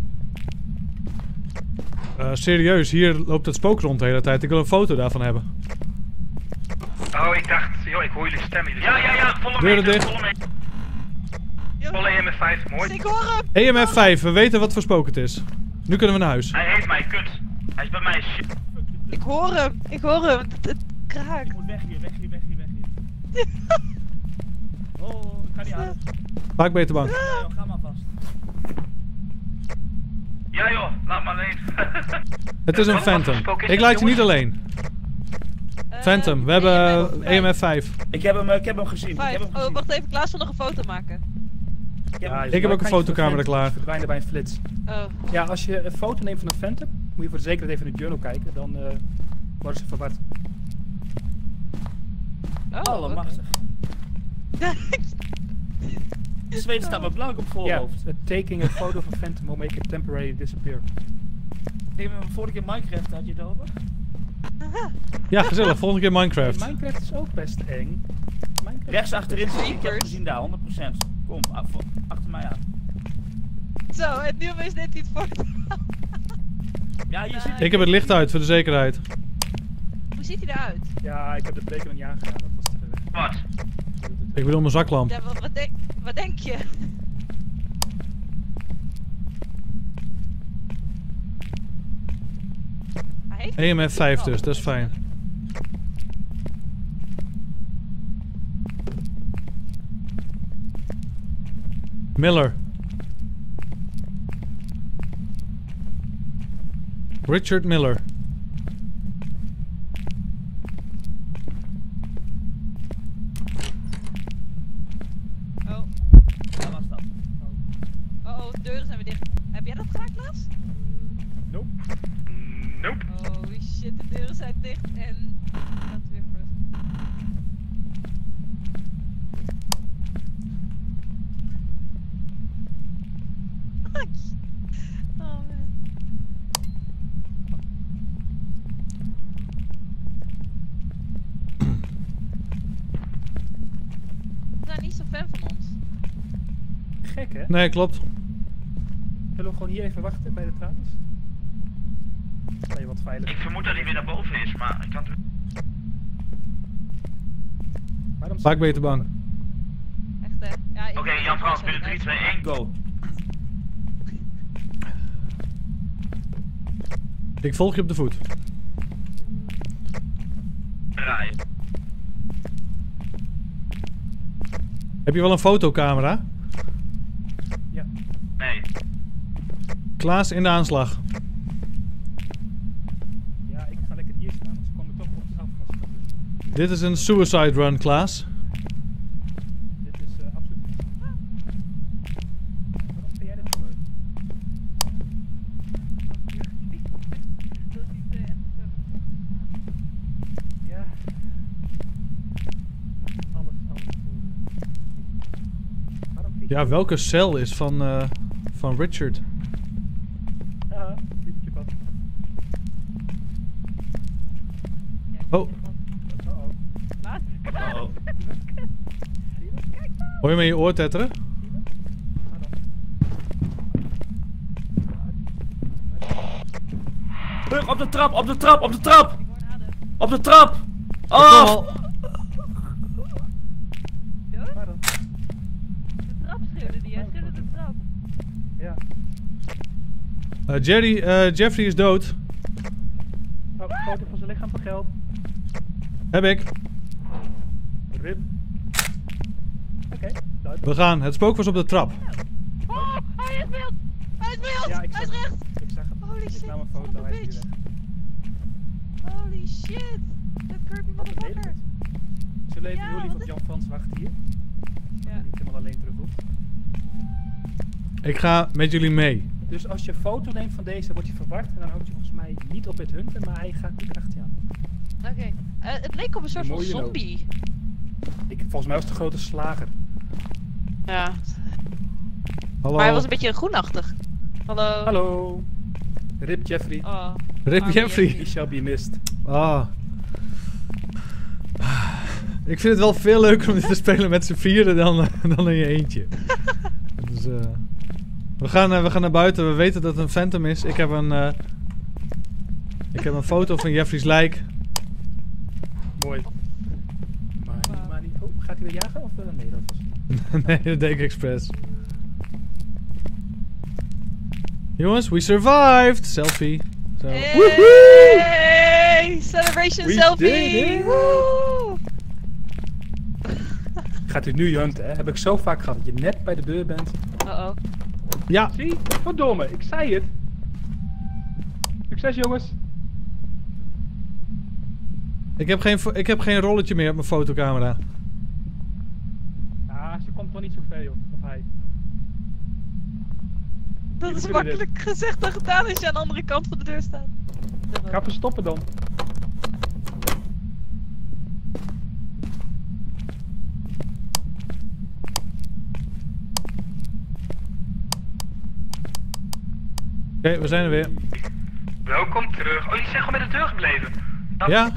Speaker 1: Uh, serieus, hier loopt het spook rond de hele tijd. Ik wil een foto daarvan hebben.
Speaker 5: Oh, ik dacht, joh, ik hoor jullie stemmen. Jullie ja, ja, ja, volle
Speaker 1: Deuren
Speaker 5: meter,
Speaker 1: dicht.
Speaker 5: volle meter.
Speaker 4: Yo,
Speaker 5: Volle E M F vijf, mooi.
Speaker 4: ik hoor hem!
Speaker 1: E M F vijf, we weten wat voor spook het is. Nu kunnen we naar huis.
Speaker 5: Hij heeft mij, kut. Hij is bij mij, shit.
Speaker 4: Ik hoor hem! Ik hoor hem! Het, het kraakt.
Speaker 2: Ik moet weg hier, weg hier, weg hier, weg hier. Oh, ik kan niet aan.
Speaker 1: Vaak beter bang.
Speaker 2: Ja, joh, ga maar vast.
Speaker 5: Ja joh, laat maar alleen.
Speaker 1: Het is een
Speaker 5: Wat- wat voor
Speaker 1: Phantom.
Speaker 5: spook is
Speaker 1: Ik
Speaker 5: het,
Speaker 1: laat je niet
Speaker 5: jongens?
Speaker 1: alleen.
Speaker 4: Uh,
Speaker 1: Phantom, we hebben E M F vijf.
Speaker 2: Ik heb hem, eh, ik heb hem gezien. Ik heb
Speaker 4: Vijf.
Speaker 2: hem
Speaker 4: Oh,
Speaker 2: gezien.
Speaker 4: wacht even, Klaas wil nog een foto maken.
Speaker 2: Ik heb
Speaker 7: Ja,
Speaker 2: hem
Speaker 1: Ik heb ook een
Speaker 7: kan je
Speaker 1: fotocamera
Speaker 7: voor de
Speaker 1: klaar.
Speaker 7: Phantom verdwijnen bij een flits.
Speaker 4: Oh.
Speaker 7: Ja, als je een foto neemt van een Phantom, moet je voor de zekerheid even in de journal kijken. Dan eh worden ze verward.
Speaker 4: Oh,
Speaker 2: Allemachtig. De Zweden staat me blank op
Speaker 7: Ja,
Speaker 2: voorhoofd.
Speaker 7: uh, taking a photo of a Phantom will make it temporarily disappear.
Speaker 2: Ik heb hem vorige keer Minecraft, had je het over?
Speaker 1: Ja, gezellig. Volgende keer Minecraft.
Speaker 7: Minecraft is ook best eng. Minecraft
Speaker 2: Rechts achterin zit ik, ik heb hem
Speaker 4: Creepers.
Speaker 2: gezien daar, honderd procent. Kom, ah, voor- achter mij aan.
Speaker 4: Zo, en nu opeens net iets voor.
Speaker 2: Ja, je zit...
Speaker 1: Ik heb het licht uit voor de zekerheid.
Speaker 4: Hoe ziet hij eruit?
Speaker 7: Ja, ik heb de beker nog niet aangedaan, dat was te ver weg.
Speaker 5: Wat?
Speaker 1: Ik bedoel mijn zaklamp.
Speaker 4: Ja, wat, wat, denk, wat denk je? Hij heeft
Speaker 1: E M F vijf
Speaker 4: Oh,
Speaker 1: dus, dat is fijn. Miller. Richard Miller.
Speaker 4: Oh,
Speaker 2: Waar was dat?
Speaker 4: oh, oh, de deuren zijn weer dicht. Heb jij dat gedaan, Klaas?
Speaker 7: Nope.
Speaker 5: Nope.
Speaker 4: Holy shit, de deuren zijn dicht en... Dat weer frozen. Oh man. Ze zijn niet zo fan van ons.
Speaker 7: Gek, hè?
Speaker 1: Nee, klopt.
Speaker 7: Zullen we gewoon hier even wachten bij de tralies? Ben je wat veilig?
Speaker 5: Ik vermoed dat hij weer naar boven is, maar ik kan het...
Speaker 7: Waarom
Speaker 1: Vaak ben je te bang.
Speaker 4: Echt hè? Ja, ik-
Speaker 3: Oké, Jan Frans, binnen drie, twee, één, go.
Speaker 1: Ik volg je op de voet.
Speaker 3: Draai.
Speaker 1: Heb je wel een fotocamera?
Speaker 7: Ja.
Speaker 3: Nee.
Speaker 1: Klaas in de aanslag.
Speaker 7: Ja, ik ga lekker hier staan, want ze komen toch op ons af als ik dat doe.
Speaker 1: Dit is een suicide run, Klaas.
Speaker 7: Dit is uh, absoluut. Waarom vind jij dit zo leuk? Ja. Alles, alles. Waarom vind je
Speaker 1: Ja,
Speaker 7: dit-
Speaker 1: welke cel is van, uh, van Richard?
Speaker 7: Ja, liedje pad.
Speaker 1: Oh,
Speaker 7: Uh-oh.
Speaker 3: Oh.
Speaker 1: hoor je me in je oor tetteren?
Speaker 8: Terug, op de trap, op de trap, op de trap!
Speaker 4: Ik hoor een adem.
Speaker 8: Op de trap!
Speaker 1: Ik kom
Speaker 8: Oh!
Speaker 1: al.
Speaker 7: Waar dan?
Speaker 4: De trap schreeuwde die, hij schreeuwde de trap.
Speaker 7: Ja.
Speaker 1: Uh, Jerry, uh, Jeffrey is dood.
Speaker 7: Oh, foto van zijn lichaam voor geld.
Speaker 1: Heb ik.
Speaker 7: Rip. Oké, duidelijk.
Speaker 1: We gaan. Het spook was op de trap.
Speaker 4: Oh, hij is wild! Hij is wild!
Speaker 7: Ja, ik
Speaker 4: hij
Speaker 7: zag
Speaker 4: is rechts!
Speaker 7: Ik zag hem.
Speaker 4: Holy
Speaker 7: Ik
Speaker 4: shit,
Speaker 7: nam een
Speaker 4: son
Speaker 7: foto,
Speaker 4: of a
Speaker 7: hij is hier
Speaker 4: bitch.
Speaker 7: weg.
Speaker 4: Holy shit! Dat Kirby
Speaker 7: Wat een
Speaker 4: motherfucker!
Speaker 7: lelijk. Zullen we even
Speaker 4: Ja,
Speaker 7: heel lief
Speaker 4: wat
Speaker 7: op
Speaker 4: is-
Speaker 7: Jan Frans wachten hier? Dat
Speaker 4: Ja.
Speaker 7: hij niet helemaal alleen terug hoeft.
Speaker 1: Ik ga met jullie mee.
Speaker 7: Dus als je een foto neemt van deze, word je verward. En dan houdt je volgens mij niet op het hunten, maar hij gaat niet achter je aan.
Speaker 4: Oké, eh, het leek op een soort van
Speaker 7: mooie noot.
Speaker 4: zombie.
Speaker 7: Ik, volgens mij was het een grote slager.
Speaker 4: Ja,
Speaker 1: Hallo.
Speaker 4: maar hij was een beetje groenachtig. Hallo.
Speaker 7: Hallo. Rip Jeffrey.
Speaker 4: Oh,
Speaker 1: Rip
Speaker 4: arme
Speaker 1: Jeffrey.
Speaker 7: He shall be missed.
Speaker 1: Ah. Ik vind het wel veel leuker om dit te spelen met z'n vieren dan, dan in je eentje. Dus, uh, we, gaan, uh, we gaan naar buiten. We weten dat het een Phantom is. Ik heb een, uh, ik heb een foto van Jeffrey's lijk.
Speaker 7: Mooi. Money, money. Oh, gaat hij weer jagen? Of uh, nee, dat was niet.
Speaker 1: Nee, dat deed ik expres. Jongens, we survived! Selfie. Zo.
Speaker 4: Hey! Celebration
Speaker 7: We
Speaker 4: selfie!
Speaker 7: did it!
Speaker 4: Woe!
Speaker 7: Gaat u nu hunten, hè? Heb ik zo vaak gehad dat je net bij de deur bent.
Speaker 4: Uh-oh.
Speaker 1: Ja,
Speaker 7: Zie? Verdomme, ik zei het. Succes jongens.
Speaker 1: ik heb, geen, fo- ik heb geen rolletje meer op mijn fotocamera.
Speaker 7: Ah, ze komt wel niet zoveel joh. Of hij.
Speaker 4: Dat
Speaker 7: Jullie
Speaker 4: is
Speaker 7: kunnen dit.
Speaker 4: makkelijk gezegd dan gedaan als je aan de andere kant van de deur staat.
Speaker 7: Ga verstoppen dan.
Speaker 1: Oké, we zijn er weer.
Speaker 3: Welkom terug. Oh, jullie zijn gewoon bij de deur gebleven. Dat-
Speaker 1: Ja?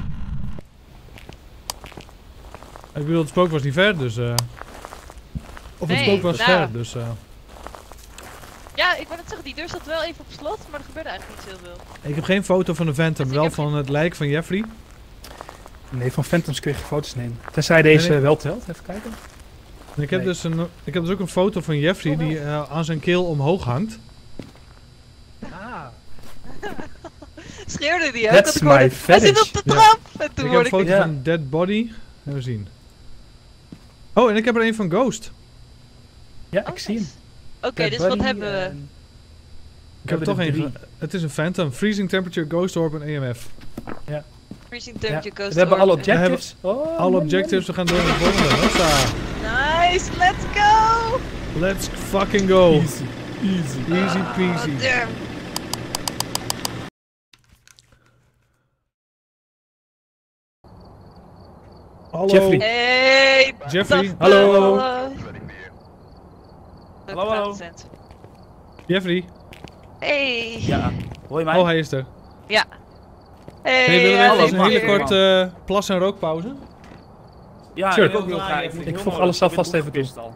Speaker 1: Ik bedoel, het spook was niet ver, dus... eh Of het
Speaker 4: Nee,
Speaker 1: spook was
Speaker 4: nou.
Speaker 1: ver, dus... eh
Speaker 4: Ja, ik wou net zeggen, die deur zat wel even op slot, maar er gebeurde eigenlijk niet zoveel.
Speaker 1: Ik heb geen foto van de Phantom,
Speaker 4: Dus ik
Speaker 1: wel
Speaker 4: heb
Speaker 1: van het lijk van Jeffrey.
Speaker 7: Nee, van Phantoms kun je geen foto's nemen. Tenzij deze
Speaker 1: Nee, nee.
Speaker 7: wel telt. Even kijken.
Speaker 1: En ik heb,
Speaker 7: Nee.
Speaker 1: dus een, ik heb dus ook een foto van Jeffrey die eh, aan zijn keel omhoog hangt.
Speaker 7: Ah.
Speaker 4: Schreeuwde die ook?
Speaker 7: That's
Speaker 4: dat ik hoorde,
Speaker 7: my
Speaker 4: hij zit
Speaker 7: fetish.
Speaker 4: op de
Speaker 1: Ja.
Speaker 4: trap! En
Speaker 1: Ik
Speaker 4: toen
Speaker 1: heb
Speaker 4: hoorde
Speaker 1: een
Speaker 4: ik...
Speaker 1: foto
Speaker 7: Ja.
Speaker 1: van Dead Body. Even zien. Oh, en ik heb er een van Ghost.
Speaker 7: Ja,
Speaker 4: Oh,
Speaker 7: ik zie hem.
Speaker 4: nice. Oké,
Speaker 7: Dead
Speaker 4: dus wat
Speaker 7: Body
Speaker 4: hebben we?
Speaker 7: en-
Speaker 1: Ik heb er
Speaker 7: hebben
Speaker 1: toch
Speaker 7: er
Speaker 1: een.
Speaker 7: drie.
Speaker 1: ge- Het is een Phantom. Freezing Temperature, Ghost Orb en E M F.
Speaker 4: Freezing
Speaker 7: Ja.
Speaker 4: Temperature Ghost
Speaker 7: We hebben alle
Speaker 4: Orb en-
Speaker 7: objectives. Oh,
Speaker 1: Alle
Speaker 7: man,
Speaker 1: objectives, we gaan door naar de volgende. Hopsa.
Speaker 4: Nice, let's go!
Speaker 1: Let's fucking go.
Speaker 7: man. Easy. Easy.
Speaker 1: Easy
Speaker 4: Oh,
Speaker 1: peasy.
Speaker 4: damn.
Speaker 1: Hallo.
Speaker 7: Jeffrey.
Speaker 4: Hey!
Speaker 1: Jeffrey.
Speaker 4: dag,
Speaker 7: Hallo.
Speaker 4: Hallo,
Speaker 8: Hallo, hallo.
Speaker 1: Jeffrey.
Speaker 4: Hey!
Speaker 8: Ja, hoor je mij?
Speaker 1: Oh, hij is er.
Speaker 4: Ja. Hey,
Speaker 1: Hey, willen we
Speaker 4: hij
Speaker 1: even
Speaker 4: is
Speaker 1: een
Speaker 8: man.
Speaker 1: hele
Speaker 4: hier.
Speaker 1: korte uh, plas- en rookpauze?
Speaker 8: Ja,
Speaker 7: Sure.
Speaker 8: ik wil ook heel graag. Ik, vind het
Speaker 7: Ik
Speaker 8: heel
Speaker 7: voeg
Speaker 8: mooi.
Speaker 7: alles
Speaker 8: Ik ben
Speaker 7: alvast even
Speaker 8: opgepist al.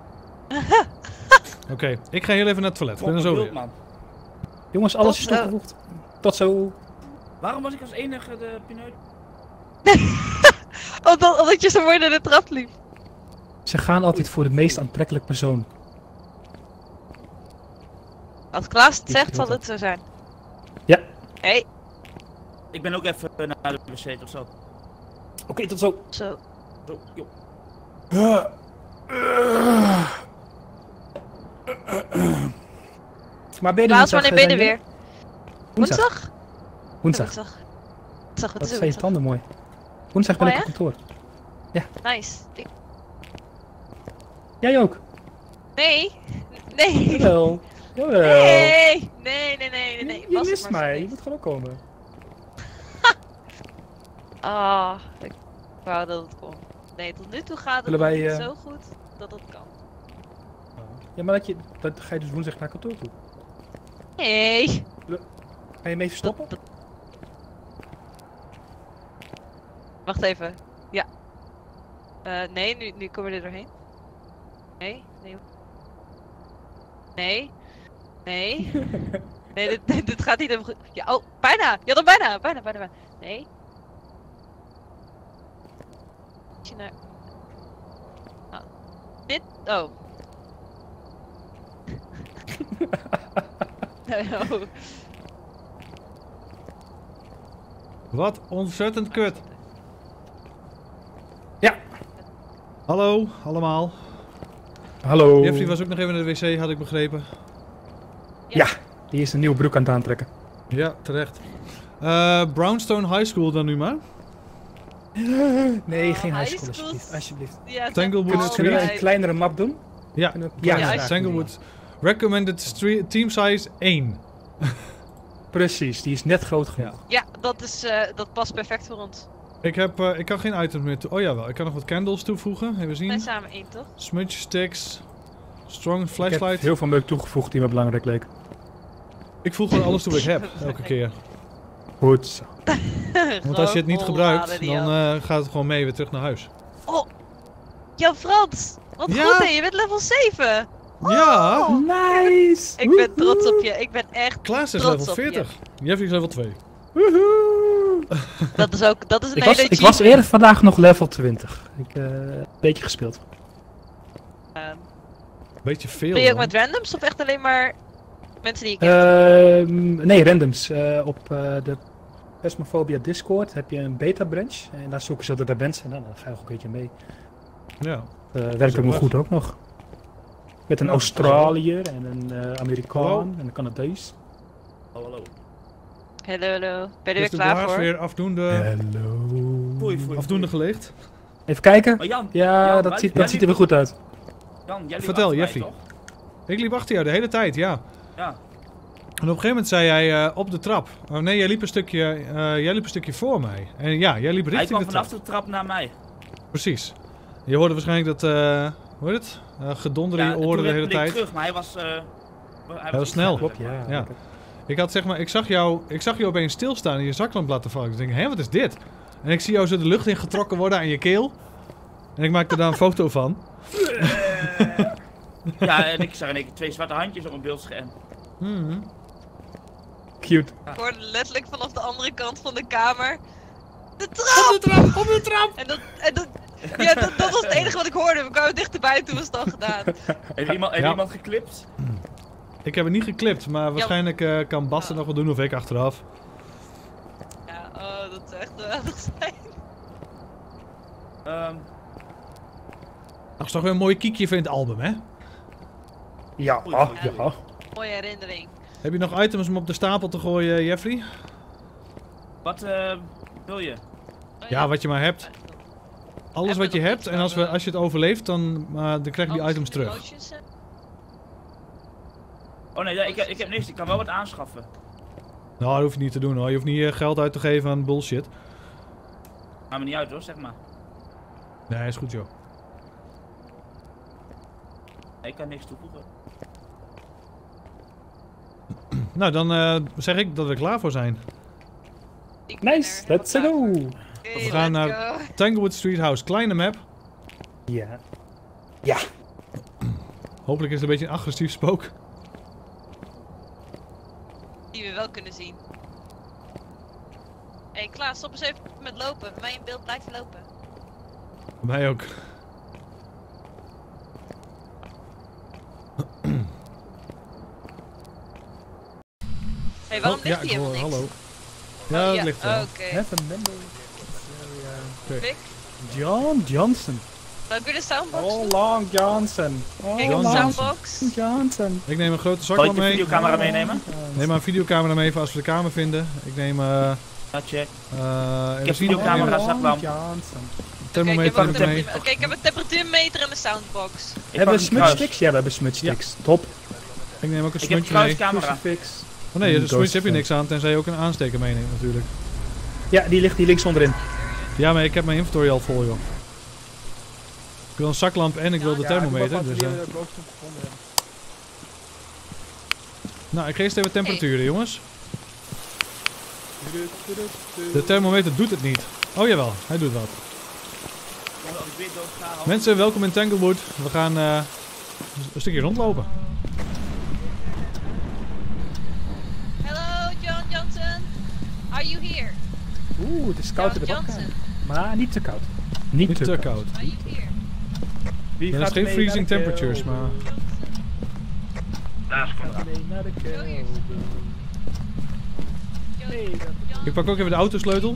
Speaker 1: Oké, ik ga heel even naar het toilet. Ik ben er
Speaker 8: Wat
Speaker 1: zo
Speaker 8: een
Speaker 1: weer.
Speaker 8: wild, man.
Speaker 7: Jongens, alles is
Speaker 4: Tot zo.
Speaker 7: toegevoegd. Tot zo.
Speaker 8: Waarom was ik als enige de pineut?
Speaker 4: Omdat, omdat je zo mooi naar de trap liep.
Speaker 7: Ze gaan altijd voor de meest aantrekkelijke persoon.
Speaker 4: Als Klaas het
Speaker 7: Ik
Speaker 4: zegt,
Speaker 7: weet
Speaker 4: zal
Speaker 7: het.
Speaker 4: het zo zijn.
Speaker 7: Ja.
Speaker 4: Hey,
Speaker 8: Ik ben ook even naar de wc tot zo.
Speaker 7: Oké, tot zo.
Speaker 4: zo.
Speaker 8: Zo, joh.
Speaker 7: Maar ben je er
Speaker 4: Klaas,
Speaker 7: woensdag,
Speaker 4: wanneer ben je er
Speaker 7: eh,
Speaker 4: weer?
Speaker 7: Woensdag.
Speaker 4: Woensdag?
Speaker 7: Woensdag.
Speaker 4: Woensdag. Woensdag, wat
Speaker 7: Wat
Speaker 4: is
Speaker 7: zijn je
Speaker 4: het?
Speaker 7: tanden mooi. Woensdag ben ik
Speaker 4: Mooi,
Speaker 7: op kantoor.
Speaker 4: Nice. Ik-
Speaker 7: Jij ook.
Speaker 4: Nee. Nee.
Speaker 7: Jawel. Jawel.
Speaker 4: Nee. Nee, nee, nee, nee, nee.
Speaker 7: Je, je
Speaker 4: Was het
Speaker 7: mist
Speaker 4: maar
Speaker 7: mij. Je
Speaker 4: geweest.
Speaker 7: moet gewoon ook komen.
Speaker 4: Ah, ik wou dat het kon. Nee, tot nu toe gaat het
Speaker 7: Willen
Speaker 4: nog
Speaker 7: wij,
Speaker 4: niet
Speaker 7: eh,
Speaker 4: zo goed dat het kan.
Speaker 7: Ja, maar dat, je, dat ga je dus woensdag naar kantoor toe.
Speaker 4: Nee.
Speaker 7: Ga je mee verstoppen?
Speaker 4: Dat- dat- Wacht even. Ja. Eh, nee, nu, nu komen we er doorheen. Nee, nee. Nee. Nee. Nee, dit, dit, dit gaat niet helemaal goed. Ja, oh, bijna. Ja, dan bijna. Bijna, bijna, bijna. Nee. Ietsje naar... Nou, dit... Oh. Nee, oh.
Speaker 1: Wat ontzettend kut.
Speaker 7: Ja.
Speaker 1: Hallo, allemaal.
Speaker 7: Hallo.
Speaker 1: Jeffrey was ook nog even naar de wc, had ik begrepen.
Speaker 7: Ja, die is een nieuwe broek aan het aantrekken.
Speaker 1: Ja, terecht. Eh, Brownstone High School dan nu maar.
Speaker 7: Nee,
Speaker 4: Oh,
Speaker 7: geen
Speaker 4: high
Speaker 7: high school
Speaker 4: schools.
Speaker 7: alsjeblieft. Alsjeblieft.
Speaker 4: Ja,
Speaker 1: Tanglewood
Speaker 7: Kunnen,
Speaker 4: dat-
Speaker 7: kunnen we
Speaker 1: Street.
Speaker 7: een kleinere map doen?
Speaker 1: Ja,
Speaker 7: Kunnen we-
Speaker 1: ja,
Speaker 7: Ja,
Speaker 1: ja
Speaker 4: ja.
Speaker 1: Tanglewood. Recommended street, team size één.
Speaker 7: Precies, die is net groot genoeg.
Speaker 4: Ja, dat, is, eh, dat past perfect voor ons.
Speaker 1: Ik, heb, eh, ik kan geen items meer toe... Oh jawel, ik kan nog wat candles toevoegen. Even
Speaker 4: Wij
Speaker 1: zien.
Speaker 4: samen één, toch?
Speaker 1: Smudge sticks. Strong
Speaker 7: Ik heb
Speaker 1: flashlight.
Speaker 7: heel veel meuk toegevoegd die me belangrijk leek.
Speaker 1: Ik voeg gewoon alles toe wat ik heb, elke keer.
Speaker 7: Goed zo.
Speaker 1: Want als je het niet
Speaker 4: Gewoon
Speaker 1: gebruikt,
Speaker 4: volraden die
Speaker 1: dan
Speaker 4: ook.
Speaker 1: eh, gaat het gewoon mee weer terug naar huis.
Speaker 4: Oh! Jan Frans! Wat
Speaker 1: Ja?
Speaker 4: goed hè, je bent level zeven!
Speaker 1: Ja!
Speaker 4: Oh,
Speaker 7: Nice!
Speaker 4: ik ben trots op je, ik ben echt
Speaker 1: Klaas is
Speaker 4: trots
Speaker 1: level
Speaker 4: op je.
Speaker 1: veertig. Jeffrey is level twee.
Speaker 7: Woehoe!
Speaker 4: Dat is ook, dat is een
Speaker 7: Ik
Speaker 4: hele
Speaker 7: was, ik was
Speaker 4: achievement.
Speaker 7: eerder vandaag nog level twintig. Ik eh een beetje gespeeld.
Speaker 4: Ehm,
Speaker 1: Beetje veel.
Speaker 4: Speel je ook
Speaker 1: man.
Speaker 4: met randoms of echt alleen maar mensen die je kent?
Speaker 7: Ehm nee, randoms. Eh, op eh, de Phasmophobia Discord heb je een beta branch. En daar zoeken ze de mensen. Nou, dan ga je ook een keertje mee.
Speaker 1: Ja.
Speaker 7: Eh werkt ook nog goed ook nog. Met een
Speaker 1: Ja.
Speaker 7: Australiër en een eh, Amerikaan
Speaker 1: Hallo.
Speaker 7: en een Canadees.
Speaker 8: Oh, hallo.
Speaker 4: Hallo, hallo. Ben je er
Speaker 1: Dus
Speaker 4: weer
Speaker 1: de
Speaker 4: klaar
Speaker 1: blaas
Speaker 4: voor?
Speaker 1: weer afdoende,
Speaker 7: Hallo.
Speaker 8: Foei, foei,
Speaker 1: afdoende
Speaker 8: foei.
Speaker 1: geleegd.
Speaker 7: Even kijken.
Speaker 8: Oh, Jan.
Speaker 7: Ja,
Speaker 8: Jan,
Speaker 7: dat,
Speaker 8: wij-
Speaker 7: ziet,
Speaker 8: jij
Speaker 7: dat ziet er weer
Speaker 8: liep-
Speaker 7: goed uit.
Speaker 8: Jan, jij liep
Speaker 1: Vertel,
Speaker 8: achter mij,
Speaker 1: Jeffrey.
Speaker 8: toch?
Speaker 1: Ik liep achter jou de hele tijd, ja.
Speaker 8: Ja.
Speaker 1: En op een gegeven moment zei jij eh, op de trap. Oh nee, jij liep een stukje, eh, jij liep een stukje voor mij. En ja, jij liep
Speaker 8: Hij
Speaker 1: richting
Speaker 8: kwam
Speaker 1: de trap.
Speaker 8: vanaf de trap naar mij.
Speaker 1: Precies. Je hoorde waarschijnlijk dat, eh hoe heet het? Eh, gedonder in
Speaker 8: Ja,
Speaker 1: je
Speaker 8: en
Speaker 1: oren
Speaker 8: toen
Speaker 1: de hele
Speaker 8: rende ik
Speaker 1: tijd.
Speaker 8: terug, maar hij was... eh, hij was
Speaker 1: was
Speaker 8: iets
Speaker 1: snel.
Speaker 8: sneller,
Speaker 7: Klopt,
Speaker 8: zeg maar.
Speaker 7: ja.
Speaker 1: Ja. Ik had zeg maar, ik zag jou, ik zag jou opeens stilstaan en je zaklamp laten vallen. Ik denk, hé, wat is dit? En ik zie jou zo de lucht in getrokken worden aan je keel. En ik maakte daar een foto van.
Speaker 8: Ja, en ik zag in één keer twee zwarte handjes op mijn beeldscherm.
Speaker 1: Mhm.
Speaker 7: Cute.
Speaker 4: Ik hoorde letterlijk vanaf de andere kant van de kamer. De trap!
Speaker 1: Op de trap, op de trap!
Speaker 4: En dat, en dat, ja, dat, dat was het enige wat ik hoorde. We kwamen dichterbij en toen was het al gedaan.
Speaker 8: Heeft iemand, heeft
Speaker 1: Ja.
Speaker 8: iemand geklipt?
Speaker 1: Ik heb het niet geklipt, maar waarschijnlijk eh, kan Bas het nog wel doen of ik achteraf.
Speaker 4: Ja, oh, dat zou echt geweldig zijn.
Speaker 8: Ehm
Speaker 1: Dat is toch weer een mooi kiekje in het album, hè?
Speaker 7: Ja,
Speaker 8: Oei,
Speaker 7: ah,
Speaker 8: oei,
Speaker 7: ja.
Speaker 4: Mooie herinnering.
Speaker 1: Heb je nog items om op de stapel te gooien, Jeffrey?
Speaker 8: wat eh, wil je?
Speaker 4: Oh,
Speaker 1: Ja, wat je maar hebt. Alles
Speaker 4: Hebben
Speaker 1: wat je
Speaker 4: we nog
Speaker 1: hebt
Speaker 4: iets
Speaker 1: en als, we,
Speaker 4: waar we-
Speaker 1: als je het overleeft, dan, uh, dan krijg je die
Speaker 4: Oh,
Speaker 1: items
Speaker 4: misschien
Speaker 1: terug.
Speaker 4: emotions, hè?
Speaker 8: Oh nee, ja, ik, heb- ik heb niks. Ik kan wel wat aanschaffen.
Speaker 1: Nou, dat hoef je niet te doen hoor. Je hoeft niet eh, geld uit te geven aan bullshit.
Speaker 8: Maakt me niet uit hoor, zeg maar.
Speaker 1: Nee, is goed joh.
Speaker 8: Nee, ik kan niks toevoegen.
Speaker 1: Nou, dan eh, zeg ik dat we er klaar voor zijn.
Speaker 4: Ik ben
Speaker 7: Nice,
Speaker 4: er
Speaker 7: let's
Speaker 4: helemaal
Speaker 7: go.
Speaker 4: klaar voor. Oké,
Speaker 1: We gaan
Speaker 4: let's
Speaker 1: naar-
Speaker 4: go.
Speaker 1: Tanglewood Street House, kleine map.
Speaker 7: Ja.
Speaker 1: Hopelijk is het een beetje een agressief spook.
Speaker 4: Die we wel kunnen zien. Hé hey, Klaas, stop eens even met lopen. Bij mij in beeld blijven lopen.
Speaker 1: Mij ook.
Speaker 4: Hey, waarom
Speaker 1: Oh,
Speaker 4: ligt
Speaker 1: ja,
Speaker 4: hier
Speaker 1: ik hoor,
Speaker 4: helemaal niks?
Speaker 1: hallo. Ja,
Speaker 4: Oh,
Speaker 1: dat
Speaker 4: ja,
Speaker 1: ligt wel.
Speaker 4: Oké.
Speaker 7: Have a member.
Speaker 4: Pik.
Speaker 7: John Johnson.
Speaker 4: Zal ik weer de soundbox
Speaker 7: Oh,
Speaker 4: doen?
Speaker 7: Long Johnson. Oh,
Speaker 4: Kijk op de
Speaker 1: John
Speaker 4: soundbox.
Speaker 7: Johnson.
Speaker 1: Ik neem een grote
Speaker 8: Zal ik
Speaker 1: zaklamp
Speaker 8: de
Speaker 1: mee.
Speaker 8: videocamera meenemen?
Speaker 1: Neem maar een videocamera mee voor als we de kamer vinden. Ik neem eh
Speaker 8: Ja, check.
Speaker 1: eh
Speaker 8: heb videocamera.
Speaker 1: een
Speaker 8: zaklamp.
Speaker 7: Johnson.
Speaker 1: thermometer
Speaker 4: Oké, ik, heb ook
Speaker 1: mee.
Speaker 4: een- Oké, ik heb een temperatuurmeter en mijn soundbox.
Speaker 8: Ik
Speaker 7: Hebben
Speaker 8: pak
Speaker 7: we
Speaker 8: een
Speaker 7: smutsticks? Ja, we hebben smutsticks. Top.
Speaker 1: Ik neem ook een
Speaker 8: kruis. Ik heb een
Speaker 1: smuntje mee.
Speaker 8: kruiscamera.
Speaker 7: Crucifix.
Speaker 1: Oh nee, een
Speaker 7: Ghost
Speaker 1: smuntje heb je
Speaker 7: fan.
Speaker 1: niks aan, tenzij je ook een aansteker meeneemt natuurlijk.
Speaker 7: Ja, die ligt hier links onderin.
Speaker 1: Ja, maar ik heb mijn inventory al vol, joh. Ik wil een zaklamp en ik wil de thermometer. Dus, eh. Nou, ik geef eens even temperaturen, jongens. De thermometer doet het niet. Oh jawel, hij doet wat.
Speaker 8: Als ik weer dood ga,
Speaker 1: Mensen, welkom in Tanglewood. We gaan eh, een stukje rondlopen.
Speaker 4: Hello, John Johnson. Are you here?
Speaker 7: Oeh, het is koud in
Speaker 4: John
Speaker 7: de
Speaker 4: Johnson.
Speaker 7: badkamer. Maar niet te koud. Niet,
Speaker 1: Niet te koud.
Speaker 4: Are you here?
Speaker 7: Wie
Speaker 1: Er is
Speaker 7: gaat
Speaker 1: geen
Speaker 7: mee
Speaker 1: freezing
Speaker 7: naar de
Speaker 1: temperatures,
Speaker 7: kelder?
Speaker 1: maar...
Speaker 8: daar is
Speaker 7: Gaat mee naar de kelder. Nee, dat-
Speaker 4: John,
Speaker 1: Ik pak ook even de autosleutel.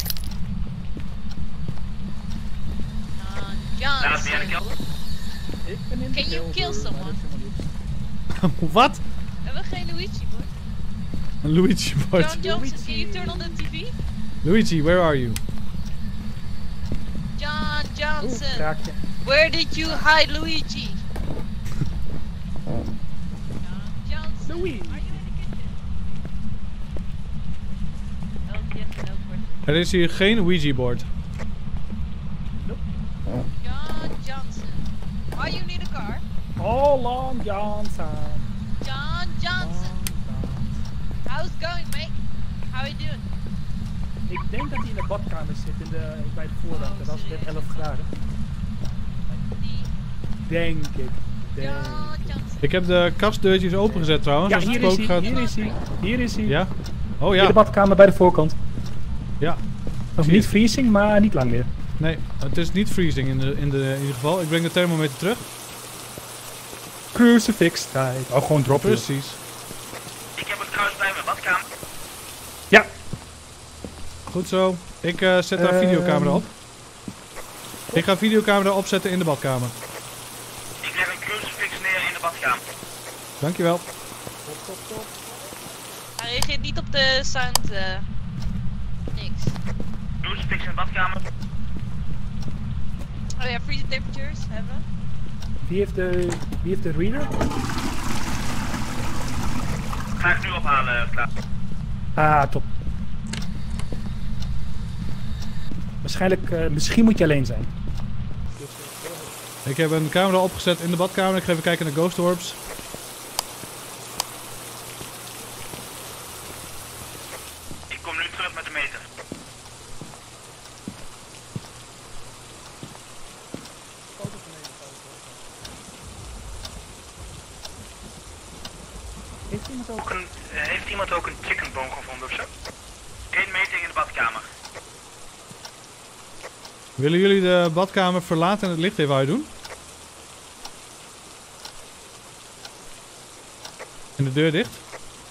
Speaker 4: John
Speaker 8: Daar is weer een
Speaker 4: Johnson.
Speaker 7: Ik ben in de
Speaker 4: Can you
Speaker 7: kelder,
Speaker 4: kill
Speaker 7: maar
Speaker 4: someone?
Speaker 7: dat is helemaal niks.
Speaker 1: Wat?
Speaker 4: We hebben geen Luigi, boy.
Speaker 1: Een Luigi bord.
Speaker 4: John Johnson, can you turn on the T V?
Speaker 1: Luigi, where are you?
Speaker 4: John
Speaker 7: Oeh,
Speaker 4: Johnson,
Speaker 7: kraakje.
Speaker 4: where did you hide Luigi? John Johnson,
Speaker 7: Louis.
Speaker 4: are you in the kitchen? Elk yes en elk woord.
Speaker 1: Er is hier geen Ouija board.
Speaker 4: John Johnson, are you need a car?
Speaker 7: Oh, Long Johnson.
Speaker 4: John Johnson, how's it going, mate? How you doing?
Speaker 7: Ik denk dat hij in de badkamer zit, in de, bij de voorraad. Dat was net elf graden. Denk ik. Denk
Speaker 4: John
Speaker 7: ik.
Speaker 4: Johnson.
Speaker 1: Ik heb de kastdeurtjes opengezet trouwens.
Speaker 7: Ja,
Speaker 1: als het
Speaker 7: hier is
Speaker 1: spook
Speaker 7: hij.
Speaker 1: gaat...
Speaker 7: Hier is hij. Hier is hij.
Speaker 1: Ja? Oh
Speaker 7: In de
Speaker 1: ja.
Speaker 7: badkamer bij de voorkant.
Speaker 1: Ja.
Speaker 7: Nog
Speaker 1: Zie
Speaker 7: niet
Speaker 1: je?
Speaker 7: freezing, maar niet lang meer.
Speaker 1: Nee, het is niet freezing in, de, in, de, in ieder geval. Ik breng de thermometer terug.
Speaker 7: Crucifix tijd. Oh, gewoon droppen. joh.
Speaker 1: Precies.
Speaker 8: Ik heb een kruis bij mijn badkamer.
Speaker 7: Ja.
Speaker 1: Goed zo. Ik eh, zet daar
Speaker 7: Ehm.
Speaker 1: videocamera op. Ik ga videocamera opzetten in de badkamer.
Speaker 8: Ik leg een crucifix neer in de badkamer.
Speaker 1: Dankjewel.
Speaker 4: Hij reageert niet op de sound, eh niks.
Speaker 8: Crucifix in de badkamer.
Speaker 4: Oh ja, freezing temperatures hebben we.
Speaker 7: Wie heeft de, wie heeft de reader?
Speaker 8: Ga ik nu ophalen, klaar.
Speaker 7: Ah, top. Waarschijnlijk, eh, misschien moet je alleen zijn.
Speaker 1: Ik heb een camera opgezet in de badkamer. Ik ga even kijken naar Ghost Orbs.
Speaker 8: Ik kom nu terug met de meter.
Speaker 7: Heeft iemand ook?
Speaker 8: Ook een, eh, heeft iemand ook een chicken bone gevonden of zo? Eén meting in de badkamer.
Speaker 1: Willen jullie de badkamer verlaten en het licht even uitdoen? En de deur dicht?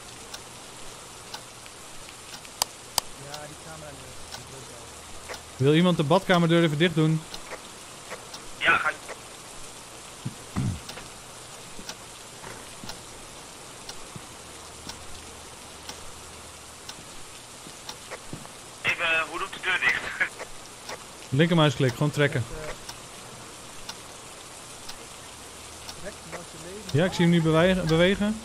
Speaker 7: Ja, die camera.
Speaker 1: Wil iemand de badkamerdeur even dicht doen?
Speaker 8: Ja, ga Even, eh, hoe doet de deur dicht?
Speaker 1: Linkermuisklik, gewoon trekken. Ja, ik zie hem nu bewegen. bewegen.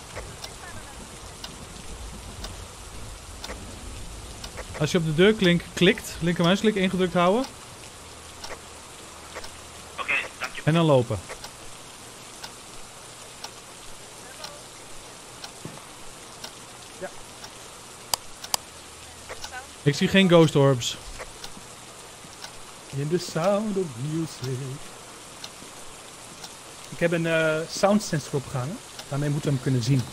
Speaker 1: Als je op de deurklink klikt, linkermuisklik ingedrukt houden
Speaker 8: Oké, dank je.
Speaker 1: en dan lopen. Ik zie geen ghost orbs.
Speaker 7: In the sound of music. Ik heb een uh, sound sensor opgehangen. Daarmee moeten we hem kunnen zien.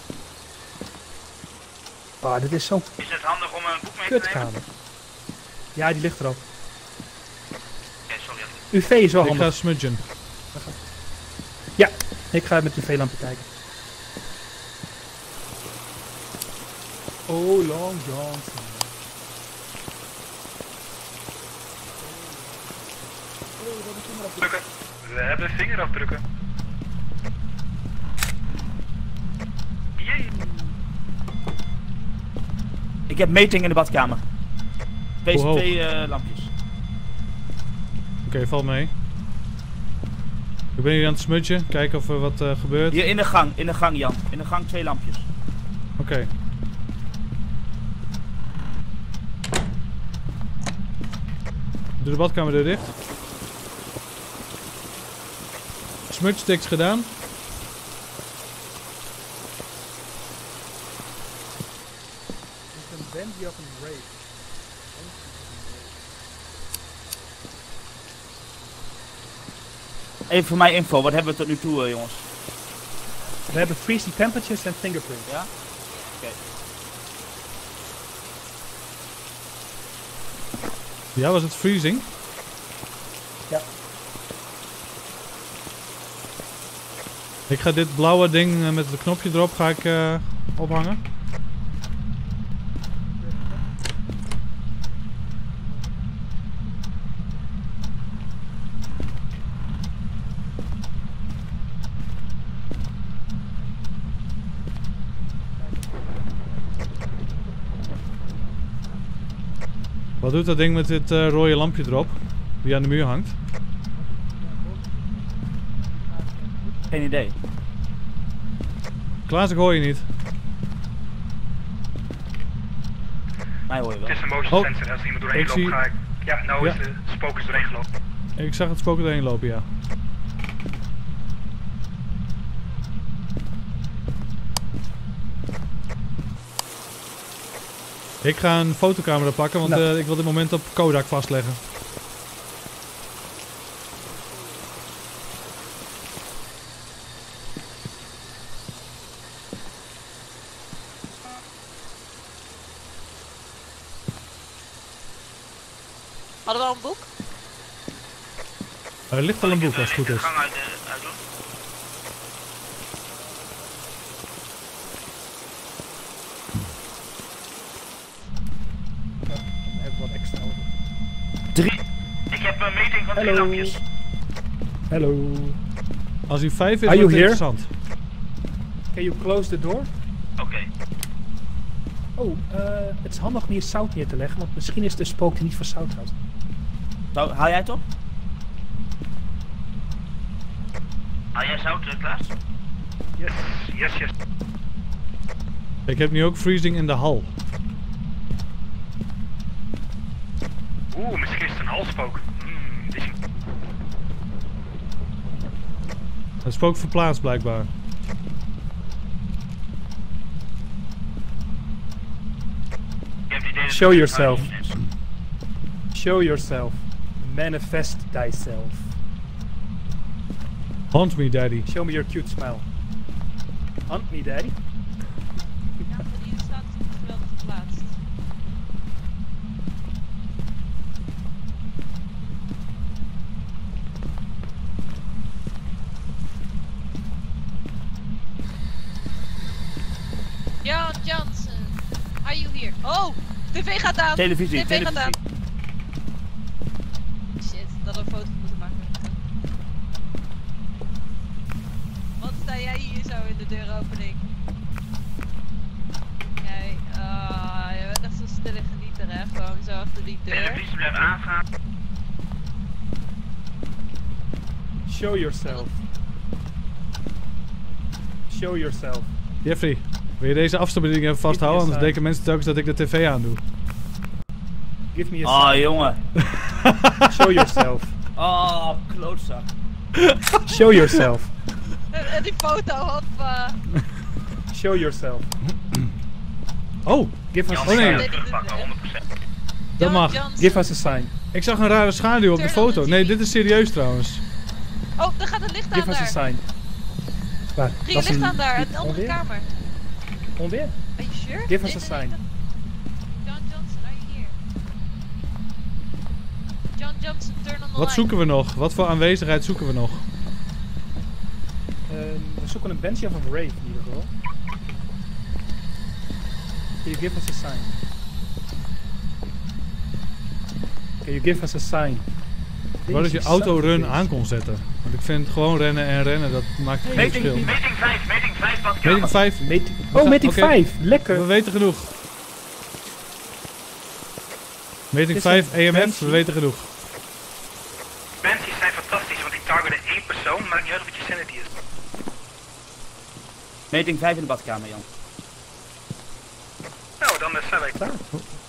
Speaker 7: Ah, dit is zo'n
Speaker 8: Is het handig om een boek mee te nemen?
Speaker 7: kutkamer. Ja, die ligt er al.
Speaker 8: Oké, sorry.
Speaker 7: U V is wel
Speaker 1: Ik
Speaker 7: handig.
Speaker 1: ga smudgen.
Speaker 7: Ja, ik ga met U V-lampen kijken. Oh, Long Johnson.
Speaker 5: Drukken. We hebben vingerafdrukken. Jee.
Speaker 2: Ik heb meting in de badkamer. Twee,
Speaker 1: Hoe hoog?
Speaker 2: twee uh, lampjes.
Speaker 1: Oké, okay, valt mee. Ik ben hier aan het smudgen, kijken of er wat uh, gebeurt.
Speaker 2: Hier in de gang, in de gang Jan. In de gang twee lampjes.
Speaker 1: Oké. Okay. Doe de badkamer er dicht. Smudge sticks gedaan.
Speaker 2: Even voor mij info, wat hebben we tot nu toe uh, jongens?
Speaker 7: We hebben freezing temperatures en fingerprint.
Speaker 2: Ja? Oké. Okay.
Speaker 1: Ja, was het freezing?
Speaker 7: Ja.
Speaker 1: Ik ga dit blauwe ding uh, met het knopje erop ga ik uh, ophangen. Wat doet dat ding met dit uh, rode lampje erop, die aan de muur hangt?
Speaker 2: Geen idee.
Speaker 1: Klaas, ik hoor je niet.
Speaker 2: Mij hoor je wel.
Speaker 5: Het is een motion
Speaker 1: Oh.
Speaker 5: sensor, als iemand doorheen
Speaker 1: Ik
Speaker 5: loopt
Speaker 1: zie-
Speaker 5: ga ik... Ja, nou
Speaker 1: Ja.
Speaker 5: is de spook is doorheen gelopen.
Speaker 1: Ik zag het spook erheen lopen, ja. Ik ga een fotocamera pakken, want
Speaker 7: Nou.
Speaker 1: uh, ik wil dit moment op Kodak vastleggen.
Speaker 4: Hadden we al een boek?
Speaker 1: Er ligt al een boek als het goed
Speaker 8: De
Speaker 1: is.
Speaker 8: gang uit, uh, uitdoen.
Speaker 7: Dan hebben we wat extra over.
Speaker 2: Drie.
Speaker 8: Ik heb een meting van drie
Speaker 7: Hallo.
Speaker 8: lampjes.
Speaker 7: Hello.
Speaker 1: Als u vijf is,
Speaker 7: Are
Speaker 1: wordt het
Speaker 7: you here?
Speaker 1: interessant.
Speaker 7: Can you close the door?
Speaker 8: Oké.
Speaker 7: Oh, uh, het is handig om hier zout neer te leggen, want misschien is de spook die niet van zout houdt.
Speaker 2: Zo, haal jij het op?
Speaker 8: Haal jij zout, uh, Klaas?
Speaker 5: Yes, yes, yes.
Speaker 1: Ik heb nu ook freezing in de hal.
Speaker 5: Oeh, misschien is het een halsspook. Hmm, die is...
Speaker 1: Het spook verplaatst blijkbaar.
Speaker 8: Ik heb het idee dat
Speaker 7: Show
Speaker 8: het
Speaker 7: yourself.
Speaker 8: een is.
Speaker 7: Show yourself. Manifest thyself.
Speaker 1: Haunt me, daddy.
Speaker 7: Show me your cute smile. Hunt me, daddy.
Speaker 4: Ja, maar die staat geweldig geplaatst. Jan Jansen, are you here? Oh, tv gaat aan.
Speaker 2: Televisie,
Speaker 4: tv
Speaker 2: televisie.
Speaker 4: gaat aan. Shit, dat we een foto moeten maken. Wat sta jij hier zo in de deuropening? Jij, ah, je bent echt zo stille genieter, hè? Gewoon zo achter die deur.
Speaker 8: Televisie blijft aangaan.
Speaker 7: Show yourself. Show yourself.
Speaker 1: Jeffrey, wil je deze afstandsbediening even vasthouden? Anders denken mensen telkens dat ik de tv aandoe.
Speaker 7: Give me a
Speaker 2: Oh
Speaker 7: sign.
Speaker 2: jongen.
Speaker 7: Show yourself.
Speaker 2: Oh, klootzak.
Speaker 7: Show yourself.
Speaker 4: En, en die foto op. Uh,
Speaker 7: Show yourself.
Speaker 1: Oh,
Speaker 7: Give us
Speaker 8: Jan,
Speaker 7: a
Speaker 1: Oh, nee.
Speaker 8: ik ga
Speaker 7: sign.
Speaker 8: het terugpakken, honderd procent.
Speaker 1: dat
Speaker 4: Jan
Speaker 1: mag.
Speaker 4: Jansen.
Speaker 7: Give us a sign.
Speaker 1: Ik zag een rare schaduw op de
Speaker 4: Turn on
Speaker 1: foto.
Speaker 4: the
Speaker 1: Nee,
Speaker 4: T V.
Speaker 1: dit is serieus trouwens.
Speaker 4: Oh, daar gaat het licht aan
Speaker 7: Give us a
Speaker 4: daar.
Speaker 7: sign. Waar?
Speaker 4: Ging
Speaker 7: Dat
Speaker 4: het
Speaker 7: is
Speaker 4: licht
Speaker 7: een-
Speaker 4: aan daar, in de andere
Speaker 7: onweer?
Speaker 4: kamer.
Speaker 7: Onweer?
Speaker 4: Are you sure?
Speaker 7: Give us
Speaker 4: Nee,
Speaker 7: a
Speaker 4: nee, nee,
Speaker 7: sign.
Speaker 4: dat- Jan Jansen, are you here? John Johnson, turn on the
Speaker 1: Wat
Speaker 4: light.
Speaker 1: zoeken we nog? Wat voor aanwezigheid zoeken we nog?
Speaker 7: Ehm, we zoeken een Banshee of een Wraith in ieder geval. Can you give us a sign? Can you give us a sign?
Speaker 1: Waar is je auto-run aan kon zetten? Want ik vind gewoon rennen en rennen, dat maakt geen
Speaker 8: Meting,
Speaker 1: verschil.
Speaker 8: meting vijf, meting vijf, badkamer.
Speaker 1: Meting vijf.
Speaker 7: Meting- oh, meting
Speaker 1: Oké.
Speaker 7: vijf. Lekker.
Speaker 1: We weten genoeg. Meting
Speaker 7: Is
Speaker 1: vijf,
Speaker 7: een
Speaker 1: E M F,
Speaker 7: Banshee?
Speaker 1: we weten genoeg.
Speaker 8: Banshees zijn fantastisch, want die targeten één persoon, maakt niet uit wat je sanity is.
Speaker 2: Meting vijf in de badkamer, Jan.
Speaker 8: Nou, dan uh, zijn wij klaar.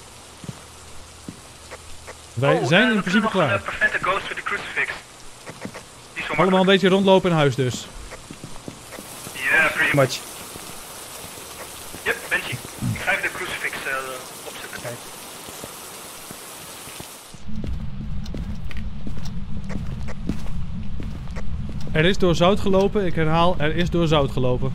Speaker 1: Wij
Speaker 8: Oh,
Speaker 1: zijn
Speaker 8: eh,
Speaker 1: in
Speaker 8: we
Speaker 1: principe
Speaker 8: kunnen nog
Speaker 1: klaar.
Speaker 8: een, uh, prevent a ghost with the crucifix. Die is wel
Speaker 1: Allemaal een
Speaker 8: makkelijk.
Speaker 1: beetje rondlopen in huis dus.
Speaker 8: Ja, prima.
Speaker 7: Much.
Speaker 8: Yep, Banshee. Ik ga even de crucifix uh, opzetten.
Speaker 7: Kijk.
Speaker 1: Er is door zout gelopen, ik herhaal, er is door zout gelopen.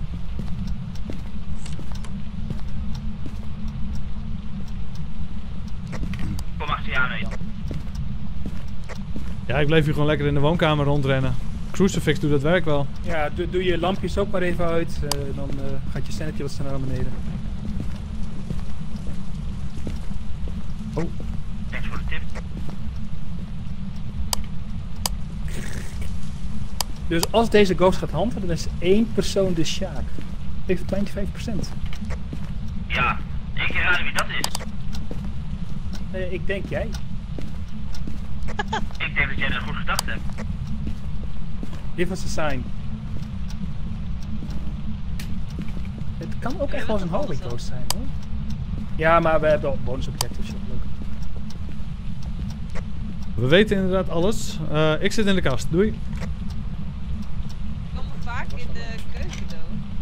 Speaker 2: Kom achter je aan, Jan.
Speaker 1: Ja, ik bleef hier gewoon lekker in de woonkamer rondrennen. Crucifix doet dat werk wel.
Speaker 7: Ja, doe, doe je lampjes ook maar even uit. eh, dan eh, gaat je sanity wat sneller naar beneden.
Speaker 2: Thanks voor de tip.
Speaker 7: Dus als deze ghost gaat handelen, dan is één persoon de Sjaak. Even vijfentwintig procent.
Speaker 2: Ja, één keer raden wie dat is.
Speaker 7: Eh, ik denk jij.
Speaker 2: Ik denk dat jij dat goed gedacht hebt.
Speaker 7: Give us a sign. Het kan ook
Speaker 4: Ja,
Speaker 7: echt wel eens een
Speaker 4: dat
Speaker 7: hallway
Speaker 4: wel.
Speaker 7: ghost zijn hoor. Ja, maar we hebben al bonus objectives. Dat is leuk.
Speaker 1: We weten inderdaad alles. Eh, ik zit in de kast, doei.
Speaker 4: We komen vaak in de keuken, though.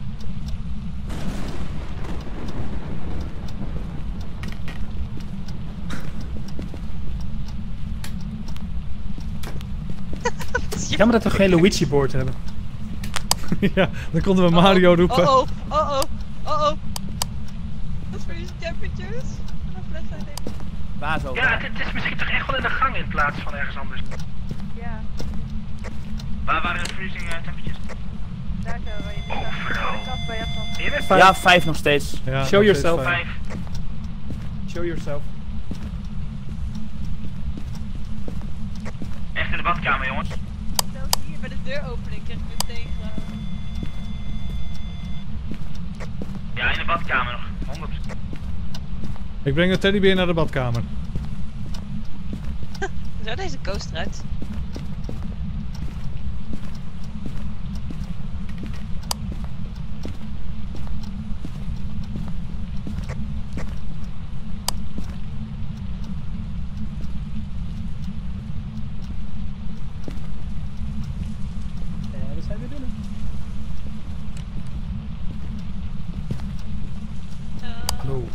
Speaker 7: Jammer dat we geen Luigi board hebben.
Speaker 1: Ja, dan konden we Mario roepen.
Speaker 4: Oh oh, oh oh, oh oh. Wat voor je temperatures? En een flashlight even.
Speaker 2: Waar zo?
Speaker 8: Ja, het, het is misschien toch echt wel in de gang in plaats van ergens anders.
Speaker 4: Ja,
Speaker 2: Waar waren de freezing uh, temperatures?
Speaker 4: daar zo waar je
Speaker 8: Oh, vrouw.
Speaker 4: kast bij je van.
Speaker 8: Hier is
Speaker 7: Vijf.
Speaker 2: Ja, vijf nog steeds.
Speaker 1: Ja,
Speaker 7: Show
Speaker 1: nog steeds
Speaker 7: yourself.
Speaker 1: fijn.
Speaker 8: vijf.
Speaker 7: Show yourself.
Speaker 2: Echt in de badkamer, jongens.
Speaker 4: Zelfs hier bij de deuropening kreeg ik meteen uh,
Speaker 2: Ja, in de badkamer nog. honderd.
Speaker 1: Ik breng de teddybeer naar de badkamer.
Speaker 4: Hoe zou deze coaster eruit?
Speaker 7: En we zijn weer binnen.
Speaker 4: Uh,
Speaker 7: Hallo.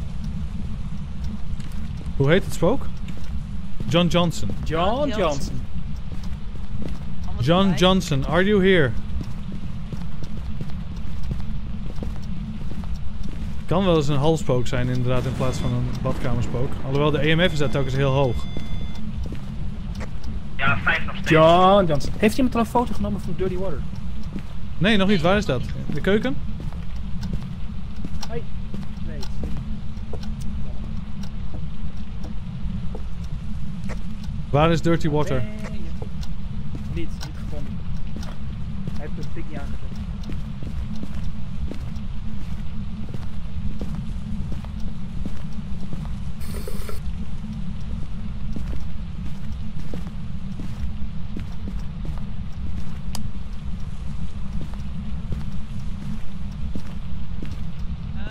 Speaker 1: Hoe heet het spook? John Johnson.
Speaker 7: John
Speaker 4: Johnson.
Speaker 7: Johnson.
Speaker 4: allemaal
Speaker 1: John
Speaker 4: tegelijk.
Speaker 1: Johnson, are you here? Kan wel eens een halspook zijn inderdaad in plaats van een badkamerspook. Alhoewel de E M F is daar telkens heel hoog.
Speaker 2: Ja, vijf nog steeds.
Speaker 7: John Johnson. Heeft iemand al een foto genomen van Dirty Water?
Speaker 1: Nee, nog niet. Waar is dat? In de keuken?
Speaker 7: Hoi. Nee.
Speaker 1: Waar is Dirty Water?
Speaker 7: Nee. Niet, niet gevonden. Hij heeft de stick niet aangezet.
Speaker 4: Uh,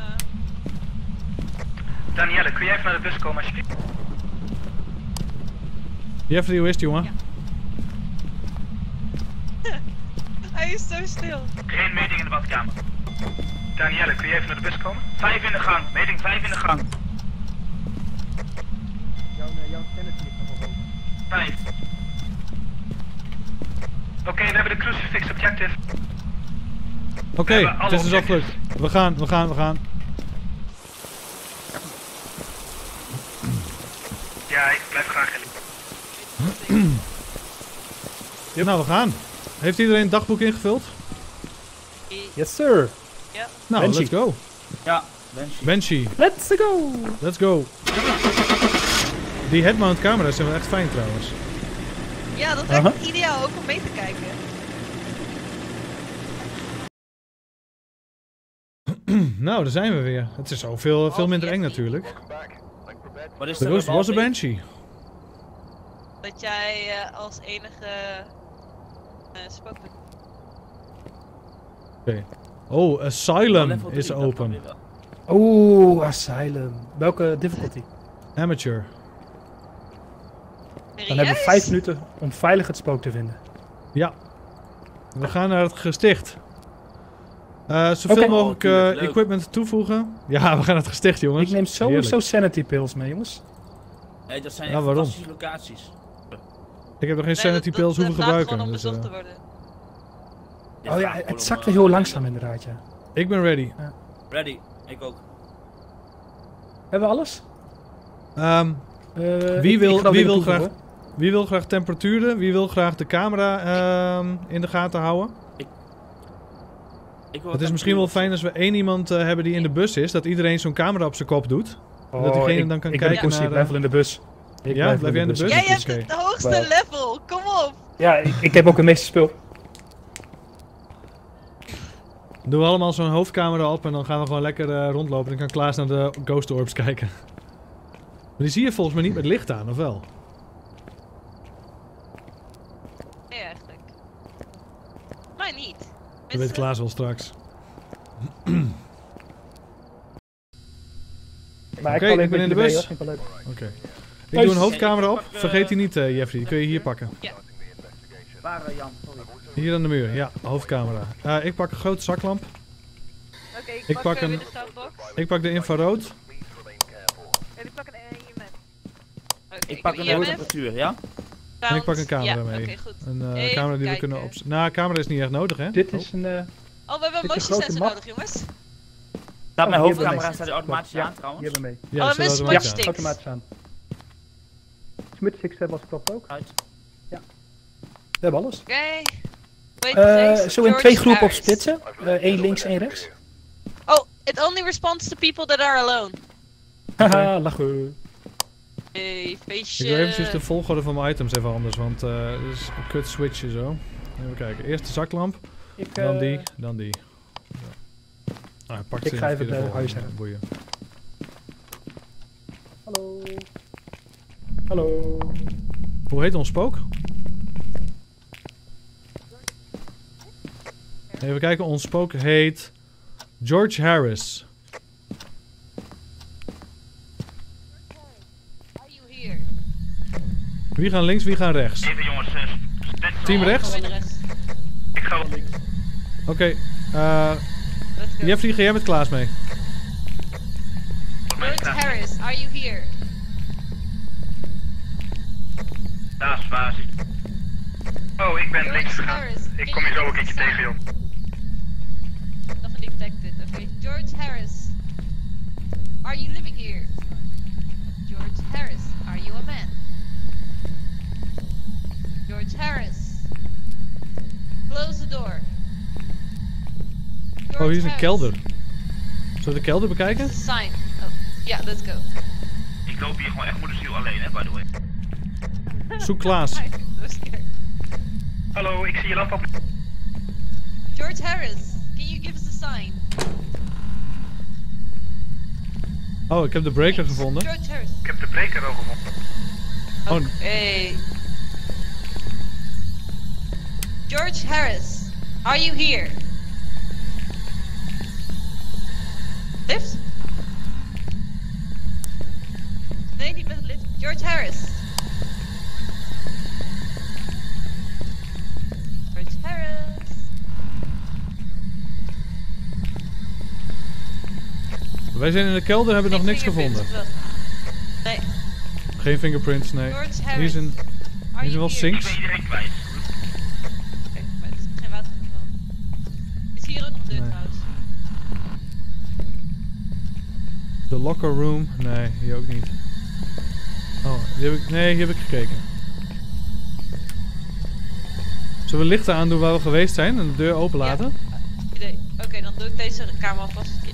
Speaker 8: Danielle, kun jij even naar de bus komen alsjeblieft?
Speaker 1: Jeffrey, hoe is het jongen?
Speaker 4: Ja. hij is zo stil.
Speaker 2: Geen meting in de badkamer.
Speaker 8: Danielle, kun jij even naar de bus komen?
Speaker 2: Vijf in de gang. Meting vijf in de gang.
Speaker 7: Jouw, uh, jouw sanity ligt nog wel hoog.
Speaker 2: Vijf.
Speaker 8: Oké, we hebben de crucifix objective.
Speaker 1: Oké,
Speaker 8: We hebben alle
Speaker 1: het is dus al
Speaker 8: objectives.
Speaker 1: gelukt. We gaan, we gaan, we gaan.
Speaker 8: Ja, ik blijf graag in.
Speaker 7: Yep.
Speaker 1: Nou, we gaan. Heeft iedereen het dagboek ingevuld?
Speaker 7: Yes, sir.
Speaker 1: Nou,
Speaker 7: Banshee.
Speaker 1: let's go.
Speaker 2: Ja, Banshee.
Speaker 1: Banshee,
Speaker 7: Let's go.
Speaker 1: let's go. Die headmount camera's zijn wel echt fijn trouwens.
Speaker 4: Ja, dat is
Speaker 7: Aha.
Speaker 4: echt ideaal ook om mee te kijken.
Speaker 1: Nou, daar zijn we weer. Het is zo veel, veel minder eng natuurlijk.
Speaker 2: Wat is
Speaker 1: Er
Speaker 2: er
Speaker 1: was,
Speaker 2: een
Speaker 1: was een
Speaker 2: bal?
Speaker 1: Banshee.
Speaker 4: Dat jij eh, als enige uh, spook bent.
Speaker 1: Oké. Oh, Asylum
Speaker 2: Level
Speaker 1: is
Speaker 2: drie, dat
Speaker 1: open.
Speaker 2: kan weer wel.
Speaker 7: Oeh, Asylum. Welke difficulty?
Speaker 1: Amateur.
Speaker 7: Dan hebben we vijf minuten om veilig het spook te vinden.
Speaker 1: Ja. We gaan naar het gesticht. Uh, zoveel
Speaker 7: Oké.
Speaker 1: mogelijk
Speaker 2: Oh,
Speaker 1: uh,
Speaker 2: tuurlijk, leuk.
Speaker 1: equipment toevoegen. Ja, we gaan naar het gesticht, jongens.
Speaker 7: Ik neem sowieso
Speaker 1: Heerlijk.
Speaker 7: sanity pills mee, jongens.
Speaker 2: Nee, dat zijn
Speaker 1: Ja,
Speaker 2: echt
Speaker 1: waarom?
Speaker 2: fantastische locaties.
Speaker 1: Ik heb nog geen sanity pills hoeven gebruiken.
Speaker 4: Gewoon om
Speaker 1: Dus,
Speaker 4: bezocht
Speaker 1: uh,
Speaker 4: te worden.
Speaker 7: Oh ja, het zakt weer heel langzaam inderdaad, ja.
Speaker 1: ik ben ready.
Speaker 2: Ready, ik ook.
Speaker 7: Hebben we alles?
Speaker 1: Um,
Speaker 7: Uh,
Speaker 1: Wie
Speaker 7: ik-
Speaker 1: wil-
Speaker 7: ik ga
Speaker 1: wie
Speaker 7: weer
Speaker 1: wil
Speaker 7: naartoe,
Speaker 1: graag-
Speaker 7: hoor.
Speaker 1: wie wil graag temperaturen? Wie wil graag de camera ehm, in de gaten houden?
Speaker 2: Ik wil
Speaker 1: Het is misschien wel fijn als we één iemand uh, hebben die in de bus is. Dat iedereen zo'n camera op zijn kop doet.
Speaker 7: Oh,
Speaker 1: dat diegene
Speaker 7: ik,
Speaker 1: dan kan
Speaker 7: ik
Speaker 1: kijken
Speaker 7: ben Pussy,
Speaker 1: naar,
Speaker 7: ik blijf
Speaker 1: uh,
Speaker 7: wel in de bus. Ik
Speaker 1: Ja, blijf jij in de bus?
Speaker 4: Jij
Speaker 1: Oké.
Speaker 4: hebt het hoogste
Speaker 7: Wel.
Speaker 4: level, kom op!
Speaker 7: Ja, ik, ik heb ook het meeste spul.
Speaker 1: Doen we allemaal zo'n hoofdcamera op en dan gaan we gewoon lekker uh, rondlopen. Dan kan Klaas naar de Ghost Orbs kijken. Maar die zie je volgens mij niet met licht aan, of wel?
Speaker 4: Nee, eigenlijk. Maar niet.
Speaker 1: Dat weet
Speaker 4: Mensen-
Speaker 1: Klaas wel straks.
Speaker 7: Maar
Speaker 1: Oké,
Speaker 7: ik,
Speaker 1: ik ben in de bus.
Speaker 7: Dat vind ik wel leuk.
Speaker 1: Oké. Ik doe een hoofdcamera op. Vergeet die niet, uh, Jeffrey. Die kun je hier pakken.
Speaker 2: Waar, eh, Jan? Sorry.
Speaker 1: Hier aan de muur, ja. Hoofdcamera. Uh, ik pak een grote zaklamp.
Speaker 4: Oké, ik,
Speaker 1: Ik
Speaker 4: pak,
Speaker 1: pak
Speaker 4: eh,
Speaker 1: een-
Speaker 4: weer de soundbox.
Speaker 1: Ik pak de infrarood.
Speaker 4: En ik pak een E M M. Oké,
Speaker 2: Ik pak
Speaker 4: een
Speaker 2: een
Speaker 4: E M
Speaker 2: hoge
Speaker 4: M.
Speaker 2: temperatuur, ja?
Speaker 1: En ik pak een camera
Speaker 4: ja,
Speaker 1: mee.
Speaker 4: Oké, goed.
Speaker 1: Een uh,
Speaker 4: Even
Speaker 1: camera die we
Speaker 4: kijken.
Speaker 1: kunnen op. Nou, camera is niet echt nodig, hè?
Speaker 7: Dit
Speaker 1: Oh.
Speaker 7: is een... eh,
Speaker 4: Oh, we hebben een
Speaker 7: Dit is een
Speaker 4: motion
Speaker 7: grote
Speaker 4: sensor
Speaker 7: map.
Speaker 4: nodig, jongens.
Speaker 2: Staat
Speaker 7: Oh,
Speaker 2: mijn
Speaker 7: hier
Speaker 2: hoofdcamera
Speaker 7: ben ik.
Speaker 2: staat automatisch
Speaker 7: ja,
Speaker 2: aan trouwens.
Speaker 7: hier ben mee.
Speaker 1: Ja,
Speaker 4: Oh,
Speaker 1: dat
Speaker 4: met
Speaker 1: staat
Speaker 4: smudge
Speaker 1: automatisch aan.
Speaker 4: sticks.
Speaker 7: Automatisch aan. Smudge sticks hebben als klopt ook.
Speaker 2: Uit.
Speaker 7: We hebben alles.
Speaker 4: Oké. Weet
Speaker 7: Eh
Speaker 4: nog eens,
Speaker 7: zo in
Speaker 4: George
Speaker 7: twee groepen
Speaker 4: Harris.
Speaker 7: opsplitsen. Eén links, één rechts.
Speaker 4: Oh, it only responds to people that are alone.
Speaker 7: Haha, lachen.
Speaker 4: Hey, feestje.
Speaker 1: Ik doe eventjes de volgorde van mijn items even anders, want uh, het is een kut switchen zo. Even kijken. Eerst de zaklamp,
Speaker 7: Ik,
Speaker 1: dan
Speaker 7: eh,
Speaker 1: die, dan die. Ja. Nou, pak
Speaker 7: Ik
Speaker 1: ze
Speaker 7: ga even
Speaker 1: via de
Speaker 7: bij
Speaker 1: volgorde,
Speaker 7: huis hebben.
Speaker 1: boeien.
Speaker 7: Hallo. Hallo.
Speaker 1: Hoe heet ons spook? Even kijken, ons spook heet George Harris.
Speaker 4: Are you here?
Speaker 1: Wie gaan links, wie gaan rechts?
Speaker 8: Even jongens, eh, split-
Speaker 1: Team rechts?
Speaker 4: Gewoon rechts.
Speaker 8: Ik ga wel links.
Speaker 1: Oké, eh
Speaker 4: Let's go.
Speaker 1: Jeffrey, ga jij met Klaas mee?
Speaker 8: Voor mij
Speaker 4: George
Speaker 8: graag.
Speaker 4: Harris, are you here?
Speaker 8: Daar is waar. Oh, ik ben
Speaker 4: George
Speaker 8: links gegaan.
Speaker 4: Harris,
Speaker 8: Ik
Speaker 4: can
Speaker 8: kom je
Speaker 4: you
Speaker 8: zo ook
Speaker 4: give
Speaker 8: een keertje
Speaker 4: us a
Speaker 8: tegen, joh.
Speaker 4: Nog undetected. Oké, George Harris. Are you living here? George Harris, are you a man? George Harris. Close the door.
Speaker 1: Oh,
Speaker 4: George
Speaker 1: hier is een
Speaker 4: Harris.
Speaker 1: kelder. Zullen we de kelder bekijken?
Speaker 4: This is a sign. Oh, yeah, let's go.
Speaker 8: Ik loop hier gewoon echt moederziel alleen, hè, by the way.
Speaker 1: Zoek Klaas.
Speaker 4: I'm so scared.
Speaker 8: Hallo, ik zie je lamp op.
Speaker 4: George Harris, can you give us a sign?
Speaker 1: Oh, ik heb de breaker
Speaker 4: Thanks.
Speaker 1: gevonden.
Speaker 4: George Harris.
Speaker 8: Ik heb de breker wel gevonden.
Speaker 1: Oh,
Speaker 4: Hey. George Harris, are you here? Lift? Nee, niet met het lift. George Harris. George Harris.
Speaker 1: wij zijn in de kelder, hebben nog
Speaker 4: Geen
Speaker 1: niks gevonden.
Speaker 4: fingerprints, of wel? Nee.
Speaker 1: Geen fingerprints, nee.
Speaker 4: George
Speaker 1: Hier
Speaker 4: Harris.
Speaker 1: zijn,
Speaker 4: Are
Speaker 1: hier zijn
Speaker 4: you
Speaker 1: wel
Speaker 4: here?
Speaker 8: Ik
Speaker 1: sinks.
Speaker 8: ben iedereen kwijt.
Speaker 4: Oké, maar het is geen water in ieder geval. Is hier ook nog deur
Speaker 1: Nee.
Speaker 4: trouwens?
Speaker 1: De locker room, nee, hier ook niet. Oh, die heb ik, nee, hier heb ik gekeken. Zullen we lichten aandoen waar we geweest zijn en de deur open laten?
Speaker 4: Idee. Oké, okay, dan doe ik deze kamer alvast in.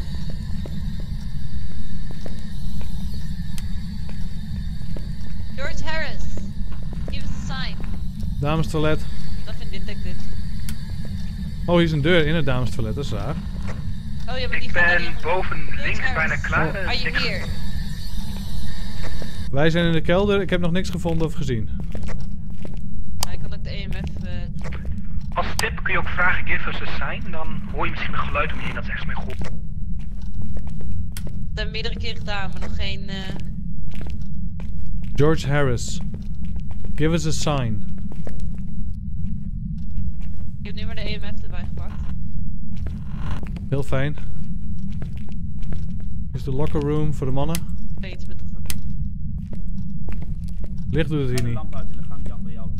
Speaker 4: George Harris, give us a sign.
Speaker 1: Damestoilet.
Speaker 4: Nothing detected.
Speaker 1: Oh, hier is een deur in het damestoilet, dat is raar.
Speaker 4: Oh ja, maar die
Speaker 5: Ik
Speaker 4: gaat
Speaker 5: ben
Speaker 4: naar die-
Speaker 5: boven
Speaker 4: George
Speaker 5: links
Speaker 4: Harris,
Speaker 5: bijna klaar.
Speaker 4: Are you
Speaker 5: Niks-
Speaker 4: here?
Speaker 1: Wij zijn in de kelder, ik heb nog niks gevonden of gezien.
Speaker 4: Hij kan ook de E M F... Uh...
Speaker 5: Als tip kun je ook vragen give us a sign, dan hoor je misschien een geluid om je heen dat is echt mee goed.
Speaker 4: Dat hebben we meerdere keren gedaan, maar nog geen... Uh...
Speaker 1: George Harris. Give us a sign.
Speaker 4: Ik heb nu maar de E M F erbij gepakt.
Speaker 1: Heel fijn. Dit is de locker room voor de mannen.
Speaker 4: Iets met de...
Speaker 1: Licht doet het hier
Speaker 2: De
Speaker 1: niet.
Speaker 2: lamp uit in de gang, Jan, bij jou.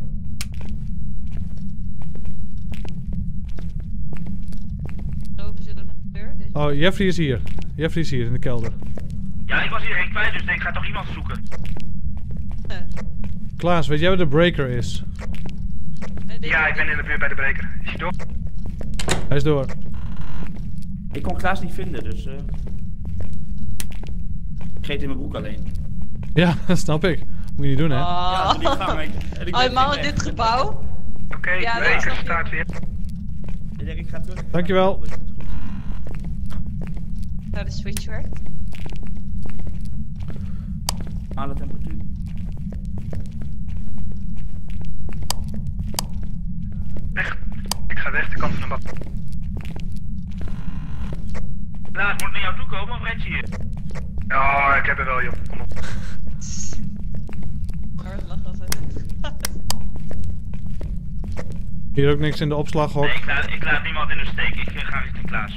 Speaker 4: Boven zit er nog een deur. Deze...
Speaker 1: Oh, Jeffrey is hier. Jeffrey is hier in de kelder.
Speaker 3: Ja, ik was hierheen kwijt, dus ik denk, ik ga toch iemand zoeken.
Speaker 4: Uh,
Speaker 1: Klaas, weet jij waar de breaker is?
Speaker 4: nee, deze-
Speaker 5: Ja, ik ben in de buurt bij de breker. Is je door?
Speaker 1: Hij is door.
Speaker 2: Ik kon Klaas niet vinden, dus... Uh... Ik geet in mijn broek alleen.
Speaker 1: Ja, dat snap ik. Moet je niet doen, hè?
Speaker 2: Ja,
Speaker 4: Oh,
Speaker 2: door die gang, weet je. En ik
Speaker 4: oh
Speaker 2: ben
Speaker 4: helemaal
Speaker 2: niet
Speaker 4: in
Speaker 2: weg.
Speaker 4: dit gebouw?
Speaker 5: Oké, okay,
Speaker 4: Ja,
Speaker 5: de
Speaker 4: dat snap
Speaker 5: breker
Speaker 4: ik.
Speaker 5: staat weer.
Speaker 2: Ik denk, ik ga terug.
Speaker 1: Dankjewel.
Speaker 2: Ik ga naar de kelder,
Speaker 4: Nou, de switch werkt.
Speaker 2: is goed. Aan de temperatuur.
Speaker 5: Weg. Ik ga weg, de kant van de bak.
Speaker 3: Laat, moet ik naar jou toe komen of red je hier?
Speaker 5: Oh, ik heb er wel, joh. Kom op.
Speaker 4: Hard lachen als het.
Speaker 1: Hier ook niks in de opslaghok.
Speaker 3: Nee, ik laat, ik laat niemand in de steek. Ik uh, ga richting Klaas.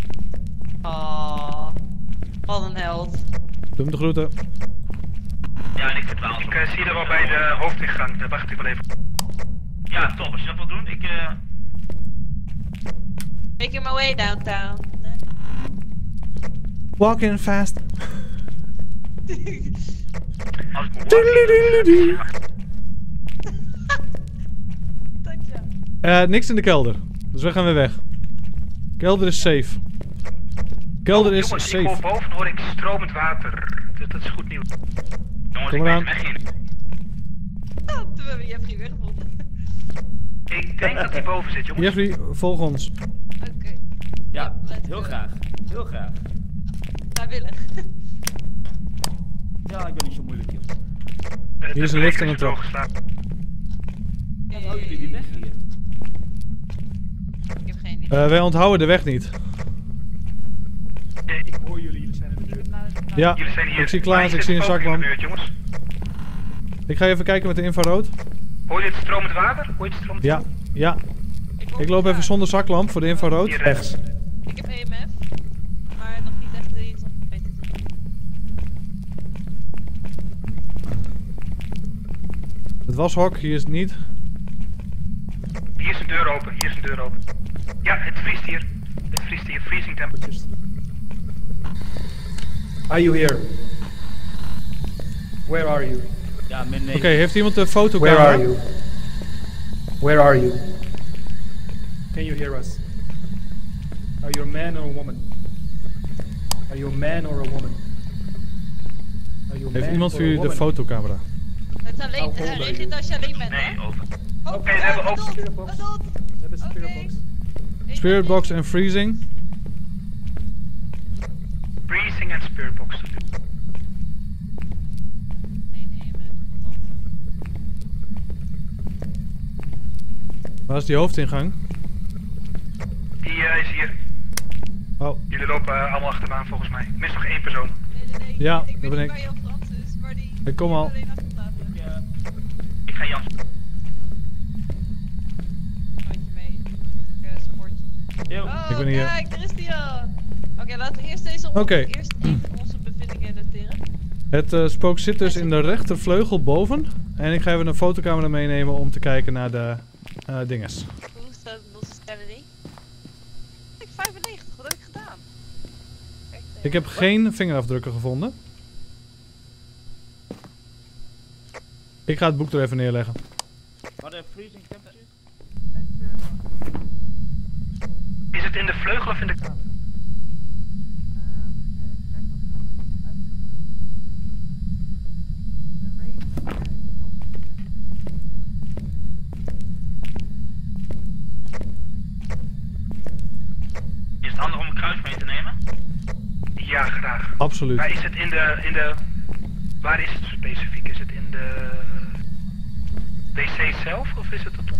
Speaker 4: Oh, wat een held.
Speaker 1: Doe hem de groeten.
Speaker 3: Ja, en ik verdwaal.
Speaker 5: Ik uh, zie er wel bij de hoofdingang. Daar wacht ik wel even.
Speaker 3: Ja, top. Als je dat wil doen, ik... Uh...
Speaker 4: Making my way downtown.
Speaker 1: Walk in fast.
Speaker 3: Als ik
Speaker 1: Doedeloedeloedoe.
Speaker 4: Dankje.
Speaker 1: Eh, niks in de kelder. Dus we gaan weer weg. Kelder is safe. Kelder is
Speaker 5: Jongens, ik hoor
Speaker 1: safe.
Speaker 5: boven hoor ik stromend water. Dus dat is goed nieuws.
Speaker 3: Jongens,
Speaker 1: Kom
Speaker 3: ik ben
Speaker 1: eraan.
Speaker 3: weg hier.
Speaker 4: Ah, toen hebben we Jeffrey weer gevonden.
Speaker 5: Ik denk dat hij boven zit, jongens.
Speaker 1: Jeffrey, volg ons.
Speaker 4: Oké,
Speaker 2: Ja,
Speaker 4: let's
Speaker 2: heel
Speaker 4: go.
Speaker 2: graag. Heel graag.
Speaker 4: Vrijwillig.
Speaker 2: Ja, ik ben niet zo moeilijk, joh.
Speaker 5: Uh,
Speaker 1: Hier is
Speaker 5: de
Speaker 1: een lift
Speaker 5: breker
Speaker 1: en een trap.
Speaker 5: doorgeslagen.
Speaker 2: Waarom houden jullie die weg hier?
Speaker 4: Ik heb geen idee.
Speaker 1: Eh, wij onthouden de weg niet.
Speaker 7: Ik hoor jullie, jullie zijn in de buurt.
Speaker 1: Ja,
Speaker 5: Jullie zijn hier.
Speaker 1: ik zie Klaas,
Speaker 5: Maar
Speaker 1: ik zie een
Speaker 5: zit ook in de
Speaker 1: zaklamp.
Speaker 5: buurt, jongens.
Speaker 1: Ik ga even kijken met de infrarood.
Speaker 5: Hoor je het stromend water? Hoor je het stromend
Speaker 1: Ja,
Speaker 5: water?
Speaker 1: ja.
Speaker 4: hoor
Speaker 1: Ik loop
Speaker 4: het
Speaker 1: even zonder zaklamp voor de infrarood.
Speaker 5: Hier rechts.
Speaker 4: Ik heb E M F, maar nog niet echt iets om mee te doen.
Speaker 1: Het washok, hier is het niet.
Speaker 5: Hier is een deur open, hier is een deur open. Ja, het vriest hier. Het vriest hier, freezing temperatures.
Speaker 7: Are you here? Where are you?
Speaker 2: Ja, min
Speaker 1: Oké,
Speaker 2: negen.
Speaker 1: heeft iemand de
Speaker 7: Where
Speaker 1: fotocamera?
Speaker 7: are you? Where are you? Can you hear us? Are you a man or a woman? Are you a man or a woman? Are you a
Speaker 1: Heeft
Speaker 7: man
Speaker 1: iemand
Speaker 7: or
Speaker 1: voor
Speaker 7: a
Speaker 1: jullie de
Speaker 7: woman?
Speaker 1: fotocamera?
Speaker 4: Het is alleen,
Speaker 7: How
Speaker 4: uh,
Speaker 7: old are
Speaker 4: regent als je alleen bent, hè?
Speaker 3: Nee, over.
Speaker 4: Oh,
Speaker 5: Oké, we hebben ook
Speaker 4: adult,
Speaker 7: spirit box.
Speaker 4: adult.
Speaker 7: We hebben een spirit
Speaker 4: Oké.
Speaker 7: box.
Speaker 1: Spirit box en freezing.
Speaker 5: Freezing en spiritbox.
Speaker 4: Geen E M F, wat?
Speaker 1: Waar is die hoofdingang?
Speaker 5: Die uh, is hier.
Speaker 1: Oh,
Speaker 5: Jullie lopen uh, allemaal achter me aan volgens mij. Ik mis nog één persoon.
Speaker 4: Nee, nee, nee.
Speaker 1: Ja,
Speaker 4: ik
Speaker 1: daar
Speaker 4: weet
Speaker 1: ben
Speaker 4: niet
Speaker 1: ik.
Speaker 4: waar Jan Frans is, maar die...
Speaker 1: Ik kom al.
Speaker 4: alleen achterlaten.
Speaker 2: Ja.
Speaker 5: Ik ga Jans.
Speaker 4: Houd je mee. Uh, sportje.
Speaker 2: Yo.
Speaker 4: Oh,
Speaker 1: Ik ben hier.
Speaker 4: kijk, daar is die al. Oké, laten we eerst deze op
Speaker 1: Oké.
Speaker 4: eerst even onze bevindingen noteren.
Speaker 1: Het eh, spook zit dus in de rechtervleugel boven. En ik ga even een fotocamera meenemen om te kijken naar de eh dinges.
Speaker 4: Hoe staat het met onze stelling? Ik vijfennegentig, wat heb ik gedaan? Kijk, eh,
Speaker 1: Ik heb geen vingerafdrukken gevonden. Ik ga het boek er even neerleggen.
Speaker 2: Wat de freezing temperatures?
Speaker 8: het in de vleugel of in de kamer?
Speaker 5: Is het handig om een kruis mee te nemen?
Speaker 8: Ja, graag.
Speaker 1: Absoluut.
Speaker 8: Waar is het in de, in de... Waar is het specifiek? Is het in de... wc zelf of is het op...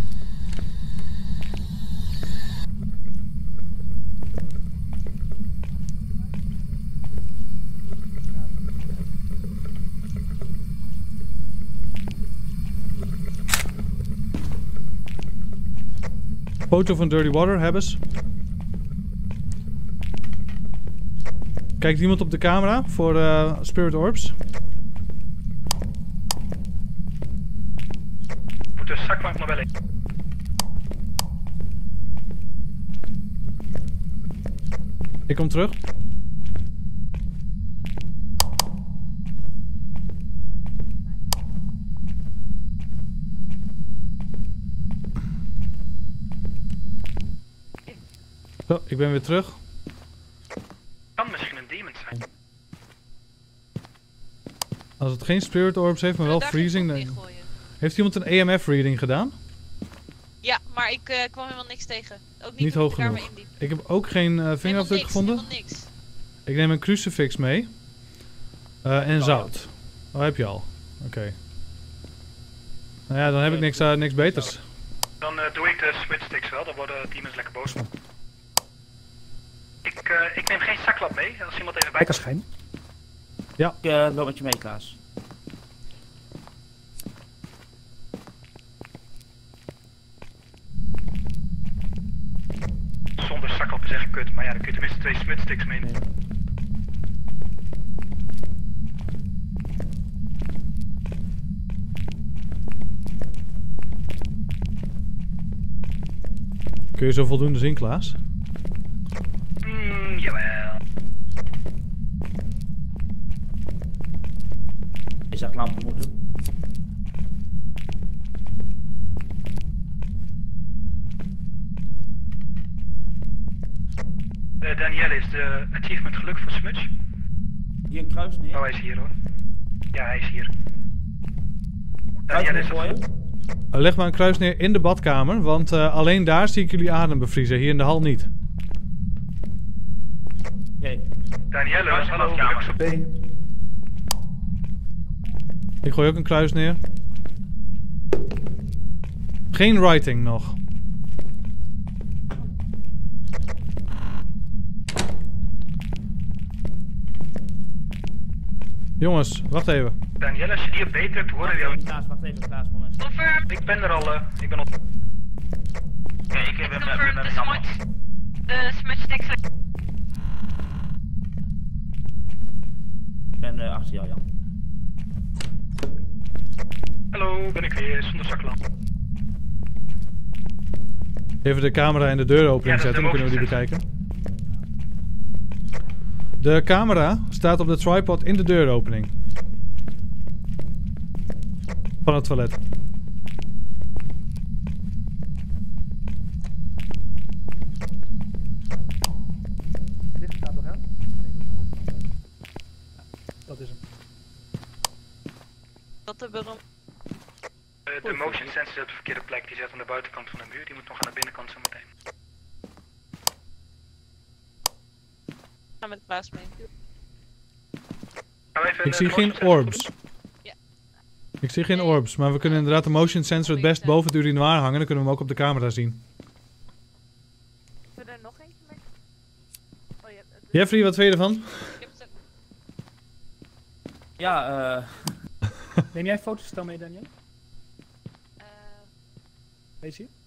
Speaker 1: Foto van Dirty Water, hebben ze. Kijkt iemand op de camera voor uh, Spirit Orbs?
Speaker 8: Moet de zaklamp nog wel in.
Speaker 1: Ik kom terug. Zo, ik ben weer terug.
Speaker 8: Kan misschien een demon zijn.
Speaker 1: Als het geen Spirit Orbs heeft, maar wel
Speaker 4: Daar
Speaker 1: freezing,
Speaker 4: kun je
Speaker 1: dan...
Speaker 4: toch in gooien.
Speaker 1: Heeft iemand een E M F reading gedaan?
Speaker 4: Ja, maar ik uh, kwam helemaal niks tegen. Ook niet,
Speaker 1: Niet
Speaker 4: toen
Speaker 1: hoog
Speaker 4: ik de kamer
Speaker 1: genoeg.
Speaker 4: indiep.
Speaker 1: Ik heb ook geen uh, vingerafdruk
Speaker 4: Helemaal
Speaker 1: gevonden.
Speaker 4: niks, helemaal niks.
Speaker 1: Ik neem een crucifix mee. Uh, en
Speaker 7: Oh,
Speaker 1: zout. Oh, heb je al. Oké. Okay. Nou ja, dan heb ik niks, uh, niks beters.
Speaker 8: Dan uh, doe ik de switchsticks wel, dan worden demons lekker boos. Ik, uh, ik neem geen zaklamp mee, als iemand even bij kan schijnen.
Speaker 2: Ik uh, loop met je mee, Klaas.
Speaker 8: Zonder zaklamp is echt kut, maar ja, dan kun je tenminste twee switchsticks meenemen.
Speaker 1: Kun je zo voldoende zien, Klaas?
Speaker 8: Mm, jawel.
Speaker 2: Is dat lamp moeten doen?
Speaker 8: Uh, Danielle, is de achievement geluk voor Smudge?
Speaker 2: Hier een kruis neer.
Speaker 8: Oh, hij is hier hoor. Ja, hij is hier.
Speaker 2: Kruis
Speaker 8: Danielle
Speaker 2: neer
Speaker 8: is
Speaker 2: gooien.
Speaker 8: het.
Speaker 1: Uh, leg maar een kruis neer in de badkamer, want uh, alleen daar zie ik jullie adem bevriezen. Hier in de hal niet.
Speaker 2: Oké.
Speaker 8: Danielle,
Speaker 5: Kruis in
Speaker 8: hallo,
Speaker 5: de badkamer.
Speaker 8: geluk op B.
Speaker 1: Ik gooi ook een kruis neer. Geen writing nog. Jongens, wacht even.
Speaker 8: Danielle, als je die op beter hebt, horen we jou.
Speaker 2: Klaas, wacht even, Klaas, moment.
Speaker 4: Confirm.
Speaker 8: Ik ben er al, uh, ik ben al...
Speaker 5: Oké, ik heb hem
Speaker 4: Confirm
Speaker 5: met
Speaker 4: de
Speaker 5: de allemaal.
Speaker 4: smudge. De smudge sticks.
Speaker 2: Ik ben uh, achter jou, Jan.
Speaker 8: Hallo, ben ik weer, zonder zaklamp.
Speaker 1: Even de camera en de deuropening
Speaker 8: Ja, dat is
Speaker 1: zetten, dan
Speaker 8: de
Speaker 1: kunnen we die bekijken. De camera staat op de tripod in de deuropening. Van het toilet.
Speaker 7: Dit staat nog aan? Nee, dat is nou ook. Dat is hem.
Speaker 4: Dat de waarom.
Speaker 8: Uh, de motion sensor zit op de verkeerde plek, die zit aan de buitenkant van de muur, die moet nog aan de binnenkant zo meteen.
Speaker 4: Ga met Klaas mee.
Speaker 8: Gaan we even
Speaker 1: Ik
Speaker 8: de
Speaker 1: zie
Speaker 8: motion
Speaker 1: geen
Speaker 8: sensor
Speaker 1: orbs.
Speaker 8: doen?
Speaker 4: Ja.
Speaker 1: Ik zie geen orbs, maar we kunnen inderdaad de motion sensor het best boven het urinoir hangen. Dan kunnen we hem ook op de camera zien.
Speaker 4: Wil er nog eentje mee? Oh, ja, het-
Speaker 1: Jeffrey, wat vind je ervan?
Speaker 4: ik heb het-
Speaker 2: Ja, eh...
Speaker 7: Neem jij foto's dan mee, Daniel?
Speaker 4: eh,
Speaker 7: Deze hier?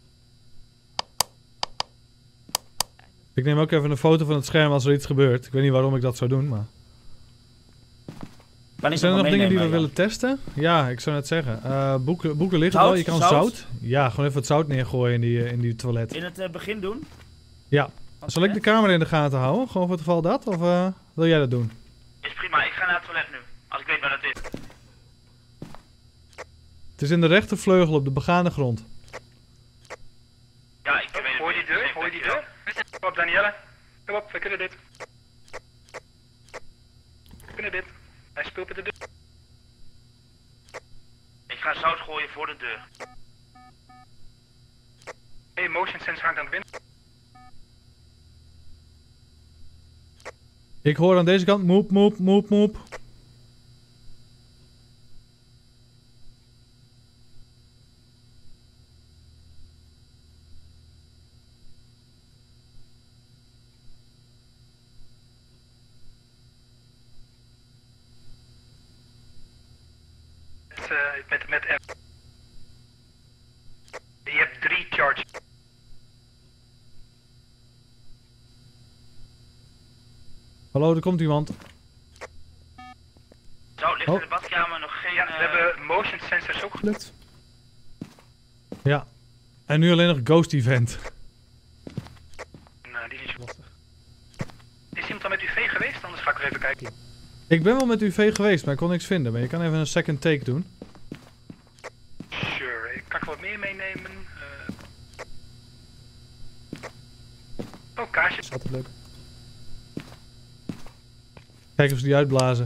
Speaker 1: Ik neem ook even een foto van het scherm als er iets gebeurt. Ik weet niet waarom ik dat zou doen, maar...
Speaker 2: Wanneer
Speaker 1: Zijn er nog dingen die we
Speaker 2: Jan?
Speaker 1: willen testen? Ja, ik zou net zeggen. Uh, boeken, boeken liggen
Speaker 2: Zout?
Speaker 1: wel. Je kan
Speaker 2: Zout?
Speaker 1: zout. Ja, gewoon even het zout neergooien in die, uh, in die toilet.
Speaker 2: In het uh, begin doen?
Speaker 1: Ja. Zal ik de camera in de gaten houden? Gewoon voor het geval dat? Of uh, wil jij dat doen?
Speaker 5: Is prima, ik ga naar het toilet nu. Als ik weet waar het is.
Speaker 1: Het is in de rechtervleugel op de begane grond.
Speaker 5: Ja, ik weet het.
Speaker 8: Hoor je die deur? Hoor je die deur?
Speaker 3: Kom op, Danielle. Kom op, we kunnen dit. We kunnen dit. Hij speelt met de deur.
Speaker 2: Ik ga zout gooien voor de deur.
Speaker 3: Hey, motion sense hangt aan de wind.
Speaker 1: Ik hoor aan deze kant moep, moep, moep, moep.
Speaker 3: Met, uh, met, met F. Je hebt drie charges.
Speaker 1: Hallo, er komt iemand.
Speaker 2: Zo, ligt
Speaker 1: Oh.
Speaker 2: in de badkamer nog geen...
Speaker 3: Ja, we
Speaker 2: uh,
Speaker 3: hebben motion sensors ook gelukt.
Speaker 1: Ja. En nu alleen nog Ghost Event.
Speaker 3: Nou, die is niet zo lastig. Is iemand al met U V geweest? Anders ga ik er even kijken.
Speaker 1: Ik ben wel met U V geweest, maar ik kon niks vinden. Maar je kan even een second take doen.
Speaker 3: Sure, ik kan ik wat meer meenemen. Uh... Oh, kaarsje.
Speaker 7: Dat is altijd leuk.
Speaker 1: Kijk of ze die uitblazen.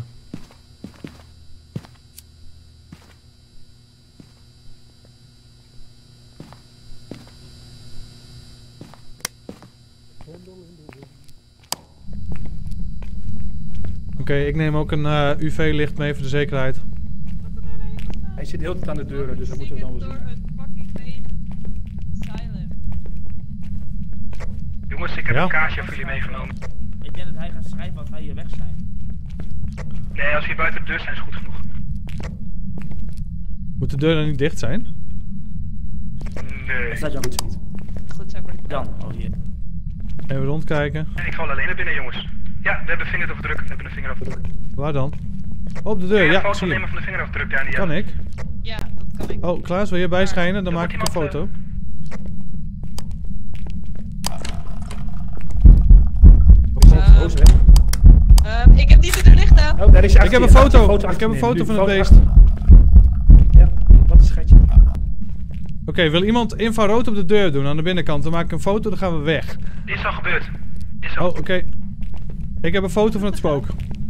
Speaker 1: Oké, okay, ik neem ook een uh, U V-licht mee voor de zekerheid.
Speaker 7: Hij zit heel de tijd aan de deuren, dus dat moeten we dan wel zien.
Speaker 4: Door een fucking leeg asylum.
Speaker 3: Jongens, ik heb
Speaker 1: Ja?
Speaker 3: een kaarsje voor jullie meegenomen.
Speaker 2: Ik denk dat hij gaat schrijven als wij hier weg zijn.
Speaker 3: Nee, als we hier buiten de deur zijn is goed genoeg.
Speaker 1: Moet de deur dan niet dicht zijn?
Speaker 3: Nee.
Speaker 2: Is dat Jan?
Speaker 7: Goed zoiets.
Speaker 4: Goed zo voor de
Speaker 2: Jan, oh hier.
Speaker 1: Even rondkijken.
Speaker 3: En ik ga wel alleen naar binnen, jongens. Ja, we hebben vingerafdruk. We hebben een vingerafdruk.
Speaker 1: Waar dan? Op de deur,
Speaker 3: Kun je
Speaker 1: ja,
Speaker 3: een foto
Speaker 1: zie je.
Speaker 3: nemen van de vingerafdruk, Daniel?
Speaker 1: Kan ik?
Speaker 4: Ja, dat kan ik.
Speaker 1: Oh, Klaas, wil je bijschijnen? Dan
Speaker 3: Er
Speaker 1: maak ik
Speaker 3: wordt
Speaker 1: een
Speaker 3: iemand,
Speaker 1: foto.
Speaker 4: Ehm,
Speaker 7: Oh, zeg.
Speaker 4: ehm, ik heb niet de deur dicht aan.
Speaker 7: Oh, daar is je
Speaker 1: Ik heb een
Speaker 7: achter je.
Speaker 1: foto.
Speaker 7: Achter je
Speaker 1: Ik heb een
Speaker 7: foto
Speaker 1: foto van
Speaker 7: nu.
Speaker 1: het beest.
Speaker 7: achter- Ja, wat een schatje.
Speaker 1: Oké, wil iemand infrarood op de deur doen aan de binnenkant? Dan maak ik een foto, dan gaan we weg.
Speaker 3: Is al gebeurd. Is al.
Speaker 1: Oh, oké. Ik heb een foto van het spook.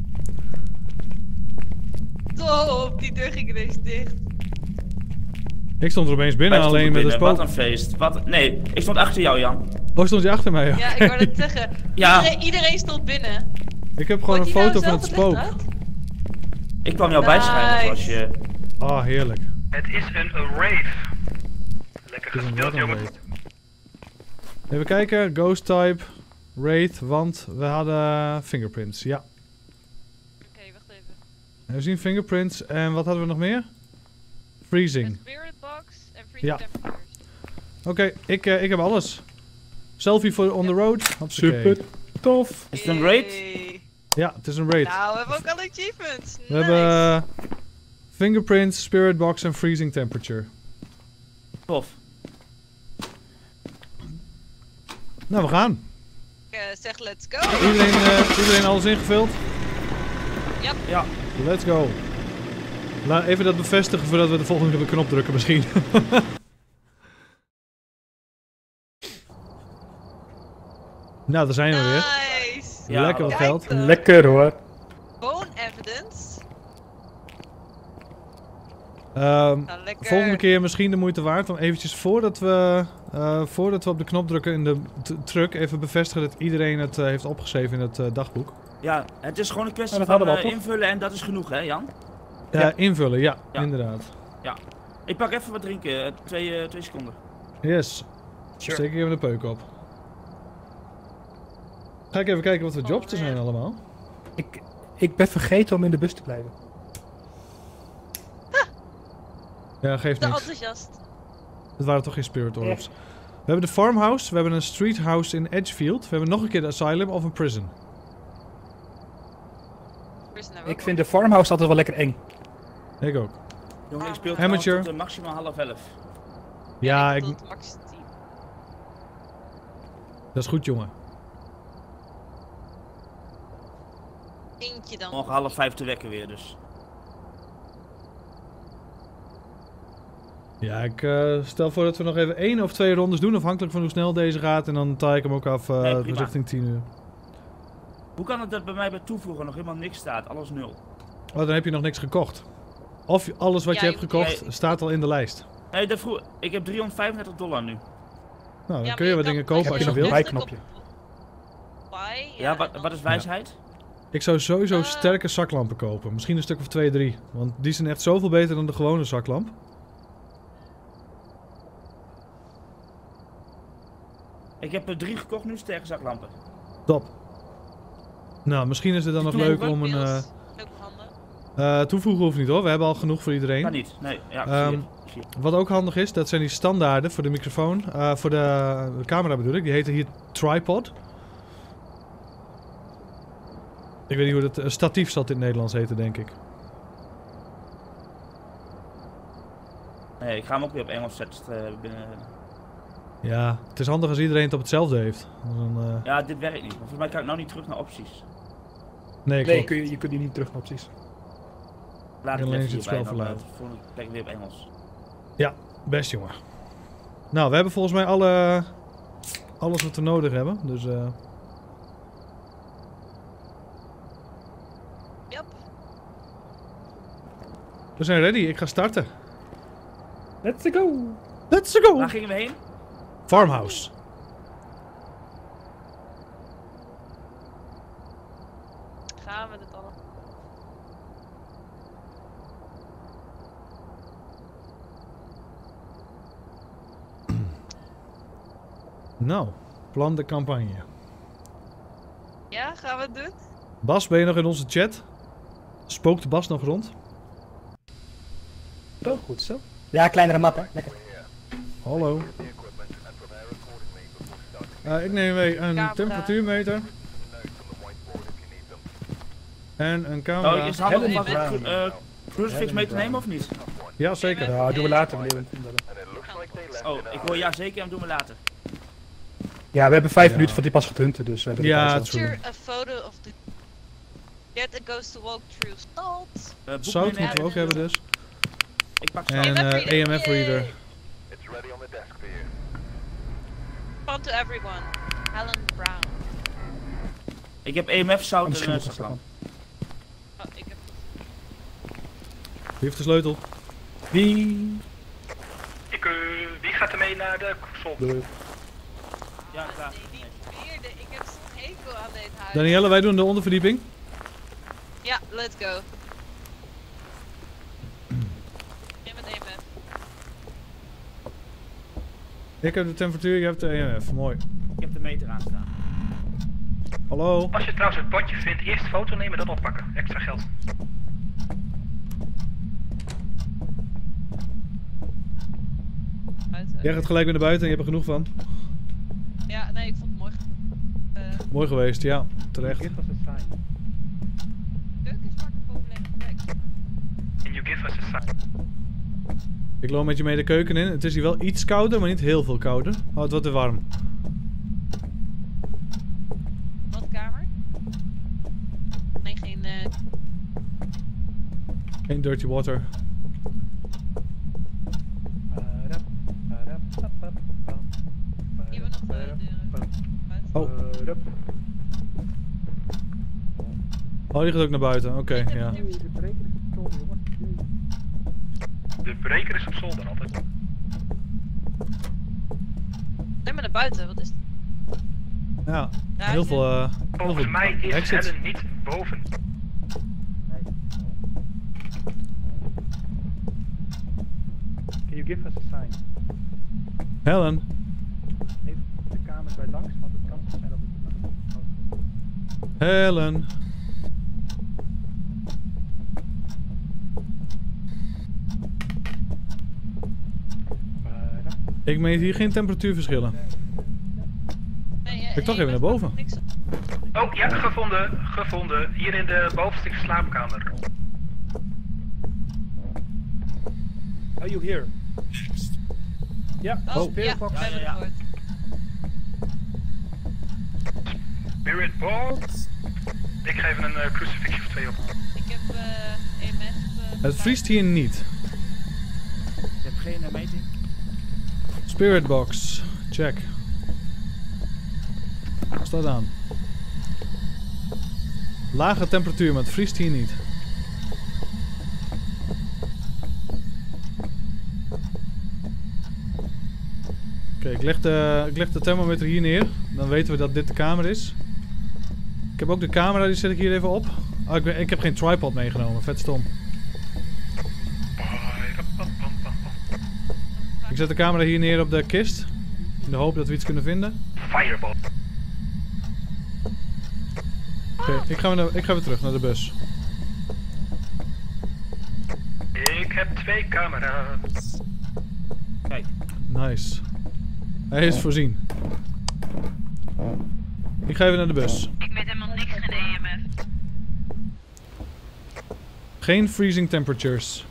Speaker 4: Top, die deur ging ineens dicht.
Speaker 1: Ik stond er opeens binnen,
Speaker 2: Wij
Speaker 1: alleen
Speaker 2: stonden
Speaker 1: met een
Speaker 2: binnen.
Speaker 1: spook.
Speaker 2: Wat een feest. Wat... Nee, ik stond achter jou, Jan.
Speaker 1: Oh, stond je achter mij?
Speaker 4: Ja, ik wou dat zeggen.
Speaker 2: Ja.
Speaker 4: Iedereen, iedereen stond binnen.
Speaker 1: Ik heb gewoon een
Speaker 4: Wordt die
Speaker 1: foto
Speaker 4: nou
Speaker 1: van het
Speaker 4: zelf
Speaker 1: spook.
Speaker 4: het licht uit?
Speaker 2: Ik kwam jou
Speaker 4: Nice.
Speaker 2: bijschrijven als je...
Speaker 1: Ah, heerlijk.
Speaker 3: Het is een rave. Lekker
Speaker 1: Het is een
Speaker 3: gespeeld,
Speaker 1: wat
Speaker 3: jongens.
Speaker 1: weet. Even kijken, ghost type, wraith, want we hadden fingerprints, ja.
Speaker 4: Oké, wacht even.
Speaker 1: We zien fingerprints en wat hadden we nog meer? Freezing.
Speaker 4: Een spirit box en freezing
Speaker 1: Ja.
Speaker 4: temperatures.
Speaker 1: Oké, ik, uh, ik heb alles. Selfie voor on the road. Hoppakee.
Speaker 7: Super tof.
Speaker 2: Is het een raid?
Speaker 4: Yay.
Speaker 1: Ja, het is een raid.
Speaker 4: Nou, we hebben ook al achievements.
Speaker 1: We
Speaker 4: Nice.
Speaker 1: hebben uh, fingerprints, spirit box en freezing temperature.
Speaker 2: Tof.
Speaker 1: Nou, we gaan.
Speaker 4: Ik uh, zeg let's go.
Speaker 1: Iedereen, uh, iedereen alles ingevuld?
Speaker 4: Ja.
Speaker 2: Ja.
Speaker 1: Let's go. Laat even dat bevestigen voordat we de volgende knop drukken misschien. Nou, daar zijn we weer.
Speaker 4: Nice.
Speaker 2: Ja,
Speaker 1: Lekker wat
Speaker 4: Kijk
Speaker 1: geld.
Speaker 4: dan.
Speaker 7: Lekker hoor.
Speaker 4: Bone evidence.
Speaker 1: Ehm,
Speaker 4: Nou, lekker.
Speaker 1: volgende keer misschien de moeite waard om eventjes voordat we, uh, voordat we op de knop drukken in de t- truck even bevestigen dat iedereen het uh, heeft opgeschreven in het uh, dagboek.
Speaker 2: Ja, het is gewoon een kwestie
Speaker 7: Ja, dat
Speaker 2: van
Speaker 7: hadden we
Speaker 2: uh,
Speaker 7: al, toch?
Speaker 2: invullen en dat is genoeg, hè Jan?
Speaker 1: Uh,
Speaker 7: Ja.
Speaker 1: Invullen, ja,
Speaker 2: Ja.
Speaker 1: inderdaad.
Speaker 2: Ik pak even wat drinken, uh, twee, uh, twee seconden.
Speaker 1: Yes. Steek ik even de peuk op. Ga ik even kijken wat voor
Speaker 4: Oh,
Speaker 1: jobs er zijn
Speaker 4: man.
Speaker 1: allemaal.
Speaker 7: Ik, ik ben vergeten om in de bus te blijven.
Speaker 1: Ja, geeft
Speaker 4: Te
Speaker 1: niks.
Speaker 4: enthousiast.
Speaker 1: Het waren toch geen spirit orbs. We hebben de farmhouse, we hebben een street house in Edgefield. We hebben nog een keer de asylum of een prison.
Speaker 4: Prison hebben we
Speaker 7: Ik
Speaker 4: ook
Speaker 7: vind de farmhouse altijd wel lekker eng.
Speaker 1: Ik ook.
Speaker 2: Jongen, ik speel
Speaker 1: Amateur.
Speaker 2: trouwens tot uh, maximaal half elf.
Speaker 4: nog.
Speaker 1: Ja,
Speaker 4: ik
Speaker 1: ik,
Speaker 4: bedoel het max tien.
Speaker 1: dat is goed, jongen.
Speaker 4: Eentje dan.
Speaker 2: Morgen half vijf te wekken weer, dus.
Speaker 1: Ja, ik uh, stel voor dat we nog even één of twee rondes doen, afhankelijk van hoe snel deze gaat. En dan taai ik hem ook af uh,
Speaker 2: Nee,
Speaker 1: richting tien uur.
Speaker 2: Hoe kan het dat bij mij bij toevoegen nog helemaal niks staat? Alles nul.
Speaker 1: Oh, dan heb je nog niks gekocht. Of alles wat
Speaker 4: Ja,
Speaker 1: je
Speaker 4: je
Speaker 1: hebt
Speaker 4: moet-
Speaker 1: gekocht
Speaker 2: Nee.
Speaker 1: staat al in de lijst.
Speaker 2: Nee, dat vroeg, ik heb driehonderdvijfendertig dollar nu.
Speaker 1: Nou, dan
Speaker 4: Ja,
Speaker 1: kun
Speaker 4: maar
Speaker 1: je wat
Speaker 4: kan-
Speaker 1: dingen kopen als je
Speaker 7: nog
Speaker 1: wilt.
Speaker 7: een
Speaker 4: rechts
Speaker 7: bijknopje.
Speaker 4: op buy,
Speaker 2: Ja,
Speaker 4: en
Speaker 2: wat,
Speaker 4: dan-
Speaker 2: wat is wijsheid?
Speaker 1: Ik zou sowieso
Speaker 4: Uh.
Speaker 1: sterke zaklampen kopen. Misschien een stuk of twee, drie. Want die zijn echt zoveel beter dan de gewone zaklamp.
Speaker 2: Ik heb er drie gekocht nu, sterke zaklampen.
Speaker 1: Top. Nou, misschien is het dan nog
Speaker 2: Nee,
Speaker 1: leuk
Speaker 2: wat
Speaker 1: om een...
Speaker 4: Beeld,
Speaker 1: eh,
Speaker 4: ook handig.
Speaker 1: eh, toevoegen hoeft niet hoor, we hebben al genoeg voor iedereen.
Speaker 2: Kan niet, nee. Ja,
Speaker 1: Ehm,
Speaker 2: vier, vier.
Speaker 1: Wat ook handig is, dat zijn die standaarden voor de microfoon. eh, voor de, de camera bedoel ik. Die heten hier tripod. Ik weet niet hoe dat... Uh, statief zal het in het Nederlands heten, denk ik.
Speaker 2: Nee, ik ga hem ook weer op Engels zetten. Uh, binnen...
Speaker 1: Ja, het is handig als iedereen het op hetzelfde heeft. Dan, uh...
Speaker 2: Ja, dit werkt niet. Maar volgens mij kan ik nou niet terug naar opties.
Speaker 1: Nee,
Speaker 7: Nee,
Speaker 1: klopt.
Speaker 7: kun je, je kunt hier niet terug naar opties.
Speaker 2: Laat ik
Speaker 1: Alleen
Speaker 2: het
Speaker 1: is het
Speaker 2: hierbij,
Speaker 1: spel
Speaker 2: dan
Speaker 1: verlaten.
Speaker 2: uh, volgende plek weer op Engels.
Speaker 1: Best jongen. Nou, we hebben volgens mij alle, alles wat we nodig hebben. Dus uh...
Speaker 4: Yep.
Speaker 1: we zijn ready. Ik ga starten.
Speaker 7: Let's go!
Speaker 1: Let's go!
Speaker 2: Waar gingen we heen?
Speaker 1: Farmhouse.
Speaker 4: Gaan we dit allemaal?
Speaker 1: Nou, plan de campagne.
Speaker 4: Ja, gaan we het doen?
Speaker 1: Bas, ben je nog in onze chat? Spookt Bas nog rond?
Speaker 7: Oh, goed zo.
Speaker 9: Ja, kleinere map, hè. Lekker.
Speaker 1: Hallo. Uh, ik neem mee een
Speaker 4: Camera.
Speaker 1: temperatuurmeter. En een camera.
Speaker 2: Oh, is het handig om
Speaker 7: Helen
Speaker 2: wat
Speaker 7: Brown.
Speaker 2: uh, crucifix mee te nemen of niet?
Speaker 1: Ja, zeker.
Speaker 7: Ja, doen we later wanneer we het doen.
Speaker 2: Oh, ik hoor ja zeker en doen we later.
Speaker 7: Ja, we hebben vijf
Speaker 1: Ja.
Speaker 7: minuten van die pas getunten, dus we hebben
Speaker 1: Ja,
Speaker 7: de
Speaker 1: het
Speaker 7: tijd
Speaker 1: is
Speaker 7: zo.
Speaker 1: goed.
Speaker 4: Share a photo of the... Get a ghost to walk through salt.
Speaker 2: Uh, boek
Speaker 1: Zout
Speaker 2: meenemen.
Speaker 1: moeten we ook hebben dus.
Speaker 2: Ik pak
Speaker 1: En
Speaker 2: zout.
Speaker 1: uh,
Speaker 4: reader.
Speaker 1: E M F reader.
Speaker 4: Yay. Fun to everyone. Helen Brown.
Speaker 2: Ik heb E M F zout
Speaker 7: Misschien
Speaker 2: en
Speaker 7: nog
Speaker 2: uh,
Speaker 7: een
Speaker 2: zaklamp.
Speaker 4: Oh, ik heb...
Speaker 1: Wie heeft de sleutel?
Speaker 7: Wie?
Speaker 3: Ik, uh, wie gaat er mee naar de console?
Speaker 7: De...
Speaker 2: Ja, klaar.
Speaker 4: Nee, niet vierde. Ik heb zo'n hekel aan dit huis.
Speaker 1: Danielle, wij doen de onderverdieping.
Speaker 4: Ja, let's go. Ja, met E M F.
Speaker 1: Ik heb de temperatuur, je hebt de E M F. Mooi.
Speaker 2: Ik heb de meter aanstaan.
Speaker 1: Hallo?
Speaker 3: Als je trouwens het potje vindt, eerst foto nemen, dat oppakken. Extra geld.
Speaker 4: Buiten.
Speaker 1: Jij gaat gelijk weer naar buiten en je hebt er genoeg van.
Speaker 4: Ja, nee, ik vond het mooi. Uh,
Speaker 1: Mooi geweest, ja. Terecht.
Speaker 7: Dit was het sign.
Speaker 4: keuken is vaak een populaire plek.
Speaker 3: Can you give us a sign?
Speaker 1: Ik loop met je mee de keuken in. Het is hier wel iets kouder, maar niet heel veel kouder. Oh, het wordt te warm.
Speaker 4: Badkamer. Nee, geen... Uh,
Speaker 1: Geen dirty water.
Speaker 4: hier hebben we nog uh, deuren. Buiten.
Speaker 1: Oh. Oh, die gaat ook naar buiten. Oké, ja.
Speaker 3: De breker is op zolder altijd.
Speaker 4: Nee, maar naar buiten, wat is het?
Speaker 1: Ja,
Speaker 4: Daar
Speaker 1: heel
Speaker 4: is
Speaker 1: veel, uh, heel
Speaker 3: Volgens
Speaker 1: veel
Speaker 3: mij is
Speaker 1: exits.
Speaker 3: Helen niet boven.
Speaker 7: Can you give us a sign?
Speaker 1: Helen,
Speaker 7: Even de kamer bij langs, want het kan zijn dat het...
Speaker 1: Helen. Ik meet hier geen temperatuurverschillen.
Speaker 4: Nee, uh,
Speaker 1: Ik toch
Speaker 4: E M F
Speaker 1: even naar boven.
Speaker 4: Niks.
Speaker 3: Oh, ja, gevonden, gevonden. Hier in de bovenste slaapkamer.
Speaker 7: Are you here? Ja,
Speaker 4: Oh,
Speaker 1: Oh.
Speaker 4: ja, we
Speaker 2: Ja,
Speaker 4: hebben
Speaker 2: ja,
Speaker 4: het
Speaker 2: ja.
Speaker 4: gehoord.
Speaker 3: Spirit box. Ik geef een uh, crucifix of twee op.
Speaker 4: Ik heb uh, E M F. Uh,
Speaker 1: Het vriest hier niet.
Speaker 2: Je hebt geen uh, meting.
Speaker 1: Spirit box. Check. Wat staat aan? Lage temperatuur, maar het vriest hier niet. Oké, ik leg de, ik leg de thermometer hier neer. Dan weten we dat dit de kamer is. Ik heb ook de camera, die zet ik hier even op. Oh, ik, ben, ik heb geen tripod meegenomen, vet stom. Ik zet de camera hier neer op de kist. In de hoop dat we iets kunnen vinden.
Speaker 3: Fireball.
Speaker 1: Oké, okay, ik, ik ga weer terug naar de bus.
Speaker 3: Ik heb twee camera's.
Speaker 2: Kijk.
Speaker 1: Nice. Hij is voorzien. Ik ga even naar de bus.
Speaker 9: Ik weet helemaal niks geen E M F.
Speaker 1: Geen freezing temperatures.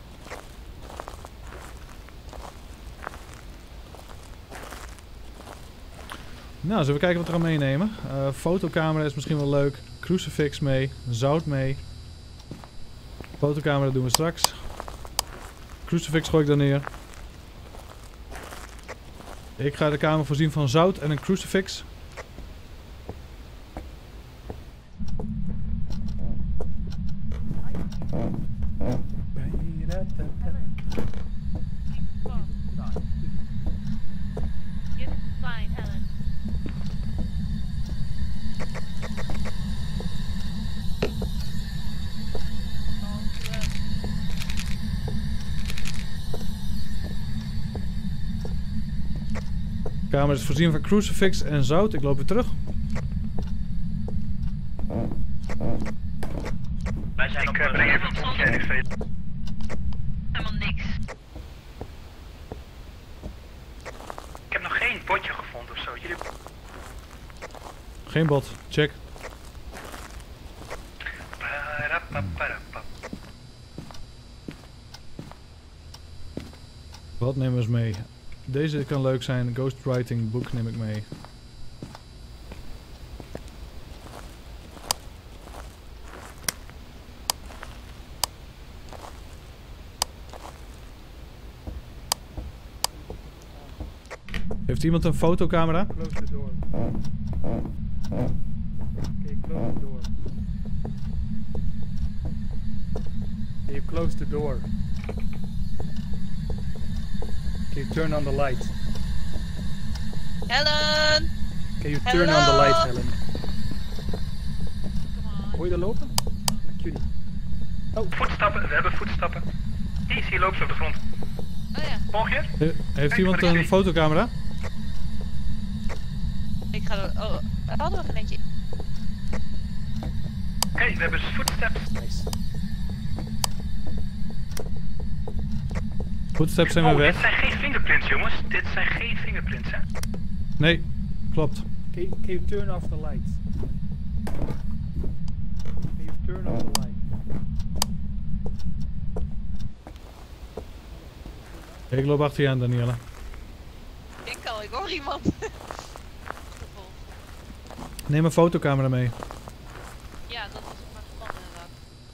Speaker 1: Nou, zullen we kijken wat we gaan meenemen. Uh, fotocamera is misschien wel leuk. Crucifix mee. Zout mee. Fotocamera doen we straks. Crucifix gooi ik dan neer. Ik ga de kamer voorzien van zout en een crucifix. De kamer is voorzien van crucifix en zout. Ik loop weer terug.
Speaker 3: Wij zijn op een regen van
Speaker 9: helemaal niks.
Speaker 3: Ik heb nog geen botje gevonden of zo. Jullie...
Speaker 1: Geen bot. Check. Wat nemen we eens mee? Deze kan leuk zijn. Ghostwriting boek neem ik mee. Heeft iemand een fotocamera?
Speaker 7: Close the door. Okay, close the door. Okay, you close the door. Okay, turn on the light.
Speaker 4: Helen!
Speaker 7: Can you turn
Speaker 4: Hello?
Speaker 7: on the light, Helen? Hoor je dat lopen? Naar jullie.
Speaker 3: Oh, voetstappen. We hebben voetstappen. Hier, hier loopt ze op de grond.
Speaker 4: Oh ja.
Speaker 3: Volg je?
Speaker 1: He heeft
Speaker 3: Kijk,
Speaker 1: iemand
Speaker 3: wat ik
Speaker 1: een
Speaker 3: zie.
Speaker 1: fotocamera?
Speaker 4: Ik ga er... Oh, hadden we geen eentje?
Speaker 3: Oké, okay, we hebben voetstaps.
Speaker 7: Nice.
Speaker 1: Footsteps zijn weer
Speaker 3: Oh, dit
Speaker 1: weg.
Speaker 3: zijn geen fingerprints, jongens. Dit zijn geen fingerprints, hè?
Speaker 1: Nee, klopt.
Speaker 7: Can, can you turn off the light? Can you turn off the light?
Speaker 1: Ik loop achter je aan, Danielle.
Speaker 4: Ik al, ik hoor iemand.
Speaker 1: Neem een fotocamera mee.
Speaker 4: Ja, dat is ook maar plan inderdaad.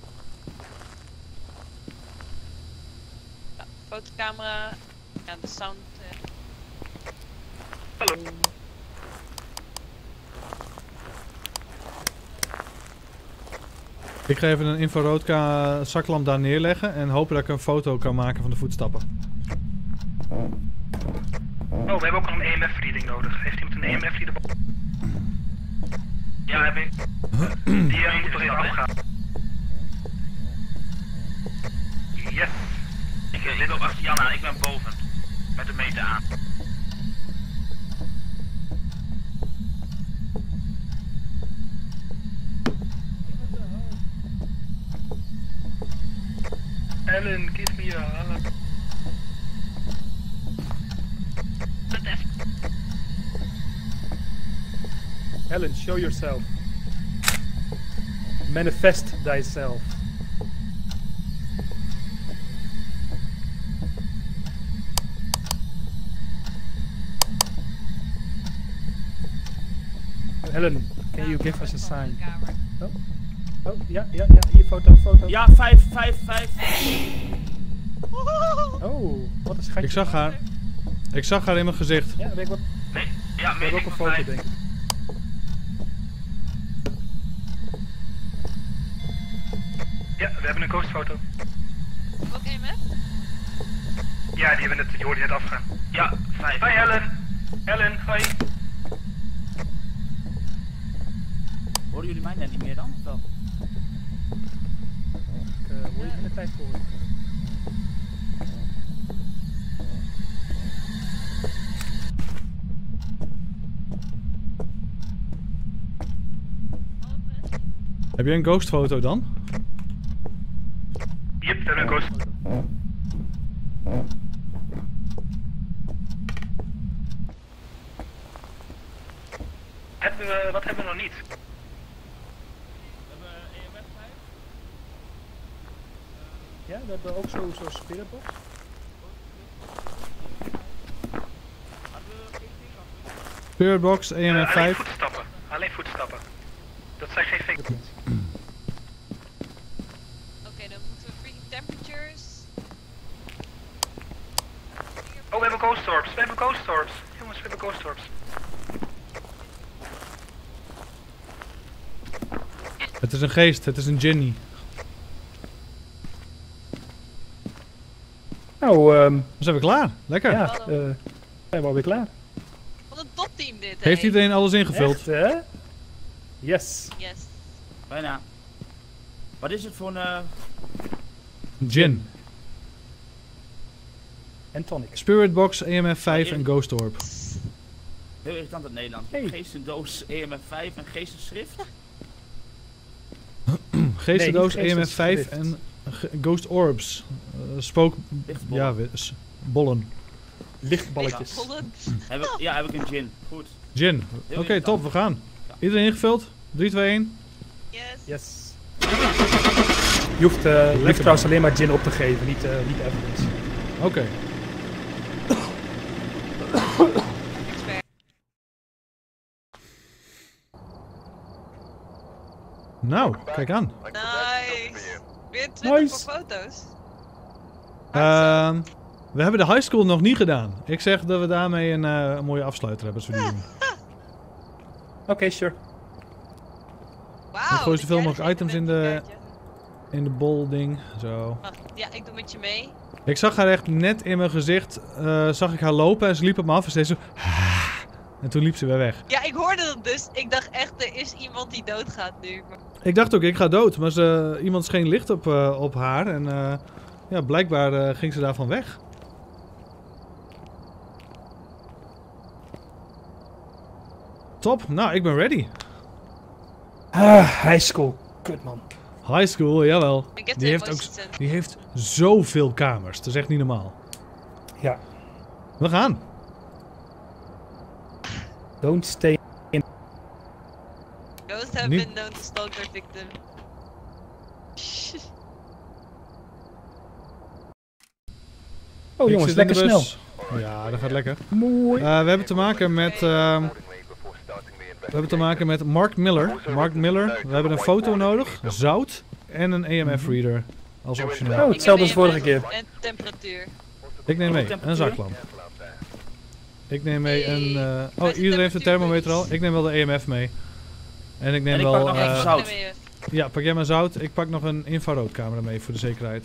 Speaker 4: Ja, fotocamera. Ja, de sound. Uh...
Speaker 3: Hallo.
Speaker 1: Ik ga even een infrarood zaklamp daar neerleggen en hopen dat ik een foto kan maken van de voetstappen.
Speaker 3: Oh, we hebben ook nog een E M F-reading nodig. Heeft iemand een E M F-reader? Ja, heb ik. Die uh, moet er even afgaan. Yes. Ik, ik loop achter Jan aan, ik ben boven. Met de meter aan. Ellen, give me a hug.
Speaker 7: Helen, show yourself. Manifest thyself. Helen, can you give us a sign? Oh, oh ja, ja, ja, hier foto, foto.
Speaker 2: Ja, vijf, vijf, vijf.
Speaker 7: Oh, wat een schatje.
Speaker 1: Ik zag haar. Ik zag haar in mijn gezicht.
Speaker 7: Ja, weet ik wat.
Speaker 3: Nee, ja,
Speaker 7: We hebben ook een foto, denk ik.
Speaker 3: Ja, we hebben een ghostfoto.
Speaker 4: Ook E M F?
Speaker 3: Ja, die hebben het, je hoorde net afgaan. Ja, vijf. Hoi Ellen. Ellen, hoi.
Speaker 2: Horen jullie mij net niet meer dan? Of wel?
Speaker 7: Ik uh, hoor je in de tijd voor.
Speaker 1: Heb je een ghostfoto dan?
Speaker 3: Yep, we hebben een ghost. Hebben we, wat hebben we nog niet?
Speaker 7: Ja, we hebben ook zo zo'n spiritbox.
Speaker 1: Spiritbox, E M F
Speaker 3: Uh, alleen
Speaker 1: vijf.
Speaker 3: voetstappen. Alleen voetstappen. Dat zijn geen fake.
Speaker 4: Oké, okay, dan moeten we freaking temperatures.
Speaker 3: Oh, we hebben ghost orbs. We hebben ghost orbs. Jongens, we hebben ghost orbs.
Speaker 1: Het is een geest, het is een Ginny.
Speaker 7: Nou, ehm...
Speaker 1: Dan zijn we klaar. Lekker.
Speaker 7: Ja, eh... Uh, zijn we alweer klaar.
Speaker 4: Wat een topteam dit, hè?
Speaker 1: Heeft iedereen alles ingevuld?
Speaker 7: Echt, hè? Yes.
Speaker 4: Yes.
Speaker 2: Bijna. Wat is het voor een... Uh...
Speaker 1: Gin.
Speaker 7: En tonic.
Speaker 1: Spiritbox, E M F vijf en Ghost Orb.
Speaker 2: Heel irritant het Nederland.
Speaker 7: Hey.
Speaker 2: Geestendoos, E M F vijf en geestenschrift.
Speaker 1: Geestendoos,
Speaker 7: nee,
Speaker 1: E M F vijf en Ghost Orbs. Uh, spook... Ja, bollen.
Speaker 7: Lichtballetjes.
Speaker 2: Heb ik, ja, heb ik een gin. Goed.
Speaker 1: Gin. Oké, okay, top, we gaan. Iedereen ingevuld? drie, twee, één.
Speaker 4: Yes.
Speaker 7: Yes. Je hoeft, uh, je hoeft trouwens alleen maar gin op te geven, niet, uh, niet evidence.
Speaker 1: Oké. Okay. Nou, kijk aan.
Speaker 4: Nice. Weer twintig
Speaker 7: Nice.
Speaker 4: voor foto's.
Speaker 1: Uh, we hebben de high school nog niet gedaan. Ik zeg dat we daarmee een, uh, een mooie afsluiter hebben. Als we die doen.
Speaker 7: Oké, okay, sure.
Speaker 4: Wauw.
Speaker 1: Gooi zoveel mogelijk items in de, in de bol ding. Zo.
Speaker 4: Wacht, ja, ik doe met je mee.
Speaker 1: Ik zag haar echt net in mijn gezicht. Uh, zag ik haar lopen en ze liep op me af en ze deed zo. En toen liep ze weer weg.
Speaker 4: Ja, ik hoorde dat dus. Ik dacht echt, er is iemand die doodgaat nu. Maar...
Speaker 1: Ik dacht ook, ik ga dood. Maar ze, iemand scheen licht op, uh, op haar. En uh, ja, blijkbaar uh, ging ze daarvan weg. Top. Nou, ik ben ready.
Speaker 7: Ah, high school. Kut man.
Speaker 1: High school, jawel.
Speaker 4: Ik heb
Speaker 1: Die heeft, ook, die heeft zoveel kamers. Dat is echt niet normaal.
Speaker 7: Ja.
Speaker 1: We gaan.
Speaker 7: Don't stay in.
Speaker 4: Ghosts have
Speaker 1: Niet...
Speaker 4: been known to stalk their victim.
Speaker 7: Oh
Speaker 1: ik
Speaker 7: jongens, lekker snel.
Speaker 1: Ja, dat gaat lekker.
Speaker 7: Mooi.
Speaker 1: Uh, we hebben te maken met... Uh, we hebben te maken met Mark Miller. Mark Miller. We hebben een foto nodig, zout en een E M F reader als optioneel.
Speaker 7: Oh, hetzelfde als vorige keer.
Speaker 4: En temperatuur.
Speaker 1: Ik neem mee een zaklamp. Ik neem mee een... Uh, oh, iedereen heeft de thermometer al. Ik neem wel de E M F mee. En ik neem
Speaker 2: en ik
Speaker 1: wel...
Speaker 2: pak nog
Speaker 1: uh,
Speaker 2: even zout.
Speaker 1: Ja, pak jij maar zout. Ik pak nog een infraroodcamera mee voor de zekerheid.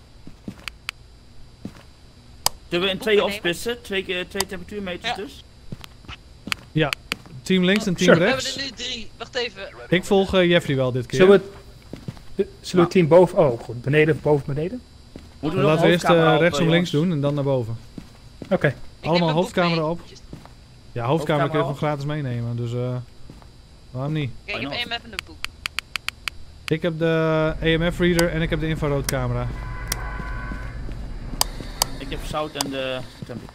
Speaker 2: Zullen we in twee opsplitsen? Twee, keer, twee temperatuurmeters
Speaker 4: ja.
Speaker 2: dus?
Speaker 1: Ja. Team links en team
Speaker 7: sure.
Speaker 1: rechts.
Speaker 4: We hebben er nu drie. Wacht even.
Speaker 1: Ik volg uh, Jeffrey wel dit keer.
Speaker 7: Zullen we, zullen we team boven... Oh, goed. Beneden of boven beneden?
Speaker 2: Moeten we
Speaker 1: Laten we eerst uh, rechts
Speaker 2: op,
Speaker 1: om links doen en dan naar boven.
Speaker 7: Oké. Okay.
Speaker 1: Allemaal hoofdcamera op. Ja, hoofdcamera kun je
Speaker 2: op.
Speaker 1: gewoon gratis meenemen, dus uh, waarom niet?
Speaker 4: Oké, okay, ik heb E M F en een boek.
Speaker 1: Ik heb de E M F reader en ik heb de infraroodcamera.
Speaker 2: Ik heb zout en de temperatuur.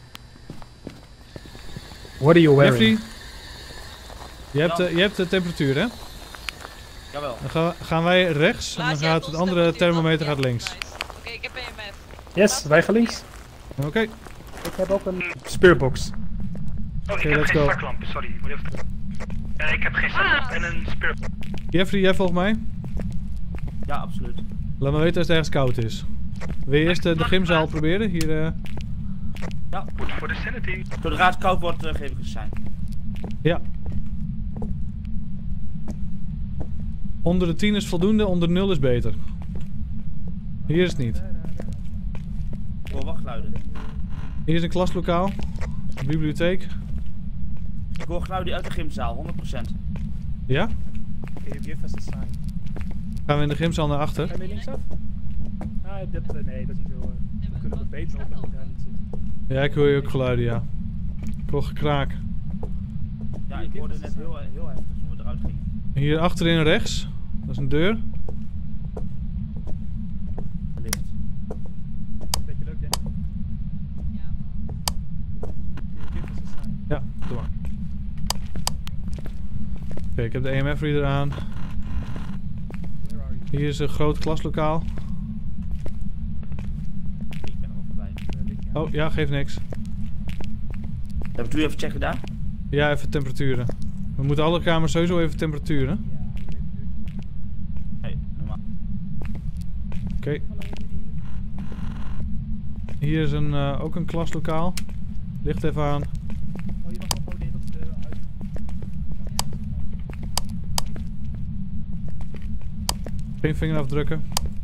Speaker 7: What are you wearing?
Speaker 1: Jeffrey, je hebt, de, je hebt de temperatuur, hè?
Speaker 2: Jawel.
Speaker 1: Dan gaan, gaan wij rechts en dan gaat het andere thermometer gaat links.
Speaker 4: Oké, okay, ik heb E M F.
Speaker 7: Yes, wij gaan links.
Speaker 1: Oké. Okay.
Speaker 7: Ik heb ook een spearbox.
Speaker 3: Oh, ik
Speaker 1: okay,
Speaker 3: heb geen
Speaker 1: go.
Speaker 3: zaklampen, sorry. Moet even... Ja, ik heb geen zaklamp en een spear.
Speaker 1: Jeffrey, jij volgt mij?
Speaker 2: Ja, absoluut.
Speaker 1: Laat me weten als het ergens koud is. Wil je eerst uh, de gymzaal proberen? Hier, uh...
Speaker 7: Ja.
Speaker 3: Goed voor de sanity.
Speaker 2: Zodra het koud wordt, uh, geef ik een sign.
Speaker 1: Ja. Onder de tien is voldoende, onder de nul is beter. Hier is het niet.
Speaker 2: Ik hoor wachtgeluiden.
Speaker 1: Hier is een klaslokaal. Een bibliotheek.
Speaker 2: Ik hoor geluiden uit de gymzaal, honderd procent.
Speaker 1: Ja?
Speaker 7: Okay, give us a sign.
Speaker 1: Gaan we in de gymzaal naar achter?
Speaker 7: Ga je mee linksaf? Ah, dit, uh, nee, dat is niet zo. Uh, we kunnen het beter op dat we daar niet zitten.
Speaker 1: Ja, ik hoor je ook geluiden, ja. Ik hoor gekraak.
Speaker 2: Ja, ik hoorde net heel, heel heftig toen we eruit gingen.
Speaker 1: Hier achterin rechts. Dat is een deur.
Speaker 2: Licht.
Speaker 7: Beetje leuk, denk ik. Give us a sign.
Speaker 1: Ja, doe maar. Oké, okay, ik heb de E M F-reader aan.
Speaker 7: Where are you?
Speaker 1: Hier is een groot klaslokaal.
Speaker 2: Ik ben er al voorbij.
Speaker 1: Oh, ja, geeft niks.
Speaker 2: Heb ik nu even checken daar?
Speaker 1: Ja, even temperaturen. We moeten alle kamers sowieso even temperaturen.
Speaker 2: Nee, normaal.
Speaker 1: Oké. Okay. Hier is een, uh, ook een klaslokaal. Licht even aan.
Speaker 7: Oh, je mag nog gewoon nee, dat is de uit.
Speaker 1: Geen vingerafdrukken.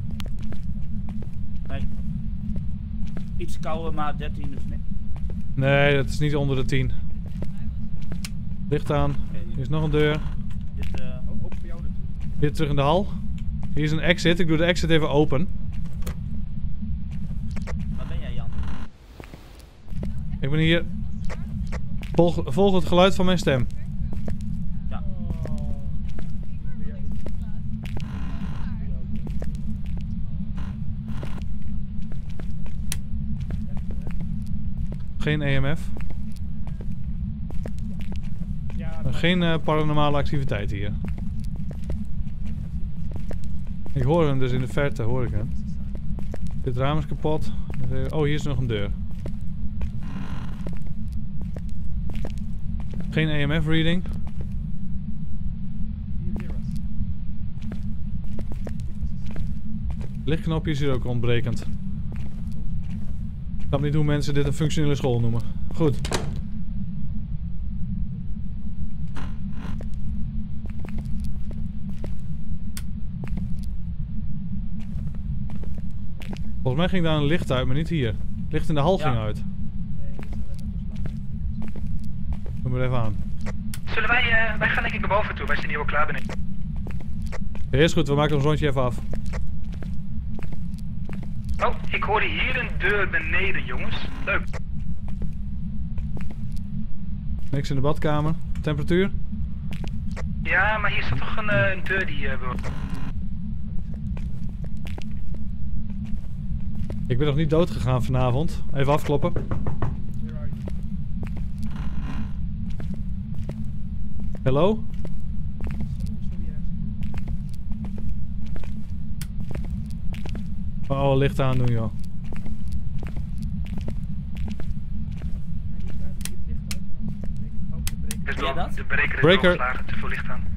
Speaker 2: Nee. Iets kouder, maar dertien dus nee.
Speaker 1: Nee, dat is niet onder de tien. Licht aan. Hier is nog een deur.
Speaker 2: Dit, uh,
Speaker 7: Oh, ook voor jou natuurlijk.
Speaker 1: Hier terug in de hal. Hier is een exit. Ik doe de exit even open.
Speaker 2: waar ben jij, Jan?
Speaker 1: Ik ben hier. Volg, volg het geluid van mijn stem.
Speaker 2: Ja.
Speaker 1: Geen E M F.
Speaker 7: Ja,
Speaker 1: Uh, geen uh, paranormale activiteit hier. Ik hoor hem dus in de verte, hoor ik hem. Dit raam is kapot. Oh, hier is nog een deur. Geen E M F reading. Lichtknopje is hier ook ontbrekend. Ik snap niet hoe mensen dit een functionele school noemen. Goed. Volgens mij ging daar een licht uit, maar niet hier. Licht in de hal ging
Speaker 2: Ja.
Speaker 1: uit. Doe maar even aan.
Speaker 3: Zullen wij, uh, wij gaan denk ik naar boven toe, wij zijn hier al klaar beneden.
Speaker 1: Ja, is goed, we maken ons rondje even af.
Speaker 3: Oh, ik hoorde hier een deur beneden, jongens. Leuk.
Speaker 1: Niks in de badkamer. Temperatuur?
Speaker 3: Ja, maar hier staat toch een, uh, een deur die uh, wil...
Speaker 1: Ik ben nog niet dood gegaan vanavond. Even afkloppen. Hallo? Oh, licht aan doen, joh.
Speaker 3: Dus
Speaker 2: Zie je
Speaker 3: wel,
Speaker 2: dat?
Speaker 3: de breker is
Speaker 1: Breaker.
Speaker 3: doorgeslagen, te veel licht aan.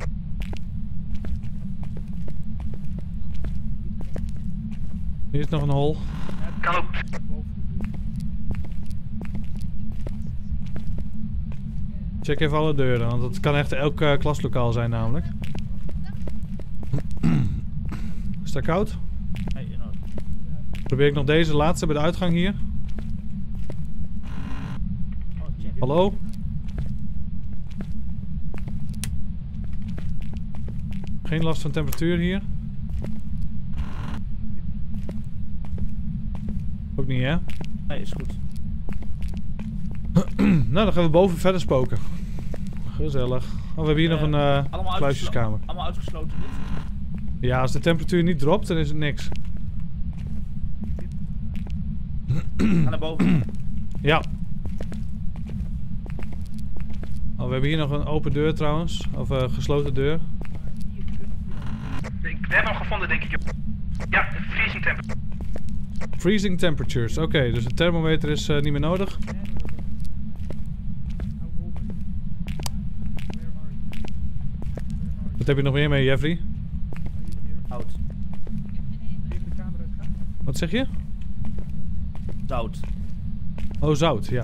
Speaker 1: Hier is nog een hol.
Speaker 3: Kan ook...
Speaker 1: Check even alle deuren, want het kan echt elk uh, klaslokaal zijn namelijk. Is dat koud?
Speaker 2: Nee, in orde.
Speaker 1: Probeer ik nog deze laatste bij de uitgang hier.
Speaker 2: Oh, check.
Speaker 1: Hallo? Geen last van temperatuur hier. Ook niet, hè?
Speaker 2: Nee, is goed.
Speaker 1: Nou, dan gaan we boven verder spoken. Gezellig. Oh, we hebben hier
Speaker 2: Uh,
Speaker 1: nog een uh,
Speaker 2: allemaal
Speaker 1: kluisjeskamer.
Speaker 2: uitgeslo- Allemaal uitgesloten dit.
Speaker 1: Ja, als de temperatuur niet dropt, dan is het niks.
Speaker 2: Ga naar boven.
Speaker 1: Ja. Oh, we hebben hier nog een open deur trouwens. Of een uh, gesloten deur.
Speaker 3: Ik, we hebben hem gevonden, denk ik. joh. Ja, de freezing temper.
Speaker 1: Freezing temperatures. Oké, okay, dus de thermometer is uh, niet meer nodig. Wat heb je nog meer mee, Jeffrey?
Speaker 2: Oud.
Speaker 7: Even de camera uitgaan.
Speaker 1: Wat Wat zeg je?
Speaker 10: Zout.
Speaker 1: Oh, zout, ja.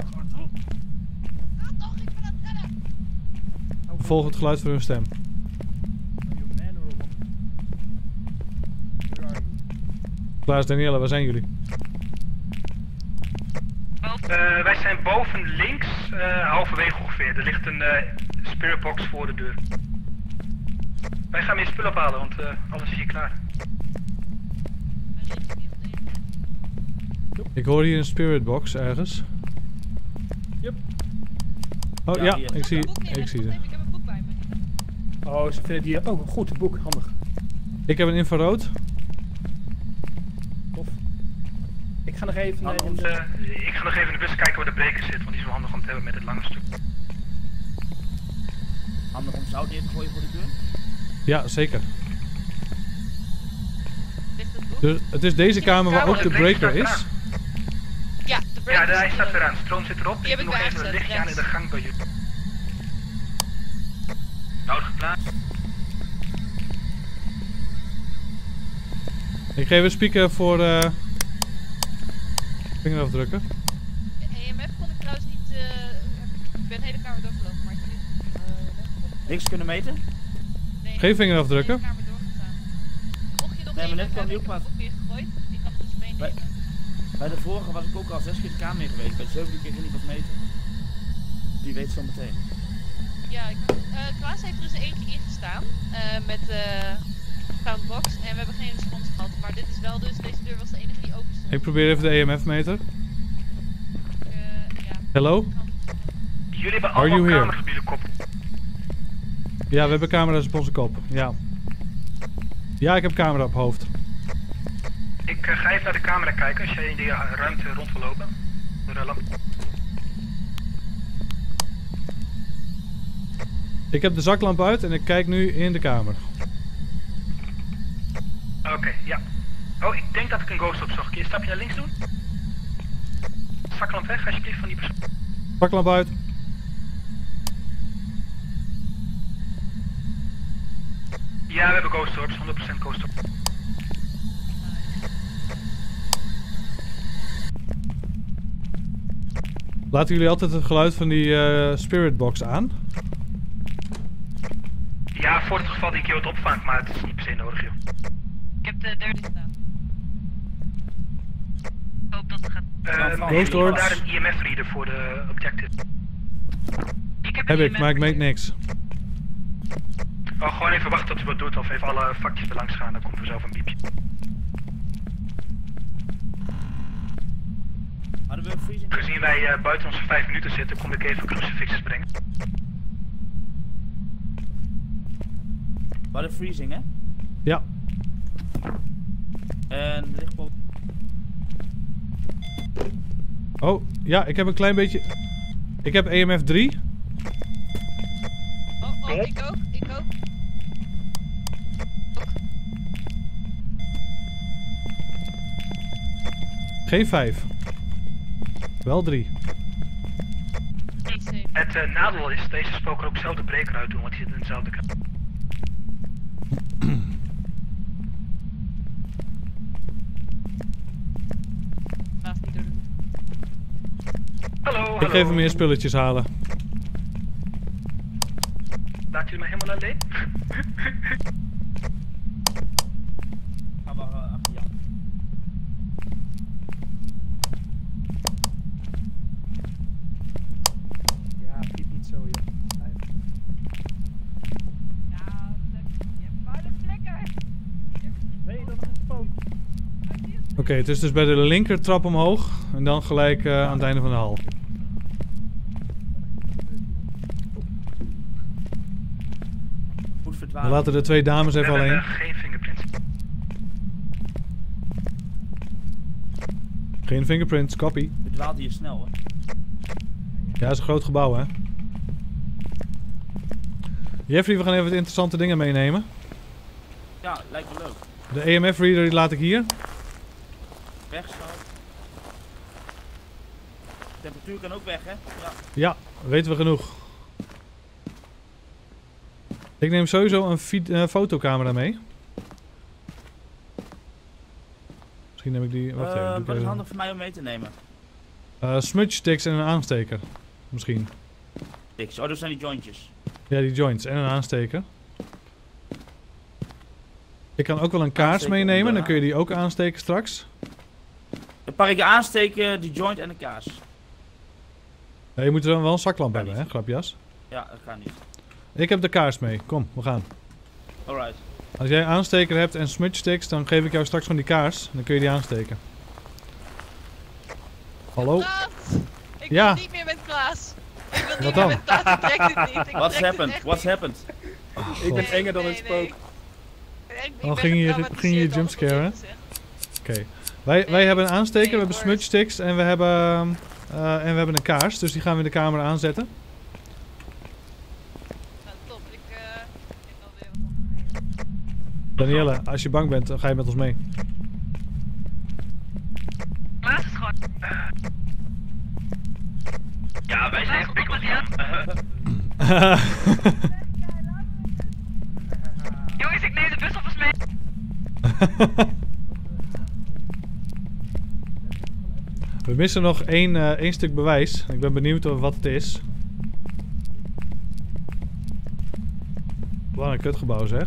Speaker 1: Volg het geluid van hun stem. Klaas, Danielle, waar zijn jullie?
Speaker 3: Uh, wij zijn boven links, uh, halverwege ongeveer. Er ligt een uh, spiritbox voor de deur. Wij gaan meer spullen ophalen, want uh, alles is hier klaar.
Speaker 1: Ik hoor hier een spiritbox ergens.
Speaker 7: Yep.
Speaker 1: Oh ja,
Speaker 10: Ja,
Speaker 1: ja
Speaker 10: hier.
Speaker 1: ik zie,
Speaker 4: Ik heb
Speaker 1: ik zie
Speaker 4: een
Speaker 1: het.
Speaker 4: Ik heb een boek bij me.
Speaker 7: Oh, ze vinden die... Oh, goed, een boek. Handig.
Speaker 1: Ik heb een infrarood.
Speaker 7: Tof. Ik ga nog even...
Speaker 3: Uh,
Speaker 7: eh, in de...
Speaker 3: uh, ik ga nog even in de bus kijken waar de breker zit, want die is wel handig om te hebben met het lange stuk.
Speaker 10: Handig om zout neer te gooien voor de deur.
Speaker 1: Ja, zeker.
Speaker 4: Ligt het boek?
Speaker 1: Dus het is deze kamer waar ook de breaker is.
Speaker 4: Ja, de
Speaker 3: Ja,
Speaker 4: breaker
Speaker 3: de, hij
Speaker 4: zit
Speaker 3: staat
Speaker 4: er.
Speaker 3: eraan. Stroom zit erop.
Speaker 4: Die heb
Speaker 3: Ik
Speaker 4: ik
Speaker 3: doe nog even een
Speaker 4: bijgezet,
Speaker 3: lichtje aan in de
Speaker 4: rechts.
Speaker 3: gang bij jullie. Zout geplaatst.
Speaker 1: Ik geef een speaker voor uh, vingerafdrukken.
Speaker 4: De E M F kon ik trouwens niet... Uh, ik ben de hele kamer doorgelopen, maar ik kan niet... Uh,
Speaker 10: Niks kunnen meten?
Speaker 4: nee,
Speaker 1: Geen vingerafdrukken.
Speaker 4: Ik ben de hele kamer doorgegaan. Mocht je nog
Speaker 10: Nee, maar net
Speaker 4: één
Speaker 10: kwam die
Speaker 4: hebben,
Speaker 10: ook
Speaker 4: ik heb
Speaker 10: pas.
Speaker 4: hem ook weer gegooid. Ik kan het dus meenemen.
Speaker 10: Bij de vorige was ik ook al zes keer de kamer in geweest. Bij de zevende keer ging ik wat meten. Die weet zo meteen.
Speaker 4: Ja, ik kan, uh, Klaas heeft er dus eentje ingestaan. Uh, met de uh, soundbox. En we hebben geen respons gehad. Maar dit is wel dus... Deze deur was de enige die open stond.
Speaker 1: Ik probeer even de E M F meter.
Speaker 4: Uh, ja.
Speaker 1: Hello?
Speaker 3: Jullie hebben
Speaker 1: Are you
Speaker 3: allemaal
Speaker 1: here?
Speaker 3: camera's op jullie kop.
Speaker 1: Ja, we hebben camera's op onze kop. Ja. Ja, ik heb camera op hoofd.
Speaker 3: Ik uh, ga even naar de camera kijken als jij in die uh, ruimte rond wil lopen. Door de lamp.
Speaker 1: Ik heb de zaklamp uit en ik kijk nu in de kamer.
Speaker 3: Oké, okay, ja. Oh, ik denk dat ik een ghost opzocht. Kun je een stapje naar links doen? Zaklamp weg, alsjeblieft, van die persoon.
Speaker 1: Zaklamp uit.
Speaker 3: Ja, we hebben ghost orbs, honderd procent ghost orbs.
Speaker 1: Laten jullie altijd het geluid van die uh, spiritbox aan?
Speaker 3: Ja, voor het geval die een keer wat opvangt, maar het is niet per se nodig, joh.
Speaker 9: Ik heb de deur gedaan. Ik hoop dat het gaat.
Speaker 3: Uh,
Speaker 1: Ghost
Speaker 3: jullie
Speaker 1: orbs.
Speaker 3: daar een I M F-reader voor de objective.
Speaker 9: Ik heb,
Speaker 1: Heb
Speaker 9: een
Speaker 1: ik, maar ik meet niks.
Speaker 3: Oh, gewoon even wachten tot u wat doet of even alle vakjes er langs gaan, dan komt er zelf een biepje.
Speaker 10: Hadden we een freezing?
Speaker 3: Gezien wij uh, buiten onze vijf minuten zitten, kom ik even crucifixes brengen.
Speaker 10: We hadden freezing, hè?
Speaker 1: Ja.
Speaker 10: En lichtpop.
Speaker 1: Oh, ja, ik heb een klein beetje... Ik heb E M F drie.
Speaker 4: Oh, oh, ik ook, ik ook.
Speaker 1: Geen vijf. Wel drie.
Speaker 3: Het uh, nadeel is, deze spoker ook zelf de breker uit doen, want die zit in dezelfde kamer.
Speaker 4: Laat niet doen.
Speaker 3: Hallo, hallo.
Speaker 1: Ik geef hem meer spulletjes halen.
Speaker 3: Laat jullie mij helemaal alleen?
Speaker 10: Gaan we uh, achter Jan.
Speaker 7: Ja, piep niet zo, joh. Nee.
Speaker 4: Ja, je hebt maar de flikker.
Speaker 7: Nee, dat is een spook.
Speaker 1: Oké, okay, het is dus bij de linker trap omhoog. En dan gelijk uh, aan het einde van de hal.
Speaker 10: Goed
Speaker 1: We
Speaker 10: verdwalen.
Speaker 1: laten de twee dames even
Speaker 3: We hebben
Speaker 1: alleen.
Speaker 3: uh, geen fingerprints.
Speaker 1: Geen fingerprints, copy.
Speaker 10: Verdwaalt hier snel, hè?
Speaker 1: Ja, het is een groot gebouw, hè. Jeffrey, we gaan even wat interessante dingen meenemen.
Speaker 10: Ja, lijkt me leuk.
Speaker 1: De E M F-reader die laat ik hier.
Speaker 10: Wegschouw. Temperatuur kan ook weg, hè? Ja.
Speaker 1: Ja, weten we genoeg. Ik neem sowieso een uh, fotocamera mee. Als Misschien neem ik die... Wacht
Speaker 10: Uh,
Speaker 1: even. doe ik
Speaker 10: wat is
Speaker 1: even-
Speaker 10: handig voor mij om mee te nemen?
Speaker 1: Uh, smudge sticks en een aansteker. Misschien.
Speaker 10: Niks. Oh, dat zijn die jointjes.
Speaker 1: Ja, die joints en een aansteker. Ik kan ook wel een kaars
Speaker 10: Aansteken
Speaker 1: meenemen,
Speaker 10: onder-
Speaker 1: dan kun je die ook aansteken straks.
Speaker 10: Dan pak ik de aansteken, die joint en de kaas.
Speaker 1: Ja, je moet er dan wel een zaklamp
Speaker 10: Kan
Speaker 1: hebben,
Speaker 10: niet.
Speaker 1: hè, grapjas.
Speaker 10: Ja, dat kan niet.
Speaker 1: Ik heb de kaars mee. Kom, we gaan.
Speaker 10: Alright.
Speaker 1: Als jij aansteker hebt en smudge sticks, dan geef ik jou straks van die kaars. Dan kun je die aansteken. Hallo?
Speaker 4: Klaas! Ik
Speaker 1: Ja.
Speaker 4: wil niet meer met Klaas. Ik wil
Speaker 1: Wat
Speaker 4: niet
Speaker 1: dan?
Speaker 4: meer met Klaas, ik trek dit niet. Ik
Speaker 10: What's
Speaker 4: trek dit
Speaker 10: happened?
Speaker 4: echt
Speaker 10: What's
Speaker 4: niet.
Speaker 10: happened?
Speaker 7: Ik ben
Speaker 4: Nee,
Speaker 7: enger dan
Speaker 4: nee,
Speaker 7: een spook.
Speaker 4: nee. Ik- ik
Speaker 1: Oh,
Speaker 4: ben
Speaker 1: ging je-
Speaker 4: getraumatiseerd
Speaker 1: ging je
Speaker 4: al, dat
Speaker 1: jumpscare,
Speaker 4: wordt
Speaker 1: hè?
Speaker 4: gezegd.
Speaker 1: Oké. Wij, wij
Speaker 4: Nee,
Speaker 1: hebben een aansteker, we
Speaker 4: nee,
Speaker 1: hebben
Speaker 4: worse.
Speaker 1: smudge sticks en we hebben, uh, en we hebben een kaars. Dus die gaan we in de kamer aanzetten.
Speaker 4: Nou, top. Ik uh, neem wel weer wat op.
Speaker 1: Danielle, als je bang bent, dan ga je met ons mee.
Speaker 9: Klaas is gewoon...
Speaker 8: Ja, wij zijn
Speaker 9: Klaas, op met die hand. Jongens, ik neem de bus op eens mee.
Speaker 1: We missen nog één, uh, één stuk bewijs. Ik ben benieuwd of wat het is. Wat een kutgebouw zeg.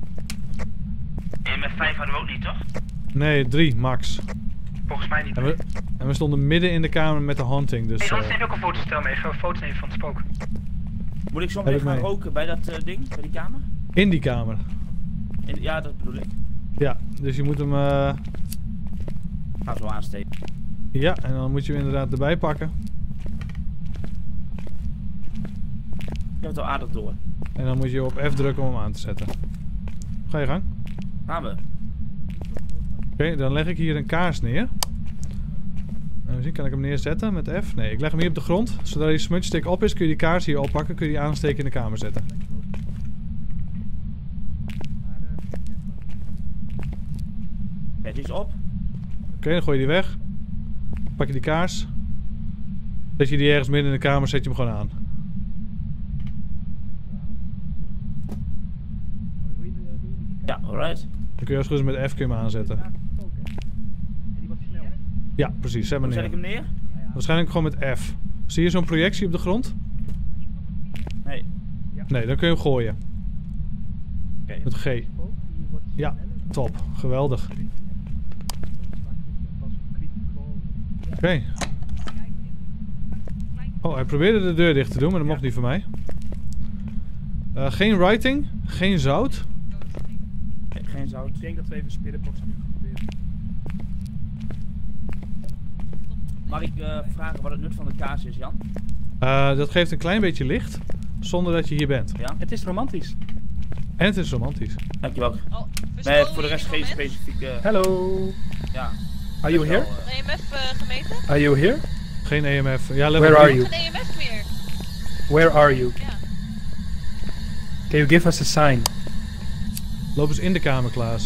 Speaker 10: En met vijf hadden we ook niet, toch?
Speaker 1: Nee, drie max.
Speaker 8: Volgens mij niet.
Speaker 1: En we, en we stonden midden in de kamer met de haunting, dus...
Speaker 8: Hey, anders
Speaker 1: uh,
Speaker 8: neem je ook een fotostel mee. Gaan we foto's nemen van het spook.
Speaker 10: Moet ik zo
Speaker 1: Heb
Speaker 10: meteen
Speaker 1: ik
Speaker 10: gaan
Speaker 1: mee.
Speaker 10: roken bij dat eh, ding? Bij die kamer?
Speaker 1: in die kamer.
Speaker 10: In, ja, dat bedoel ik.
Speaker 1: Ja, dus je moet hem... Uh,
Speaker 10: Ga zo aansteken.
Speaker 1: ja, en dan moet je hem inderdaad erbij pakken.
Speaker 10: Ik heb het al aardig door.
Speaker 1: En dan moet je op F drukken om hem aan te zetten. Ga je gang.
Speaker 10: Gaan we.
Speaker 1: Oké, dan leg ik hier een kaars neer. En misschien kan ik hem neerzetten met F. Nee, ik leg hem hier op de grond. Zodra die smudge stick op is, kun je die kaars hier oppakken. Kun je die aansteken in de kamer zetten.
Speaker 10: Kijk, die is op.
Speaker 1: Oké, dan gooi je die weg. Pak je die kaars. Zet je die ergens midden in de kamer, zet je hem gewoon aan.
Speaker 10: Ja, alright.
Speaker 1: Dan kun je als goed is met F kun je hem aanzetten. Ja, precies. Zet maar
Speaker 10: Hoe zet ik
Speaker 1: neer.
Speaker 10: hem neer?
Speaker 1: Waarschijnlijk gewoon met F. Zie je zo'n projectie op de grond?
Speaker 10: Nee.
Speaker 1: Nee, dan kun je hem gooien.
Speaker 10: Oké.
Speaker 1: Met G. Ja, top. Geweldig. Oké. Oh, hij probeerde de deur dicht te doen, maar dat mocht niet van mij. Uh, geen writing, geen zout.
Speaker 10: Nee, geen zout.
Speaker 7: Ik denk dat we even Spiritbox nu gaan proberen.
Speaker 10: Mag ik uh, vragen wat het nut van de kaas is, Jan?
Speaker 1: Uh, dat geeft een klein beetje licht, zonder dat je hier bent.
Speaker 10: Ja?
Speaker 7: Het is romantisch.
Speaker 1: En het is romantisch.
Speaker 10: Dankjewel.
Speaker 4: Oh,
Speaker 10: Nee, voor de rest geen specifieke...
Speaker 7: Hello.
Speaker 10: Ja.
Speaker 7: Are you
Speaker 10: best wel,
Speaker 7: here?
Speaker 10: uh,
Speaker 4: E M F uh, gemeten?
Speaker 7: Are you here?
Speaker 1: Geen E M F. Ja, level
Speaker 7: Where are
Speaker 1: drie.
Speaker 7: you?
Speaker 4: Geen E M F meer.
Speaker 7: Where are you?
Speaker 4: Ja.
Speaker 7: Can you give us a sign?
Speaker 1: Loop eens in de kamer, Klaas.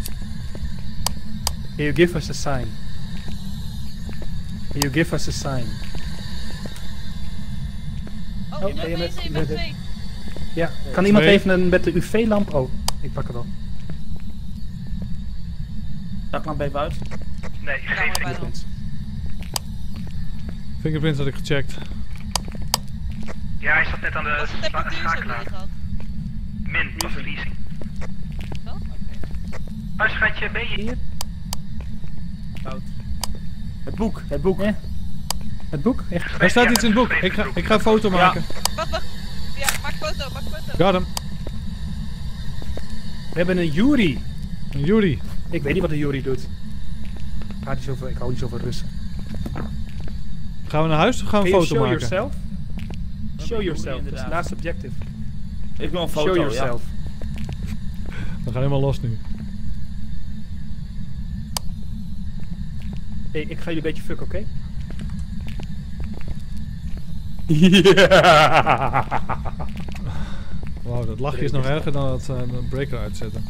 Speaker 7: Can you give us a sign? Can you give us a sign?
Speaker 4: Oh,
Speaker 7: Oh,
Speaker 4: nog
Speaker 7: E M F
Speaker 4: eens E M F
Speaker 7: met de-
Speaker 4: twee.
Speaker 7: Ja, kan iemand
Speaker 1: Twee.
Speaker 7: even een, met de U V-lamp? Oh, ik pak het al.
Speaker 10: Daklamp even uit.
Speaker 8: Nee,
Speaker 4: Kamer
Speaker 8: geen
Speaker 4: bij de
Speaker 7: Fingerprints.
Speaker 1: Fingerprints had ik gecheckt.
Speaker 8: Ja, hij zat net aan de
Speaker 4: Wat voor
Speaker 8: scha-
Speaker 4: temperatuur hebben
Speaker 8: schakelaar.
Speaker 4: jullie gehad?
Speaker 8: Min, was verliezing.
Speaker 4: Oh, oké.
Speaker 8: Maar schatje, ben je hier?
Speaker 10: Fout. Het boek, het boek.
Speaker 7: Ja. Het boek? Echt?
Speaker 1: Er staat
Speaker 8: Ja,
Speaker 1: iets in het boek. Ik ga, ik ga een foto maken.
Speaker 4: Wacht, wacht. Ja, maak foto, maak foto.
Speaker 1: Got hem.
Speaker 7: We hebben een Yuri.
Speaker 1: Een Yuri.
Speaker 7: Ik weet niet wat een Yuri doet. Ik hou niet zoveel, ik hou niet zoveel Russen.
Speaker 1: Gaan we naar huis of gaan we
Speaker 7: Can
Speaker 1: een
Speaker 7: you
Speaker 1: foto
Speaker 7: show
Speaker 1: maken?
Speaker 7: yourself? Show
Speaker 10: Yuri,
Speaker 7: yourself. Dat is
Speaker 10: inderdaad.
Speaker 7: laatste objective.
Speaker 10: Ik wil een foto,
Speaker 7: Show yourself.
Speaker 1: We gaan helemaal los nu.
Speaker 7: Hey, ik ga jullie een beetje fucken, oké?
Speaker 1: Wauw, dat lachje is nog erger dan het uh, de breaker uitzetten.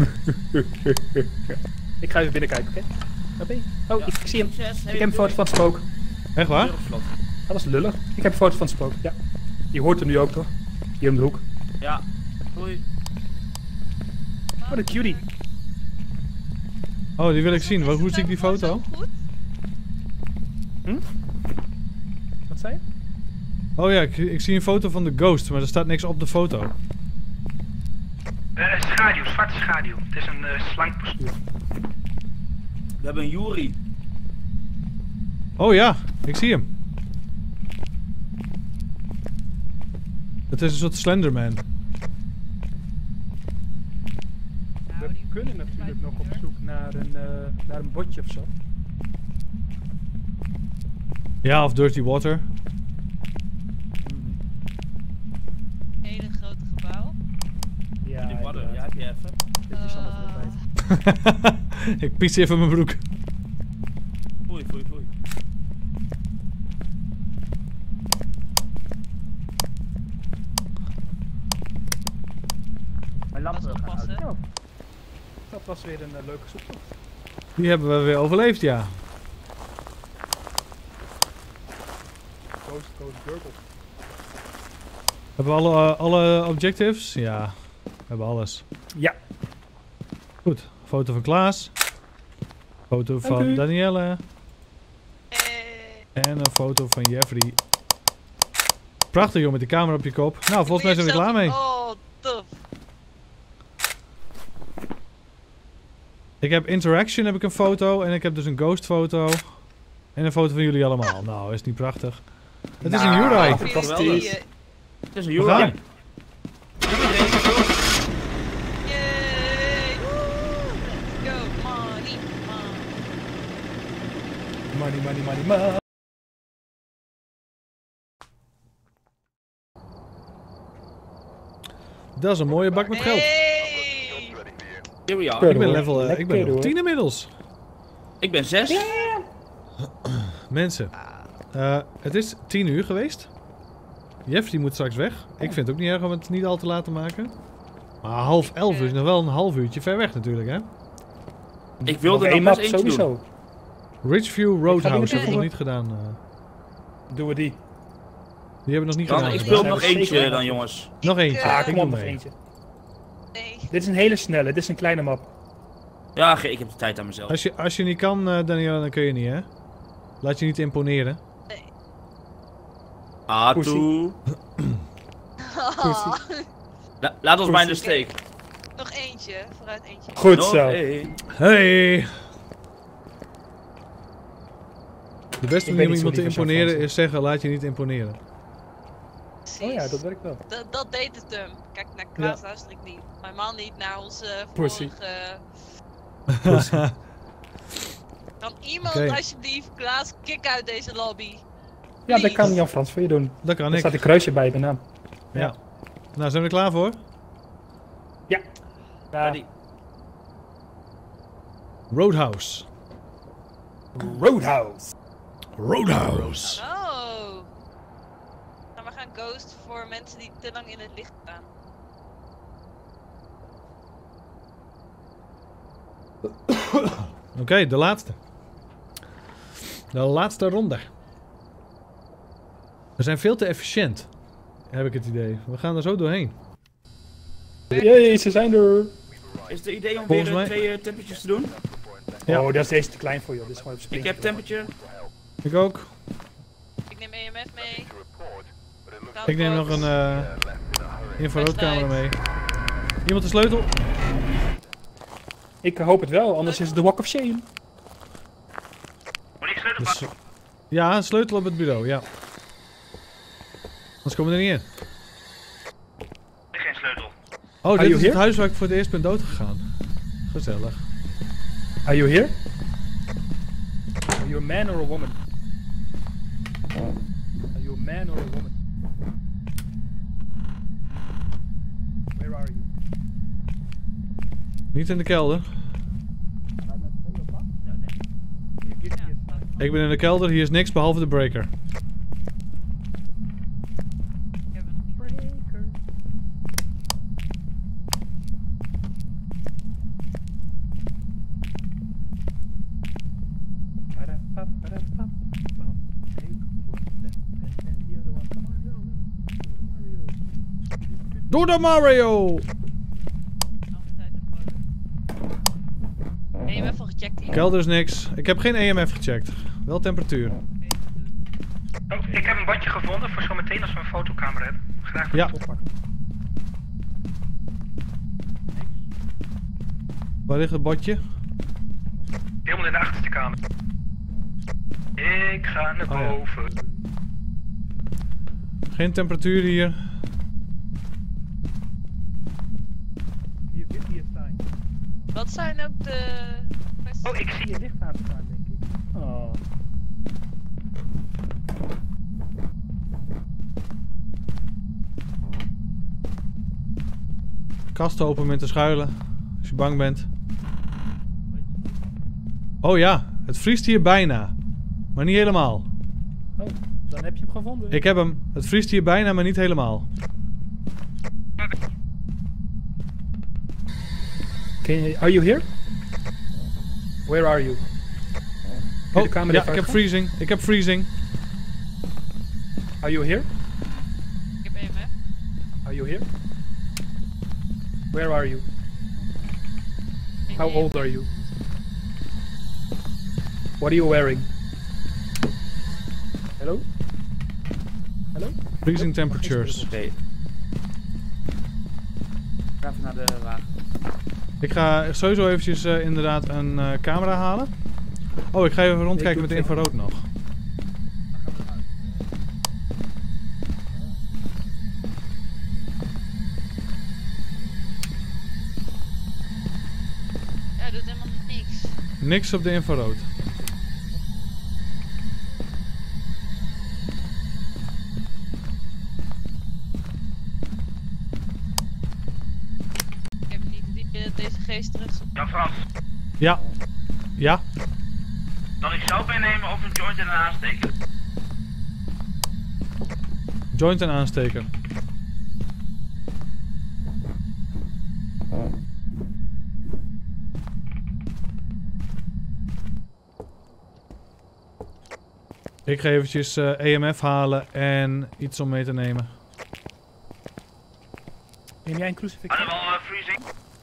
Speaker 7: Ik ga even binnenkijken, oké? Waar ben je? Oh,
Speaker 10: Ja.
Speaker 7: ik, ik zie hem.
Speaker 10: Succes,
Speaker 7: Ik heb een foto van het spook.
Speaker 1: Echt waar?
Speaker 10: Deur op slot.
Speaker 7: Dat was lullig. Ik heb een foto van het spook, ja. Je hoort hem nu ook, toch? Hier om de hoek.
Speaker 10: Ja. Doei.
Speaker 7: Wat een cutie.
Speaker 1: Oh, die wil ik zien. Waar, hoe zie ik die foto?
Speaker 7: Hm? Wat zei je?
Speaker 1: Oh ja, ik, ik zie een foto van de ghost, maar er staat niks op de foto.
Speaker 3: Uh, schaduw, zwarte schaduw. Het is een uh, slank postuur.
Speaker 10: We hebben een Yuri.
Speaker 1: Oh ja, ik zie hem. Het is een soort Slenderman.
Speaker 7: We kunnen natuurlijk nog op zoek naar een, uh, naar een botje of zo.
Speaker 1: Ja, of Dirty Water.
Speaker 4: Hele grote gebouw.
Speaker 7: Ja,
Speaker 10: Die wadden, ja, heb je even.
Speaker 7: Dit is allemaal voor de tijd.
Speaker 1: Ik pies even mijn broek.
Speaker 10: Foei, foei, foei.
Speaker 2: Mijn lampen gaan uit.
Speaker 7: Oh. Dat was weer een uh, leuke zoektocht.
Speaker 1: Die hebben we weer overleefd, ja.
Speaker 7: Ghost, Ghost, Gurgle.
Speaker 1: Hebben we alle, uh, alle objectives? Ja, we hebben alles.
Speaker 7: Ja.
Speaker 1: Goed, foto van Klaas. Foto van
Speaker 7: u.
Speaker 1: Danielle. En een foto van Jeffrey. Prachtig joh, met de camera op je kop. Nou, volgens mij zijn we er klaar mee.
Speaker 4: Oh, tof.
Speaker 1: Ik heb Interaction, heb ik een foto. En ik heb dus een ghost foto. En een foto van jullie allemaal. Nou, is het niet prachtig? Het is een Uri.
Speaker 7: Fantastisch.
Speaker 10: Het is een
Speaker 1: We gaan.
Speaker 10: Yuri.
Speaker 4: Yay! Woe! Go, money, money.
Speaker 7: Money, money, money, money.
Speaker 1: Dat is een mooie bak met geld.
Speaker 4: Hey!
Speaker 10: Here we are.
Speaker 1: Ik ben level uh, ik ben
Speaker 7: Lekker,
Speaker 1: level
Speaker 7: hoor.
Speaker 1: tien inmiddels.
Speaker 10: Ik ben zes.
Speaker 1: Mensen, uh, het is tien uur geweest. Jeffrey moet straks weg. Ik vind het ook niet erg om het niet al te laten maken. Maar half elf is nog wel een half uurtje ver weg natuurlijk, hè?
Speaker 10: Ik wilde
Speaker 7: Nog
Speaker 10: nog
Speaker 7: één
Speaker 10: best
Speaker 7: map
Speaker 10: eentje doen.
Speaker 7: sowieso.
Speaker 1: Ridgeview Roadhouse
Speaker 7: niet
Speaker 1: hebben we nog
Speaker 7: naartoe.
Speaker 1: niet gedaan. Uh,
Speaker 7: Doen we die.
Speaker 1: die hebben we nog niet
Speaker 10: Dan,
Speaker 1: gedaan.
Speaker 10: ik
Speaker 1: vandaag.
Speaker 10: speel nog
Speaker 7: Zeker
Speaker 10: eentje
Speaker 7: wel.
Speaker 10: dan, jongens.
Speaker 1: Nog eentje.
Speaker 7: Ah,
Speaker 1: ik
Speaker 7: kom
Speaker 1: doe
Speaker 7: op, nog
Speaker 1: mee.
Speaker 7: eentje.
Speaker 4: Nee.
Speaker 7: Dit is een hele snelle, dit is een kleine map.
Speaker 10: Ja, ge- ik heb de tijd aan mezelf.
Speaker 1: Als je, als je niet kan, uh, Daniela, dan kun je niet, hè? Laat je niet imponeren.
Speaker 10: Ah,
Speaker 7: Pussy.
Speaker 10: toe.
Speaker 4: Oh,
Speaker 10: La- laat ons maar in de
Speaker 7: Pussy.
Speaker 10: steek.
Speaker 4: nog eentje, vooruit eentje.
Speaker 7: Goed
Speaker 10: Nog
Speaker 7: zo.
Speaker 10: één.
Speaker 1: Hey! De beste
Speaker 7: Ik ben
Speaker 1: manier om
Speaker 7: niet zo
Speaker 1: iemand te
Speaker 7: lief als
Speaker 1: imponeren
Speaker 7: Jan-Frans.
Speaker 1: is zeggen, laat je niet imponeren.
Speaker 4: Precies.
Speaker 7: Oh ja, dat werkt wel.
Speaker 4: Dat, dat deed het hem. Kijk, naar Klaas luister ik niet. Mijn man niet, naar onze
Speaker 7: Pussy.
Speaker 4: vorige... Kan iemand
Speaker 1: Oké.
Speaker 4: alsjeblieft Klaas kick uit deze lobby?
Speaker 7: Ja, dat
Speaker 4: Please.
Speaker 7: kan Jan Frans voor je doen.
Speaker 1: Dat kan
Speaker 7: Er
Speaker 1: ik.
Speaker 7: staat een kruisje bij de naam.
Speaker 1: Ja. Nou, zijn we er klaar voor?
Speaker 7: Ja.
Speaker 10: Ready.
Speaker 1: Roadhouse.
Speaker 7: Roadhouse.
Speaker 1: Roadhouse.
Speaker 4: Oh. Nou, we gaan ghost voor mensen die te lang in het licht staan.
Speaker 1: Oké, okay, de laatste. De laatste ronde. We zijn veel te efficiënt, heb ik het idee. We gaan er zo doorheen.
Speaker 7: Jee, ze zijn er.
Speaker 10: Is het idee om
Speaker 1: Volgens
Speaker 10: weer uh,
Speaker 1: mij-
Speaker 10: twee uh, tempertures te doen?
Speaker 1: Ja.
Speaker 7: Oh, dat is deze te klein voor je. Dit is gewoon even
Speaker 10: Ik heb temperature.
Speaker 1: Ik ook.
Speaker 4: Ik neem E M F mee.
Speaker 1: Ik neem nog een uh, infraroodcamera mee. Iemand de sleutel?
Speaker 7: Ik hoop het wel, anders is het de Walk of Shame.
Speaker 3: Moet ik sleutel
Speaker 1: Dus,
Speaker 3: pakken?
Speaker 1: ja, een sleutel op het bureau, ja. Anders komen we er niet in.
Speaker 3: Ik heb geen sleutel.
Speaker 1: Oh,
Speaker 7: Are
Speaker 1: dit
Speaker 7: you
Speaker 1: is het
Speaker 7: here?
Speaker 1: huis waar ik voor het eerst ben doodgegaan. Gezellig.
Speaker 7: Are you here? Are you a man or a woman? Are you a man or a woman? Where are you?
Speaker 1: Niet in de kelder.
Speaker 7: You give me a sign.
Speaker 1: Ik ben in de kelder, hier is niks behalve de breaker.
Speaker 7: Breaker. Ba-da-ba-ba-da-ba-bum. Take one step and then the other one. Come on, go, go. Go to Mario.
Speaker 1: Door de Mario!
Speaker 4: E M F al gecheckt hier?
Speaker 1: Kelder is niks. Ik heb geen E M F gecheckt. Wel temperatuur.
Speaker 3: Oh, ik heb een badje gevonden voor zometeen als we een fotocamera hebben. Graag
Speaker 1: Ja.
Speaker 3: oppakken.
Speaker 1: Waar ligt het bordje?
Speaker 3: Helemaal in de achterste kamer. Ik ga naar
Speaker 1: Oh, ja.
Speaker 3: boven.
Speaker 1: Geen temperatuur hier.
Speaker 7: Hier zit hier staan.
Speaker 4: Wat zijn ook de...
Speaker 3: Oh, ik zie
Speaker 7: Hier licht aan staan, denk ik. Oh.
Speaker 1: Kast open met te schuilen. Als je bang bent. Oh ja, het vriest hier bijna. Maar niet helemaal.
Speaker 7: Oh, dan heb je hem gevonden.
Speaker 1: Ik heb hem. Het vriest hier bijna, maar niet helemaal.
Speaker 7: Can you, are you here? Where are you? Kun je de
Speaker 1: Oh,
Speaker 7: camera
Speaker 1: ja,
Speaker 7: even
Speaker 1: ik heb
Speaker 7: uitgaan?
Speaker 1: freezing. Ik heb freezing.
Speaker 7: Are you here?
Speaker 4: Ik heb E M F.
Speaker 7: Are you here? Where are you? How old are you? What are you wearing? Hello? Hello?
Speaker 1: Freezing temperatures.
Speaker 10: Oké. Ga even naar de wagen.
Speaker 1: Ik ga sowieso eventjes uh, inderdaad een uh, camera halen. Oh, ik ga even rondkijken met de infrarood nog.
Speaker 4: Ja, doet helemaal niks.
Speaker 1: Niks op de infrarood.
Speaker 4: Ik heb niet die, uh, deze geest terug.
Speaker 10: Ja, Frans.
Speaker 1: Ja. Ja.
Speaker 10: Zal ik zelf meenemen of een joint en een aansteker?
Speaker 1: Joint en aansteker. Ik ga eventjes uh, E M F halen en iets om mee te nemen.
Speaker 7: Neem jij een crucifix?
Speaker 10: Hadden we al uh, freezing?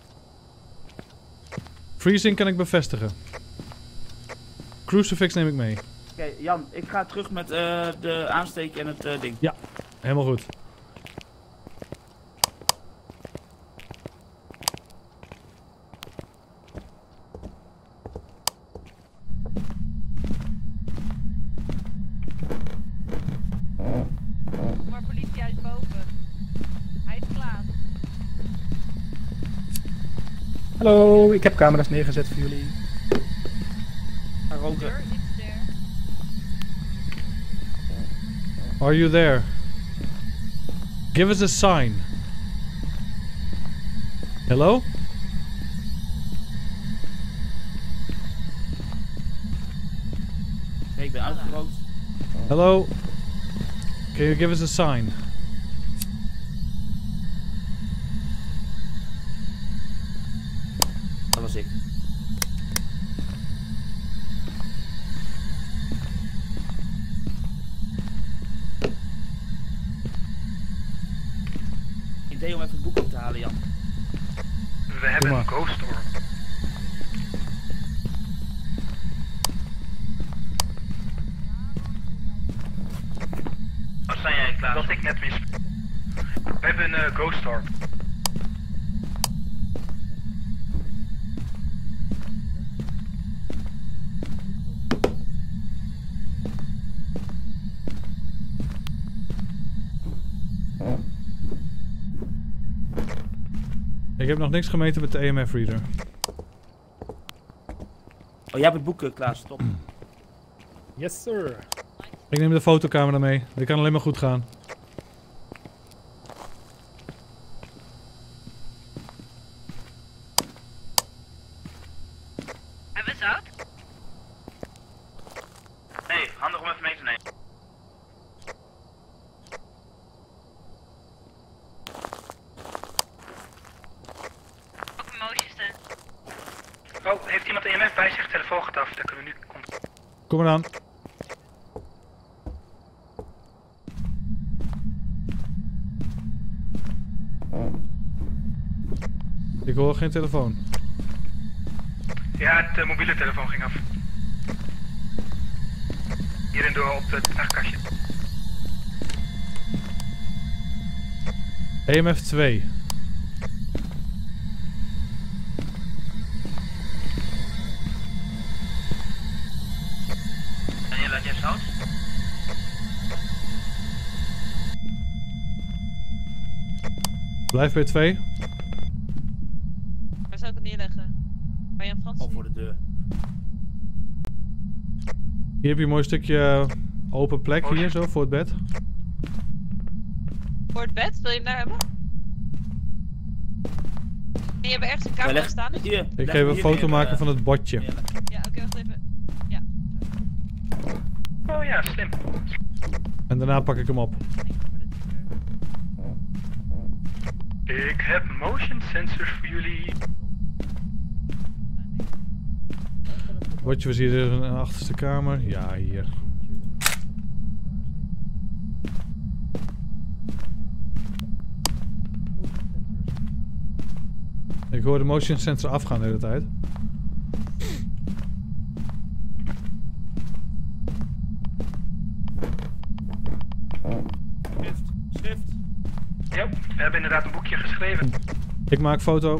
Speaker 1: Freezing kan ik bevestigen. Crucifix neem ik mee.
Speaker 10: Oké, okay, Jan, ik ga terug met uh, de aansteker en het uh, ding.
Speaker 1: Ja, helemaal goed.
Speaker 4: Maar politie uit boven. Hij is klaar.
Speaker 7: Hallo, ik heb camera's neergezet voor jullie.
Speaker 10: Ga roken.
Speaker 4: Deur, iets there.
Speaker 1: Are you there? Give us a sign. Hello?
Speaker 10: Nee, ik ben uitgerookt.
Speaker 1: Hello? Can you give us a sign?
Speaker 10: Dat was ik. Idee om even het boek op te halen, Jan.
Speaker 3: We hebben
Speaker 1: maar.
Speaker 3: een ghost orb.
Speaker 10: Wat zijn jij klaar?
Speaker 3: Dat ik net mis. We hebben een uh, ghost orb.
Speaker 1: Ik heb nog niks gemeten met de E M F reader.
Speaker 10: Oh, jij hebt het boek uh, klaar, stop.
Speaker 7: Yes, sir.
Speaker 1: Ik neem de fotocamera mee. Dit kan alleen maar goed gaan.
Speaker 9: Hebben we zout?
Speaker 10: Nee, handig om even mee te nemen.
Speaker 9: Ook een motion stand.
Speaker 3: Oh, heeft iemand E M F bij zich? Telefoon gaat af, dan kunnen we nu...
Speaker 1: Kom maar aan. Ik hoor geen telefoon.
Speaker 3: Ja, het uh, mobiele telefoon ging af. Hierin door op het nachtkastje.
Speaker 1: E M F twee.
Speaker 10: Daniela, Jeff's house.
Speaker 1: Blijf bij twee.
Speaker 4: Waar zou ik het neerleggen? Bij Jan Frans?
Speaker 10: Al voor de deur.
Speaker 1: Hier heb je een mooi stukje open plek hier zo voor het bed.
Speaker 4: Voor het bed? Wil je hem daar hebben? En je hebt ergens een camera
Speaker 10: leg,
Speaker 4: staan? Dus...
Speaker 10: Hier,
Speaker 1: Ik ga even een foto
Speaker 10: weer,
Speaker 1: maken
Speaker 10: uh,
Speaker 1: van het bordje.
Speaker 4: Ja, oké, okay, wacht even. Ja.
Speaker 3: Oh ja, slim.
Speaker 1: En daarna pak ik hem op.
Speaker 3: Ik heb motion sensors voor jullie.
Speaker 1: Bordje was hier in de achterste kamer. Ja, hier. Ik hoor de motion sensor afgaan de hele tijd.
Speaker 10: Schrift, schrift.
Speaker 3: Ja, we hebben inderdaad een boekje geschreven.
Speaker 1: Ik maak foto.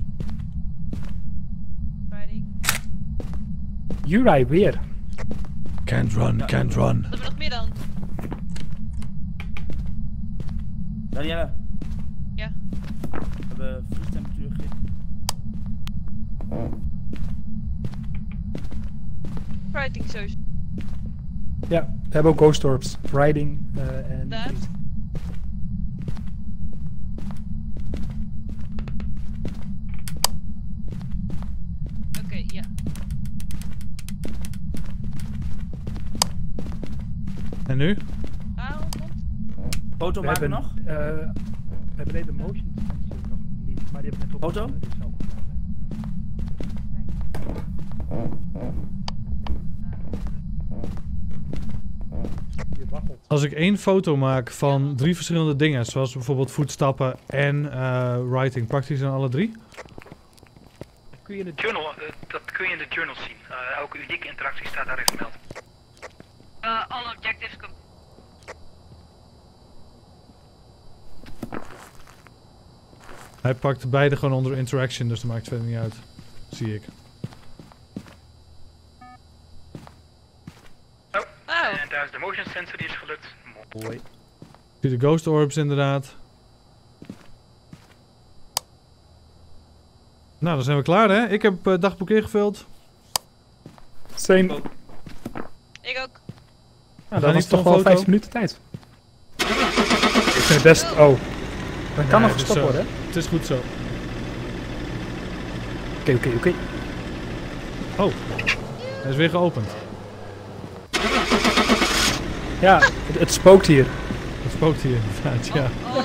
Speaker 7: Uri weer.
Speaker 1: Can't run, can't run.
Speaker 4: Wat hebben we nog meer dan?
Speaker 10: Daniela.
Speaker 4: Ja.
Speaker 10: We hebben vriestemperatuur gegeven.
Speaker 4: Writing social.
Speaker 7: Ja, we hebben ook Ghost Orbs. Riding uh, en...
Speaker 4: Daar. Oké, okay, ja.
Speaker 1: En nu?
Speaker 4: Waarom komt?
Speaker 10: Foto
Speaker 7: We
Speaker 10: maken
Speaker 7: hebben,
Speaker 10: nog?
Speaker 7: uh, we hebben alleen de motion sensor nog niet, maar die hebben net op.
Speaker 10: Foto?
Speaker 7: Dus zou goed zijn. Je waggelt.
Speaker 1: Als ik één foto maak van drie verschillende dingen, zoals bijvoorbeeld voetstappen en uh, writing, pakt hij ze dan alle drie?
Speaker 3: Kun je in de journal, uh, dat kun je in de journal zien. Uh, elke unieke interactie staat daarin vermeld.
Speaker 9: Uh, all objectives come.
Speaker 1: Hij pakt beide gewoon onder interaction, dus dat maakt verder niet uit. Zie ik.
Speaker 3: Oh,
Speaker 4: Oh.
Speaker 3: en daar is de motion sensor, die is gelukt. Mooi.
Speaker 1: Ik zie de ghost orbs inderdaad. Nou, dan zijn we klaar hè. Ik heb uh, dagboek ingevuld.
Speaker 7: Same.
Speaker 10: Ook.
Speaker 4: Ik ook.
Speaker 7: Nou,
Speaker 1: niet
Speaker 7: dat was
Speaker 1: voor
Speaker 7: toch
Speaker 1: een
Speaker 7: wel
Speaker 1: foto?
Speaker 7: vijf minuten tijd. Ik vind het best... Oh. Dan kan
Speaker 1: Nee,
Speaker 7: nog
Speaker 1: het is
Speaker 7: gestopt
Speaker 1: zo.
Speaker 7: worden, hè?
Speaker 1: Het is goed zo.
Speaker 7: Oké, oké, oké.
Speaker 1: Oh, hij is weer geopend.
Speaker 7: Ja, het, het spookt hier.
Speaker 1: Het spookt hier inderdaad, ja.
Speaker 4: Oh.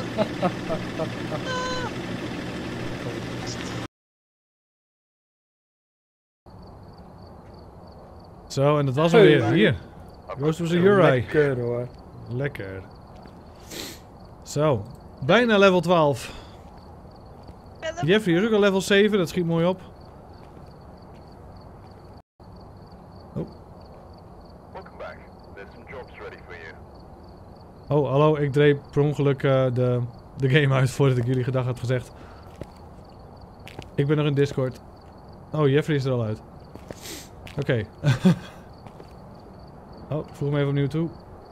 Speaker 1: Zo, en dat was hem
Speaker 7: Hey.
Speaker 1: weer. Hier. Ghost of the Uri.
Speaker 7: Lekker hoor.
Speaker 1: Lekker. Zo, bijna level twaalf. Jeffrey is ook al level zeven, dat schiet mooi op. Oh. Oh, hallo, ik dreef per ongeluk uh, de, de game uit voordat ik jullie gedag had gezegd. Ik ben nog in Discord. Oh, Jeffrey is er al uit. Oké. Okay. Oh, voeg me even opnieuw toe.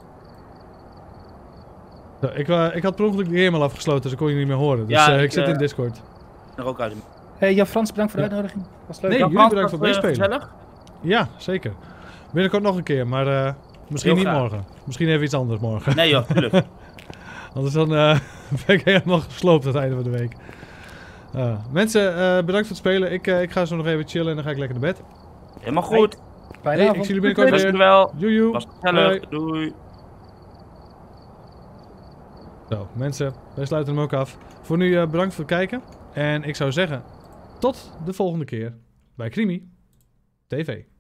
Speaker 1: Zo, ik, uh, ik had per ongeluk de game al afgesloten, dus ik kon je niet meer horen. Dus
Speaker 10: Ja,
Speaker 1: uh, ik,
Speaker 10: ik,
Speaker 1: zit
Speaker 10: uh,
Speaker 1: in Discord.
Speaker 10: Er ook uit.
Speaker 7: Hey Jan Frans, bedankt voor de
Speaker 1: Ja.
Speaker 7: uitnodiging. Was leuk.
Speaker 1: Nee,
Speaker 10: Jan
Speaker 1: jullie
Speaker 10: Frans,
Speaker 1: bedankt voor het
Speaker 10: was, uh,
Speaker 1: meespelen.
Speaker 10: gezellig?
Speaker 1: Ja, zeker. Binnenkort nog een keer, maar uh, misschien
Speaker 10: Heel
Speaker 1: niet
Speaker 10: graag.
Speaker 1: morgen. Misschien even iets anders morgen.
Speaker 10: Nee joh, tuurlijk.
Speaker 1: Anders dan uh, ben ik helemaal gesloopt aan het einde van de week. Uh, mensen, uh, bedankt voor het spelen. Ik, uh, ik ga zo nog even chillen en dan ga ik lekker naar bed.
Speaker 10: Helemaal goed.
Speaker 7: Fijne
Speaker 1: Hey, ik
Speaker 7: avond.
Speaker 1: zie jullie binnenkort
Speaker 10: Best
Speaker 1: weer.
Speaker 10: wel.
Speaker 1: Joejoe.
Speaker 10: Was gezellig.
Speaker 1: Bye.
Speaker 10: Doei.
Speaker 1: Zo, mensen, wij sluiten hem ook af. Voor nu uh, bedankt voor het kijken. En ik zou zeggen, tot de volgende keer bij Krimi T V.